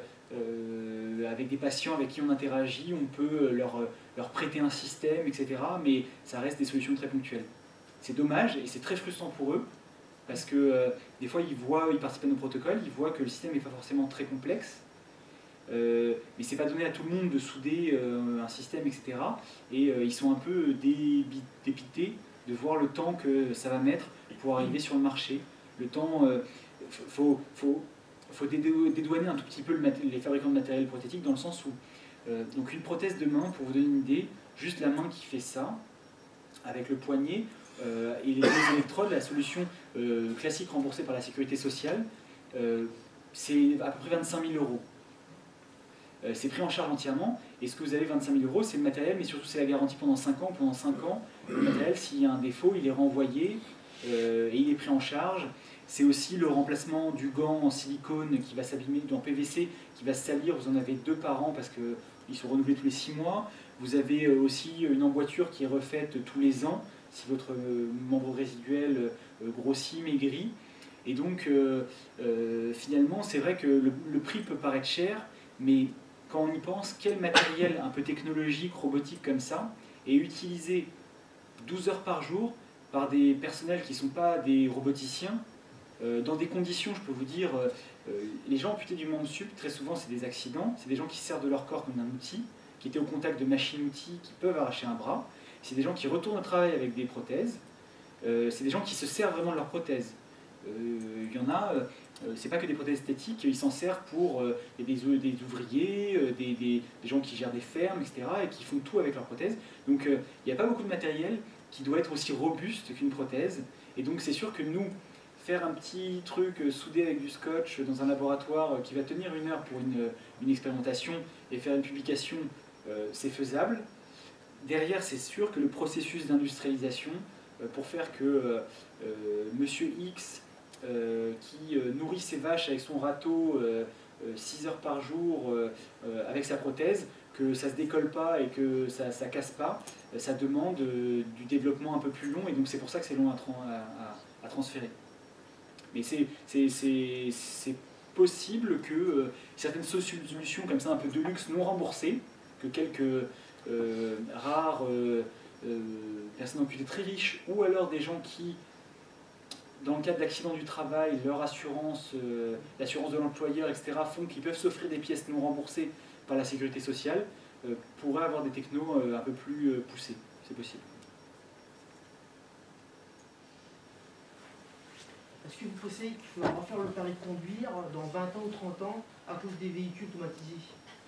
euh, avec des patients avec qui on interagit, on peut leur, leur prêter un système, et cetera. Mais ça reste des solutions très ponctuelles. C'est dommage et c'est très frustrant pour eux, parce que euh, des fois ils voient, ils participent à nos protocoles, ils voient que le système n'est pas forcément très complexe, euh, mais c'est pas donné à tout le monde de souder euh, un système, et cetera. Et euh, ils sont un peu dépités de voir le temps que ça va mettre pour arriver sur le marché. Le temps, euh, faut, faut, faut dédouaner un tout petit peu le les fabricants de matériel prothétique, dans le sens où euh, donc une prothèse de main, pour vous donner une idée, juste la main qui fait ça, avec le poignet, Euh, et les deux électrodes, la solution euh, classique remboursée par la sécurité sociale, euh, c'est à peu près vingt-cinq mille euros. Euh, c'est pris en charge entièrement, et ce que vous avez vingt-cinq mille euros, c'est le matériel, mais surtout c'est la garantie pendant cinq ans. Pendant cinq ans, le matériel, s'il y a un défaut, il est renvoyé euh, et il est pris en charge. C'est aussi le remplacement du gant en silicone qui va s'abîmer, en P V C, qui va se salir. Vous en avez deux par an parce qu'ils sont renouvelés tous les six mois. Vous avez aussi une emboîture qui est refaite tous les ans, si votre membre résiduel grossit, maigrit. Et donc, euh, euh, finalement, c'est vrai que le, le prix peut paraître cher, mais quand on y pense, quel matériel un peu technologique, robotique comme ça, est utilisé douze heures par jour par des personnels qui ne sont pas des roboticiens, euh, dans des conditions, je peux vous dire, euh, les gens amputés du membre sup, très souvent, c'est des accidents, c'est des gens qui servent de leur corps comme un outil, qui étaient au contact de machines-outils, qui peuvent arracher un bras. C'est des gens qui retournent au travail avec des prothèses. Euh, c'est des gens qui se servent vraiment de leurs prothèses. Il euh, y en a, euh, c'est pas que des prothèses esthétiques, ils s'en servent pour euh, des, des ouvriers, euh, des, des, des gens qui gèrent des fermes, et cetera, et qui font tout avec leurs prothèses. Donc il euh, n'y a pas beaucoup de matériel qui doit être aussi robuste qu'une prothèse. Et donc c'est sûr que nous, faire un petit truc soudé avec du scotch dans un laboratoire qui va tenir une heure pour une, une expérimentation et faire une publication, euh, c'est faisable. Derrière, c'est sûr que le processus d'industrialisation, euh, pour faire que euh, euh, Monsieur X, euh, qui euh, nourrit ses vaches avec son râteau euh, euh, six heures par jour euh, euh, avec sa prothèse, que ça ne se décolle pas et que ça ne casse pas, euh, ça demande euh, du développement un peu plus long, et donc c'est pour ça que c'est long à, tra à, à transférer. Mais c'est possible que euh, certaines solutions comme ça un peu de luxe non remboursées, que quelques euh, rares euh, euh, personnes amputées très riches, ou alors des gens qui, dans le cadre d'accidents du travail, leur assurance, euh, l'assurance de l'employeur, et cetera, font qu'ils peuvent s'offrir des pièces non remboursées par la sécurité sociale, euh, pourraient avoir des technos euh, un peu plus euh, poussés. C'est possible. Est-ce que vous pensez qu'il faudra refaire le permis de conduire dans vingt ans ou trente ans à cause des véhicules automatisés?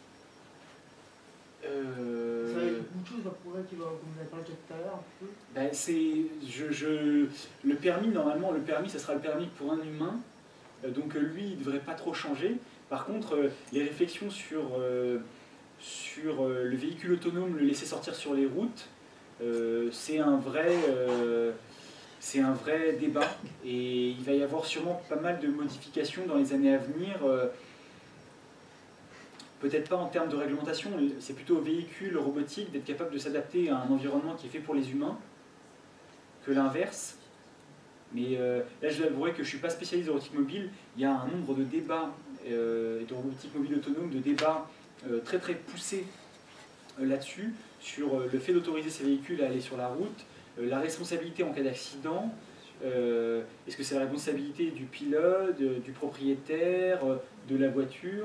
euh... Ça va être beaucoup de choses va pouvoir, qui va, comme vous avez parlé tout à l'heure, un peu. Ben, c'est, je, je, le permis, normalement, le permis, ça sera le permis pour un humain, euh, donc euh, lui, il ne devrait pas trop changer. Par contre, euh, les réflexions sur, euh, sur euh, le véhicule autonome, le laisser sortir sur les routes, euh, c'est un vrai... Euh, C'est un vrai débat, et il va y avoir sûrement pas mal de modifications dans les années à venir. Euh, Peut-être pas en termes de réglementation, c'est plutôt aux véhicules robotiques d'être capable de s'adapter à un environnement qui est fait pour les humains que l'inverse. Mais euh, là, je dois avouer que je ne suis pas spécialiste de robotique mobile. Il y a un nombre de débats euh, de robotique mobile autonome, de débats euh, très très poussés euh, là-dessus, sur euh, le fait d'autoriser ces véhicules à aller sur la route, la responsabilité en cas d'accident, euh, est-ce que c'est la responsabilité du pilote, de, du propriétaire, de la voiture,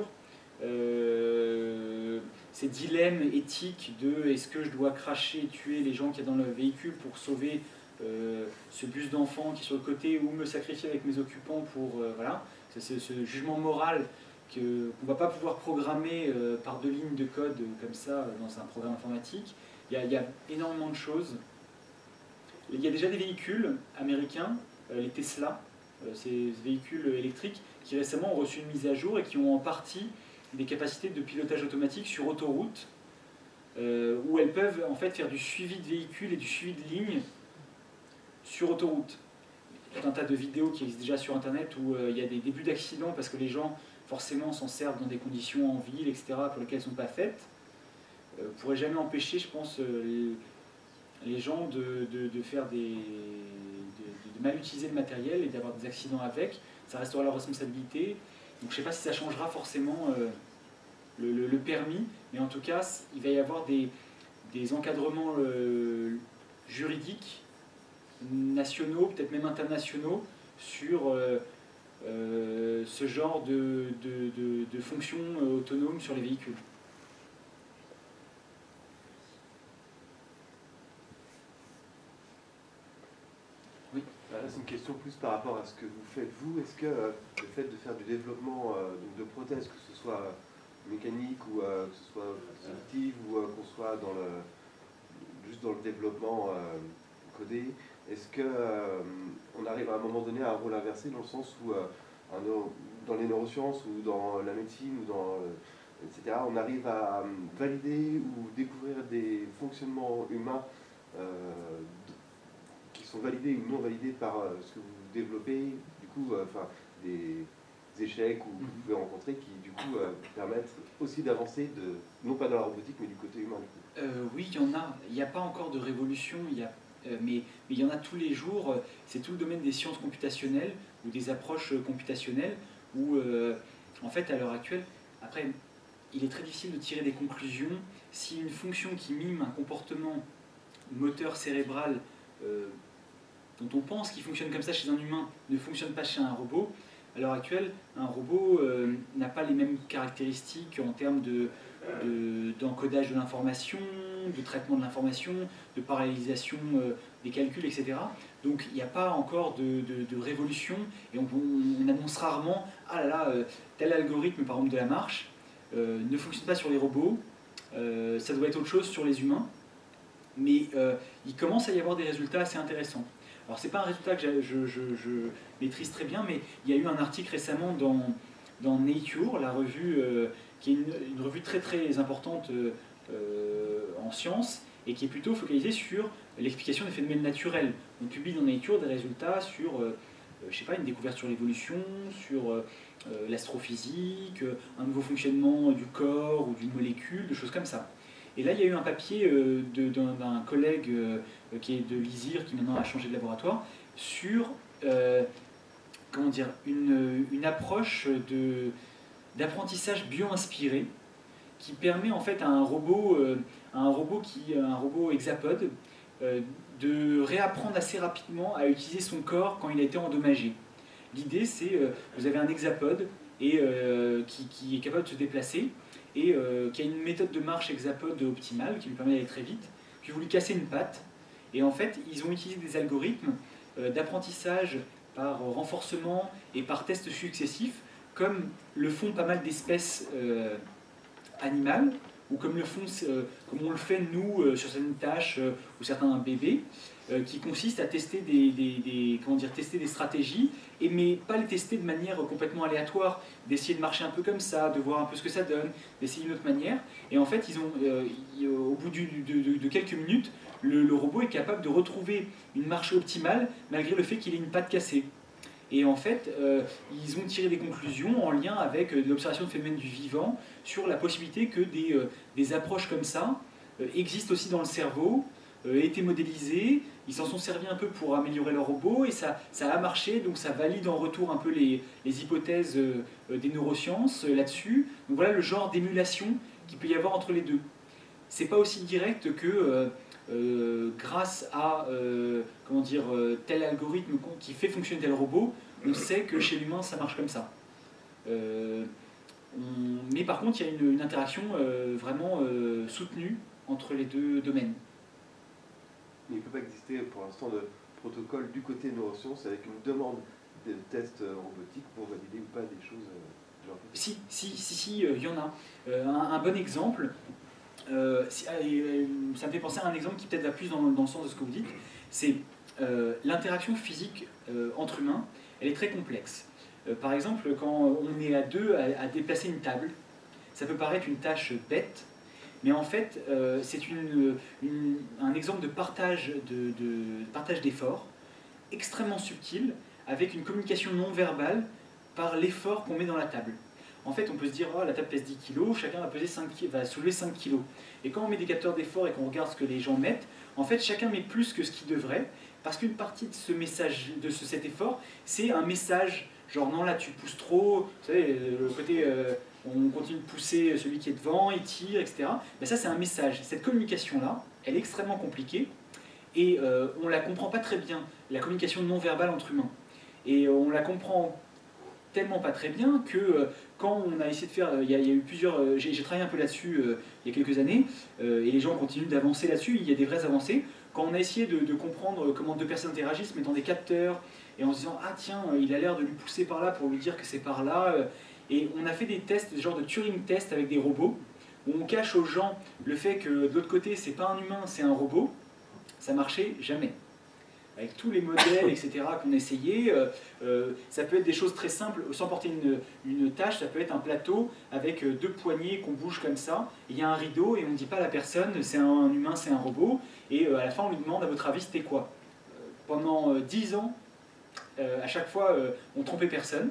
euh, ces dilemmes éthiques de est-ce que je dois cracher et tuer les gens qui sont dans le véhicule pour sauver euh, ce bus d'enfants qui est sur le côté, ou me sacrifier avec mes occupants pour... Euh, voilà, c'est ce jugement moral qu'on ne va pas pouvoir programmer euh, par deux lignes de code comme ça dans un programme informatique. Il y a, il y a énormément de choses. Il y a déjà des véhicules américains, euh, les Tesla, euh, ces véhicules électriques, qui récemment ont reçu une mise à jour et qui ont en partie des capacités de pilotage automatique sur autoroute, euh, où elles peuvent en fait faire du suivi de véhicules et du suivi de lignes sur autoroute. Il y a tout un tas de vidéos qui existent déjà sur Internet où euh, il y a des débuts d'accidents parce que les gens forcément s'en servent dans des conditions en ville, et cetera, pour lesquelles elles ne sont pas faites. Euh, pourrait jamais empêcher, je pense, euh, les, les gens de, de, de faire des, de, de mal utiliser le matériel et d'avoir des accidents avec. Ça restera leur responsabilité. Donc je ne sais pas si ça changera forcément euh, le, le, le permis, mais en tout cas, il va y avoir des, des encadrements euh, juridiques nationaux, peut-être même internationaux, sur euh, euh, ce genre de, de, de, de fonctions euh, autonomes sur les véhicules. C'est une question plus par rapport à ce que vous faites vous. Est-ce que euh, le fait de faire du développement euh, de prothèses, que ce soit mécanique ou euh, que ce soit auditive ou euh, qu'on soit dans le, juste dans le développement euh, codé, est-ce que euh, on arrive à un moment donné à un rôle inversé dans le sens où euh, un, dans les neurosciences ou dans la médecine ou dans euh, et cetera, on arrive à euh, valider ou découvrir des fonctionnements humains euh, qui sont validés ou non validés par euh, ce que vous développez, du coup, euh, enfin, des échecs ou que vous pouvez rencontrer qui, du coup, euh, permettent aussi d'avancer, de, non pas dans la robotique, mais du côté humain, du coup. Euh, oui, il y en a. Il n'y a pas encore de révolution, il y a, euh, mais, mais il y en a tous les jours. C'est tout le domaine des sciences computationnelles ou des approches computationnelles où, euh, en fait, à l'heure actuelle, après, il est très difficile de tirer des conclusions si une fonction qui mime un comportement moteur cérébral euh, dont on pense qu'il fonctionne comme ça chez un humain ne fonctionne pas chez un robot. À l'heure actuelle, un robot euh, n'a pas les mêmes caractéristiques en termes de, de, d'encodage de l'information, de traitement de l'information, de parallélisation euh, des calculs, et cetera. Donc il n'y a pas encore de, de, de révolution et on, on annonce rarement « Ah là là, euh, tel algorithme par exemple de la marche euh, ne fonctionne pas sur les robots, euh, ça doit être autre chose sur les humains ». mais euh, il commence à y avoir des résultats assez intéressants. Alors c'est pas un résultat que je, je, je, je maîtrise très bien, mais il y a eu un article récemment dans, dans Nature, la revue, euh, qui est une, une revue très très importante euh, en sciences, et qui est plutôt focalisée sur l'explication des phénomènes naturels. On publie dans Nature des résultats sur, euh, je sais pas, une découverte sur l'évolution, sur euh, l'astrophysique, un nouveau fonctionnement du corps ou d'une molécule, des choses comme ça. Et là, il y a eu un papier euh, d'un collègue euh, qui est de l'I S I R, qui maintenant a changé de laboratoire, sur euh, comment dire, une, une approche d'apprentissage bio-inspiré qui permet en fait à un robot, euh, à un robot, qui, un robot hexapode euh, de réapprendre assez rapidement à utiliser son corps quand il a été endommagé. L'idée, c'est euh, vous avez un hexapode et, euh, qui, qui est capable de se déplacer, et euh, qui a une méthode de marche hexapode optimale qui lui permet d'aller très vite, puis vous lui cassez une patte, et en fait ils ont utilisé des algorithmes euh, d'apprentissage par renforcement et par tests successifs, comme le font pas mal d'espèces euh, animales, ou comme, le font, euh, comme on le fait nous euh, sur certaines tâches euh, ou certains bébés, euh, qui consiste à tester des, des, des, comment dire, tester des stratégies, et mais pas les tester de manière complètement aléatoire, d'essayer de marcher un peu comme ça, de voir un peu ce que ça donne, d'essayer d'une autre manière. Et en fait, ils ont, euh, ils, au bout du, de, de, de quelques minutes, le, le robot est capable de retrouver une marche optimale malgré le fait qu'il ait une patte cassée. Et en fait, euh, ils ont tiré des conclusions en lien avec euh, l'observation de phénomènes du vivant sur la possibilité que des, euh, des approches comme ça euh, existent aussi dans le cerveau, euh, aient été modélisées. Ils s'en sont servis un peu pour améliorer leur robot, et ça, ça a marché, donc ça valide en retour un peu les, les hypothèses euh, des neurosciences euh, là-dessus. Donc voilà le genre d'émulation qu'il peut y avoir entre les deux. C'est pas aussi direct que euh, euh, grâce à euh, comment dire, euh, tel algorithme qui fait fonctionner tel robot, on sait que chez l'humain ça marche comme ça. Euh, on... Mais par contre, il y a une, une interaction euh, vraiment euh, soutenue entre les deux domaines. Mais il ne peut pas exister pour l'instant de protocole du côté neurosciences avec une demande de tests robotiques pour valider ou pas des choses genre... Si, si, si, si, il euh, y en a. Euh, un, un bon exemple, euh, si, euh, ça me fait penser à un exemple qui peut-être va plus dans, dans le sens de ce que vous dites, c'est euh, l'interaction physique euh, entre humains, elle est très complexe. Euh, par exemple, quand on est à deux à, à déplacer une table, ça peut paraître une tâche bête, mais en fait, euh, c'est une, une, un exemple de partage de, de partage d'efforts extrêmement subtil, avec une communication non verbale par l'effort qu'on met dans la table. En fait, on peut se dire, oh, la table pèse dix kilos, chacun va, peser cinq, va soulever cinq kilos. Et quand on met des capteurs d'effort et qu'on regarde ce que les gens mettent, en fait, chacun met plus que ce qu'il devrait, parce qu'une partie de ce message, de ce, cet effort, c'est un message, genre non, là tu pousses trop, vous savez, le côté... Euh, on continue de pousser celui qui est devant, il tire, et cetera. Mais ça, c'est un message. Cette communication-là, elle est extrêmement compliquée, et euh, on ne la comprend pas très bien, la communication non verbale entre humains. Et euh, on la comprend tellement pas très bien que euh, quand on a essayé de faire, il y, y a eu plusieurs, euh, j'ai travaillé un peu là-dessus euh, il y a quelques années, euh, et les gens continuent d'avancer là-dessus, il y a des vraies avancées. Quand on a essayé de, de comprendre comment deux personnes interagissent, mettant des capteurs, et en se disant, ah tiens, il a l'air de lui pousser par là pour lui dire que c'est par là, euh, et on a fait des tests, des genres de Turing test avec des robots, où on cache aux gens le fait que de l'autre côté, c'est pas un humain, c'est un robot. Ça marchait jamais. Avec tous les modèles, et cetera qu'on essayait, euh, euh, ça peut être des choses très simples, sans porter une, une tâche, ça peut être un plateau avec deux poignées qu'on bouge comme ça, il y a un rideau et on ne dit pas à la personne, c'est un humain, c'est un robot, et euh, à la fin on lui demande, à votre avis, c'était quoi? euh, Pendant euh, dix ans, euh, à chaque fois, euh, on trompait personne.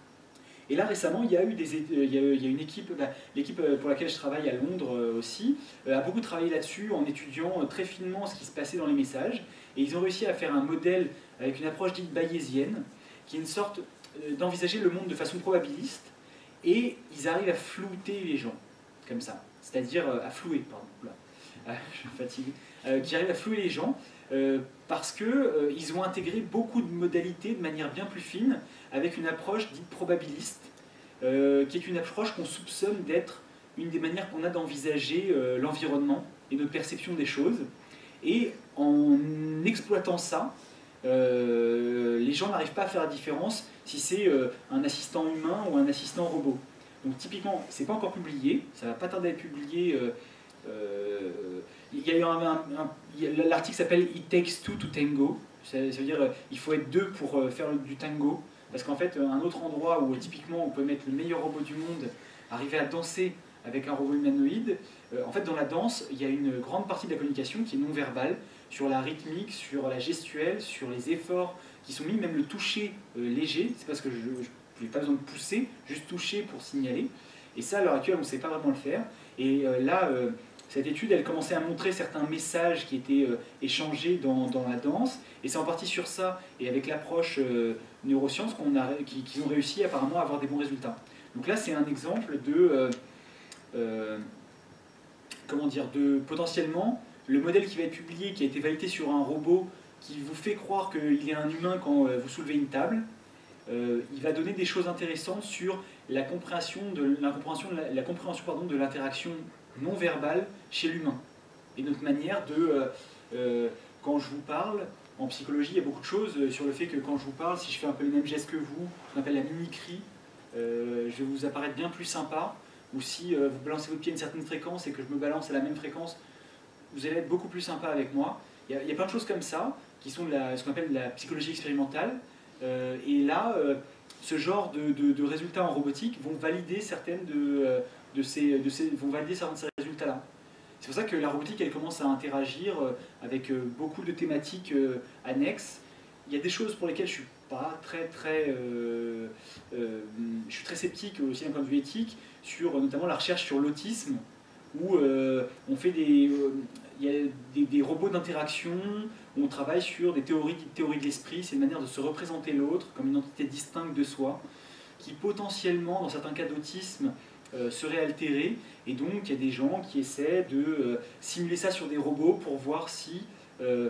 Et là récemment, il y a eu des, il y a, il y a une équipe, bah, l'équipe pour laquelle je travaille à Londres euh, aussi, euh, a beaucoup travaillé là-dessus en étudiant euh, très finement ce qui se passait dans les messages. Et ils ont réussi à faire un modèle avec une approche dite bayésienne, qui est une sorte euh, d'envisager le monde de façon probabiliste. Et ils arrivent à flouter les gens, comme ça. C'est-à-dire euh, à flouer, pardon, là, ah, je suis fatigué, euh, qui arrivent à flouer les gens. Euh, parce qu'ils euh, ont intégré beaucoup de modalités de manière bien plus fine, avec une approche dite probabiliste, euh, qui est une approche qu'on soupçonne d'être une des manières qu'on a d'envisager euh, l'environnement et notre perception des choses. Et en exploitant ça, euh, les gens n'arrivent pas à faire la différence si c'est euh, un assistant humain ou un assistant robot. Donc typiquement, c'est pas encore publié, ça va pas tarder à être publié. Euh, euh, il y a eu un, un, un l'article s'appelle It Takes Two to Tango. Ça, ça veut dire euh, il faut être deux pour euh, faire du tango. Parce qu'en fait, un autre endroit où typiquement on peut mettre le meilleur robot du monde, arriver à danser avec un robot humanoïde, euh, en fait dans la danse, il y a une grande partie de la communication qui est non verbale, sur la rythmique, sur la gestuelle, sur les efforts qui sont mis, même le toucher euh, léger, c'est parce que je n'ai pas besoin de pousser, juste toucher pour signaler. Et ça, à l'heure actuelle, on ne sait pas vraiment le faire. Et euh, là, euh, cette étude, elle commençait à montrer certains messages qui étaient euh, échangés dans, dans la danse. Et c'est en partie sur ça, et avec l'approche euh, neurosciences, qu'on a, qu'ils, qu'ils ont réussi apparemment à avoir des bons résultats. Donc là, c'est un exemple de... Euh, euh, comment dire, de potentiellement, le modèle qui va être publié, qui a été validé sur un robot, qui vous fait croire qu'il est un humain quand euh, vous soulevez une table, euh, il va donner des choses intéressantes sur la compréhension de, la compréhension de, la, la compréhension, pardon, de l'interaction non verbale chez l'humain. Et notre manière de... Euh, euh, quand je vous parle, en psychologie, il y a beaucoup de choses sur le fait que quand je vous parle, si je fais un peu le même geste que vous, on appelle la mimicrie, euh, je vais vous apparaître bien plus sympa, ou si euh, vous balancez votre pied à une certaine fréquence et que je me balance à la même fréquence, vous allez être beaucoup plus sympa avec moi. Il y a, il y a plein de choses comme ça, qui sont de la, ce qu'on appelle de la psychologie expérimentale, euh, et là, euh, ce genre de, de, de résultats en robotique vont valider certaines de, de ces, de ces, vont valider certains de ces résultats-là. C'est pour ça que la robotique, elle commence à interagir avec beaucoup de thématiques annexes. Il y a des choses pour lesquelles je suis pas très très, euh, euh, je suis très sceptique aussi d'un point de vue éthique, sur notamment la recherche sur l'autisme, où euh, on fait des, euh, il y a des, des robots d'interaction, où on travaille sur des théories, théories de l'esprit, c'est une manière de se représenter l'autre comme une entité distincte de soi, qui potentiellement, dans certains cas d'autisme, euh, serait altérée, et donc il y a des gens qui essaient de euh, simuler ça sur des robots pour voir si euh,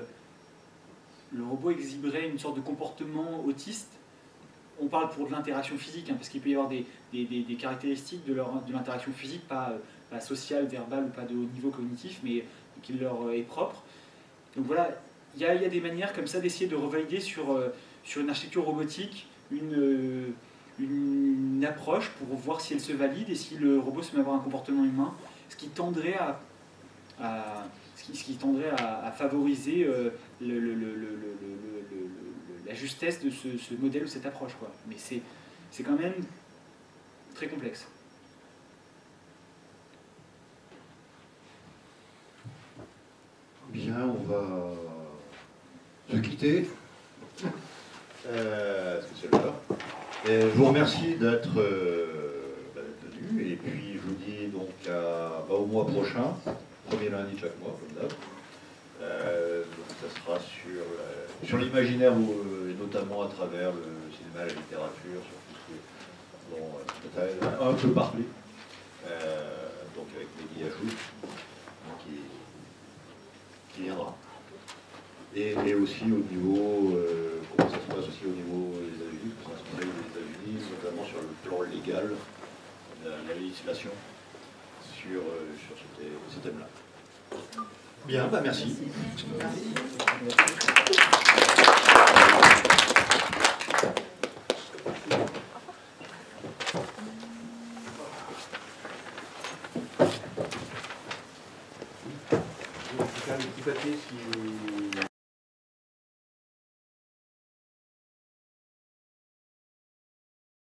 le robot exhiberait une sorte de comportement autiste. On parle pour de l'interaction physique, hein, parce qu'il peut y avoir des, des, des, des caractéristiques de, leur, de l'interaction physique, pas, pas sociale, verbale ou pas de haut niveau cognitif, mais qui leur est propre. Donc voilà, il y a, il y a des manières comme ça d'essayer de revalider sur, euh, sur une architecture robotique une, euh, une, une approche pour voir si elle se valide et si le robot se met à avoir un comportement humain, ce qui tendrait à, à, ce qui, ce qui tendrait à, à favoriser euh, le, le, le, le, le, le, le, la justesse de ce, ce modèle ou cette approche, quoi. Mais c'est, c'est quand même très complexe. Bien, on va se quitter. Euh, est-ce que c'est le cas ? Et je vous remercie d'être, euh, d'être venu, et puis je vous dis donc à, bah, au mois prochain, premier lundi de chaque mois, comme d'hab. Euh, donc ça sera sur, euh, sur l'imaginaire, euh, et notamment à travers le cinéma, la littérature, sur tout ce que dont euh, on a un peu parlé, euh, donc avec Mehdi Ajout, qui, qui viendra. Et, et aussi au niveau, euh, comment ça se passe aussi au niveau des États-Unis, comment ça se passe aux États-Unis, notamment sur le plan légal, la, la législation sur, euh, sur ce, thé, ce thème-là. Bien, bah merci. Merci. Je vais faire un petit papier si...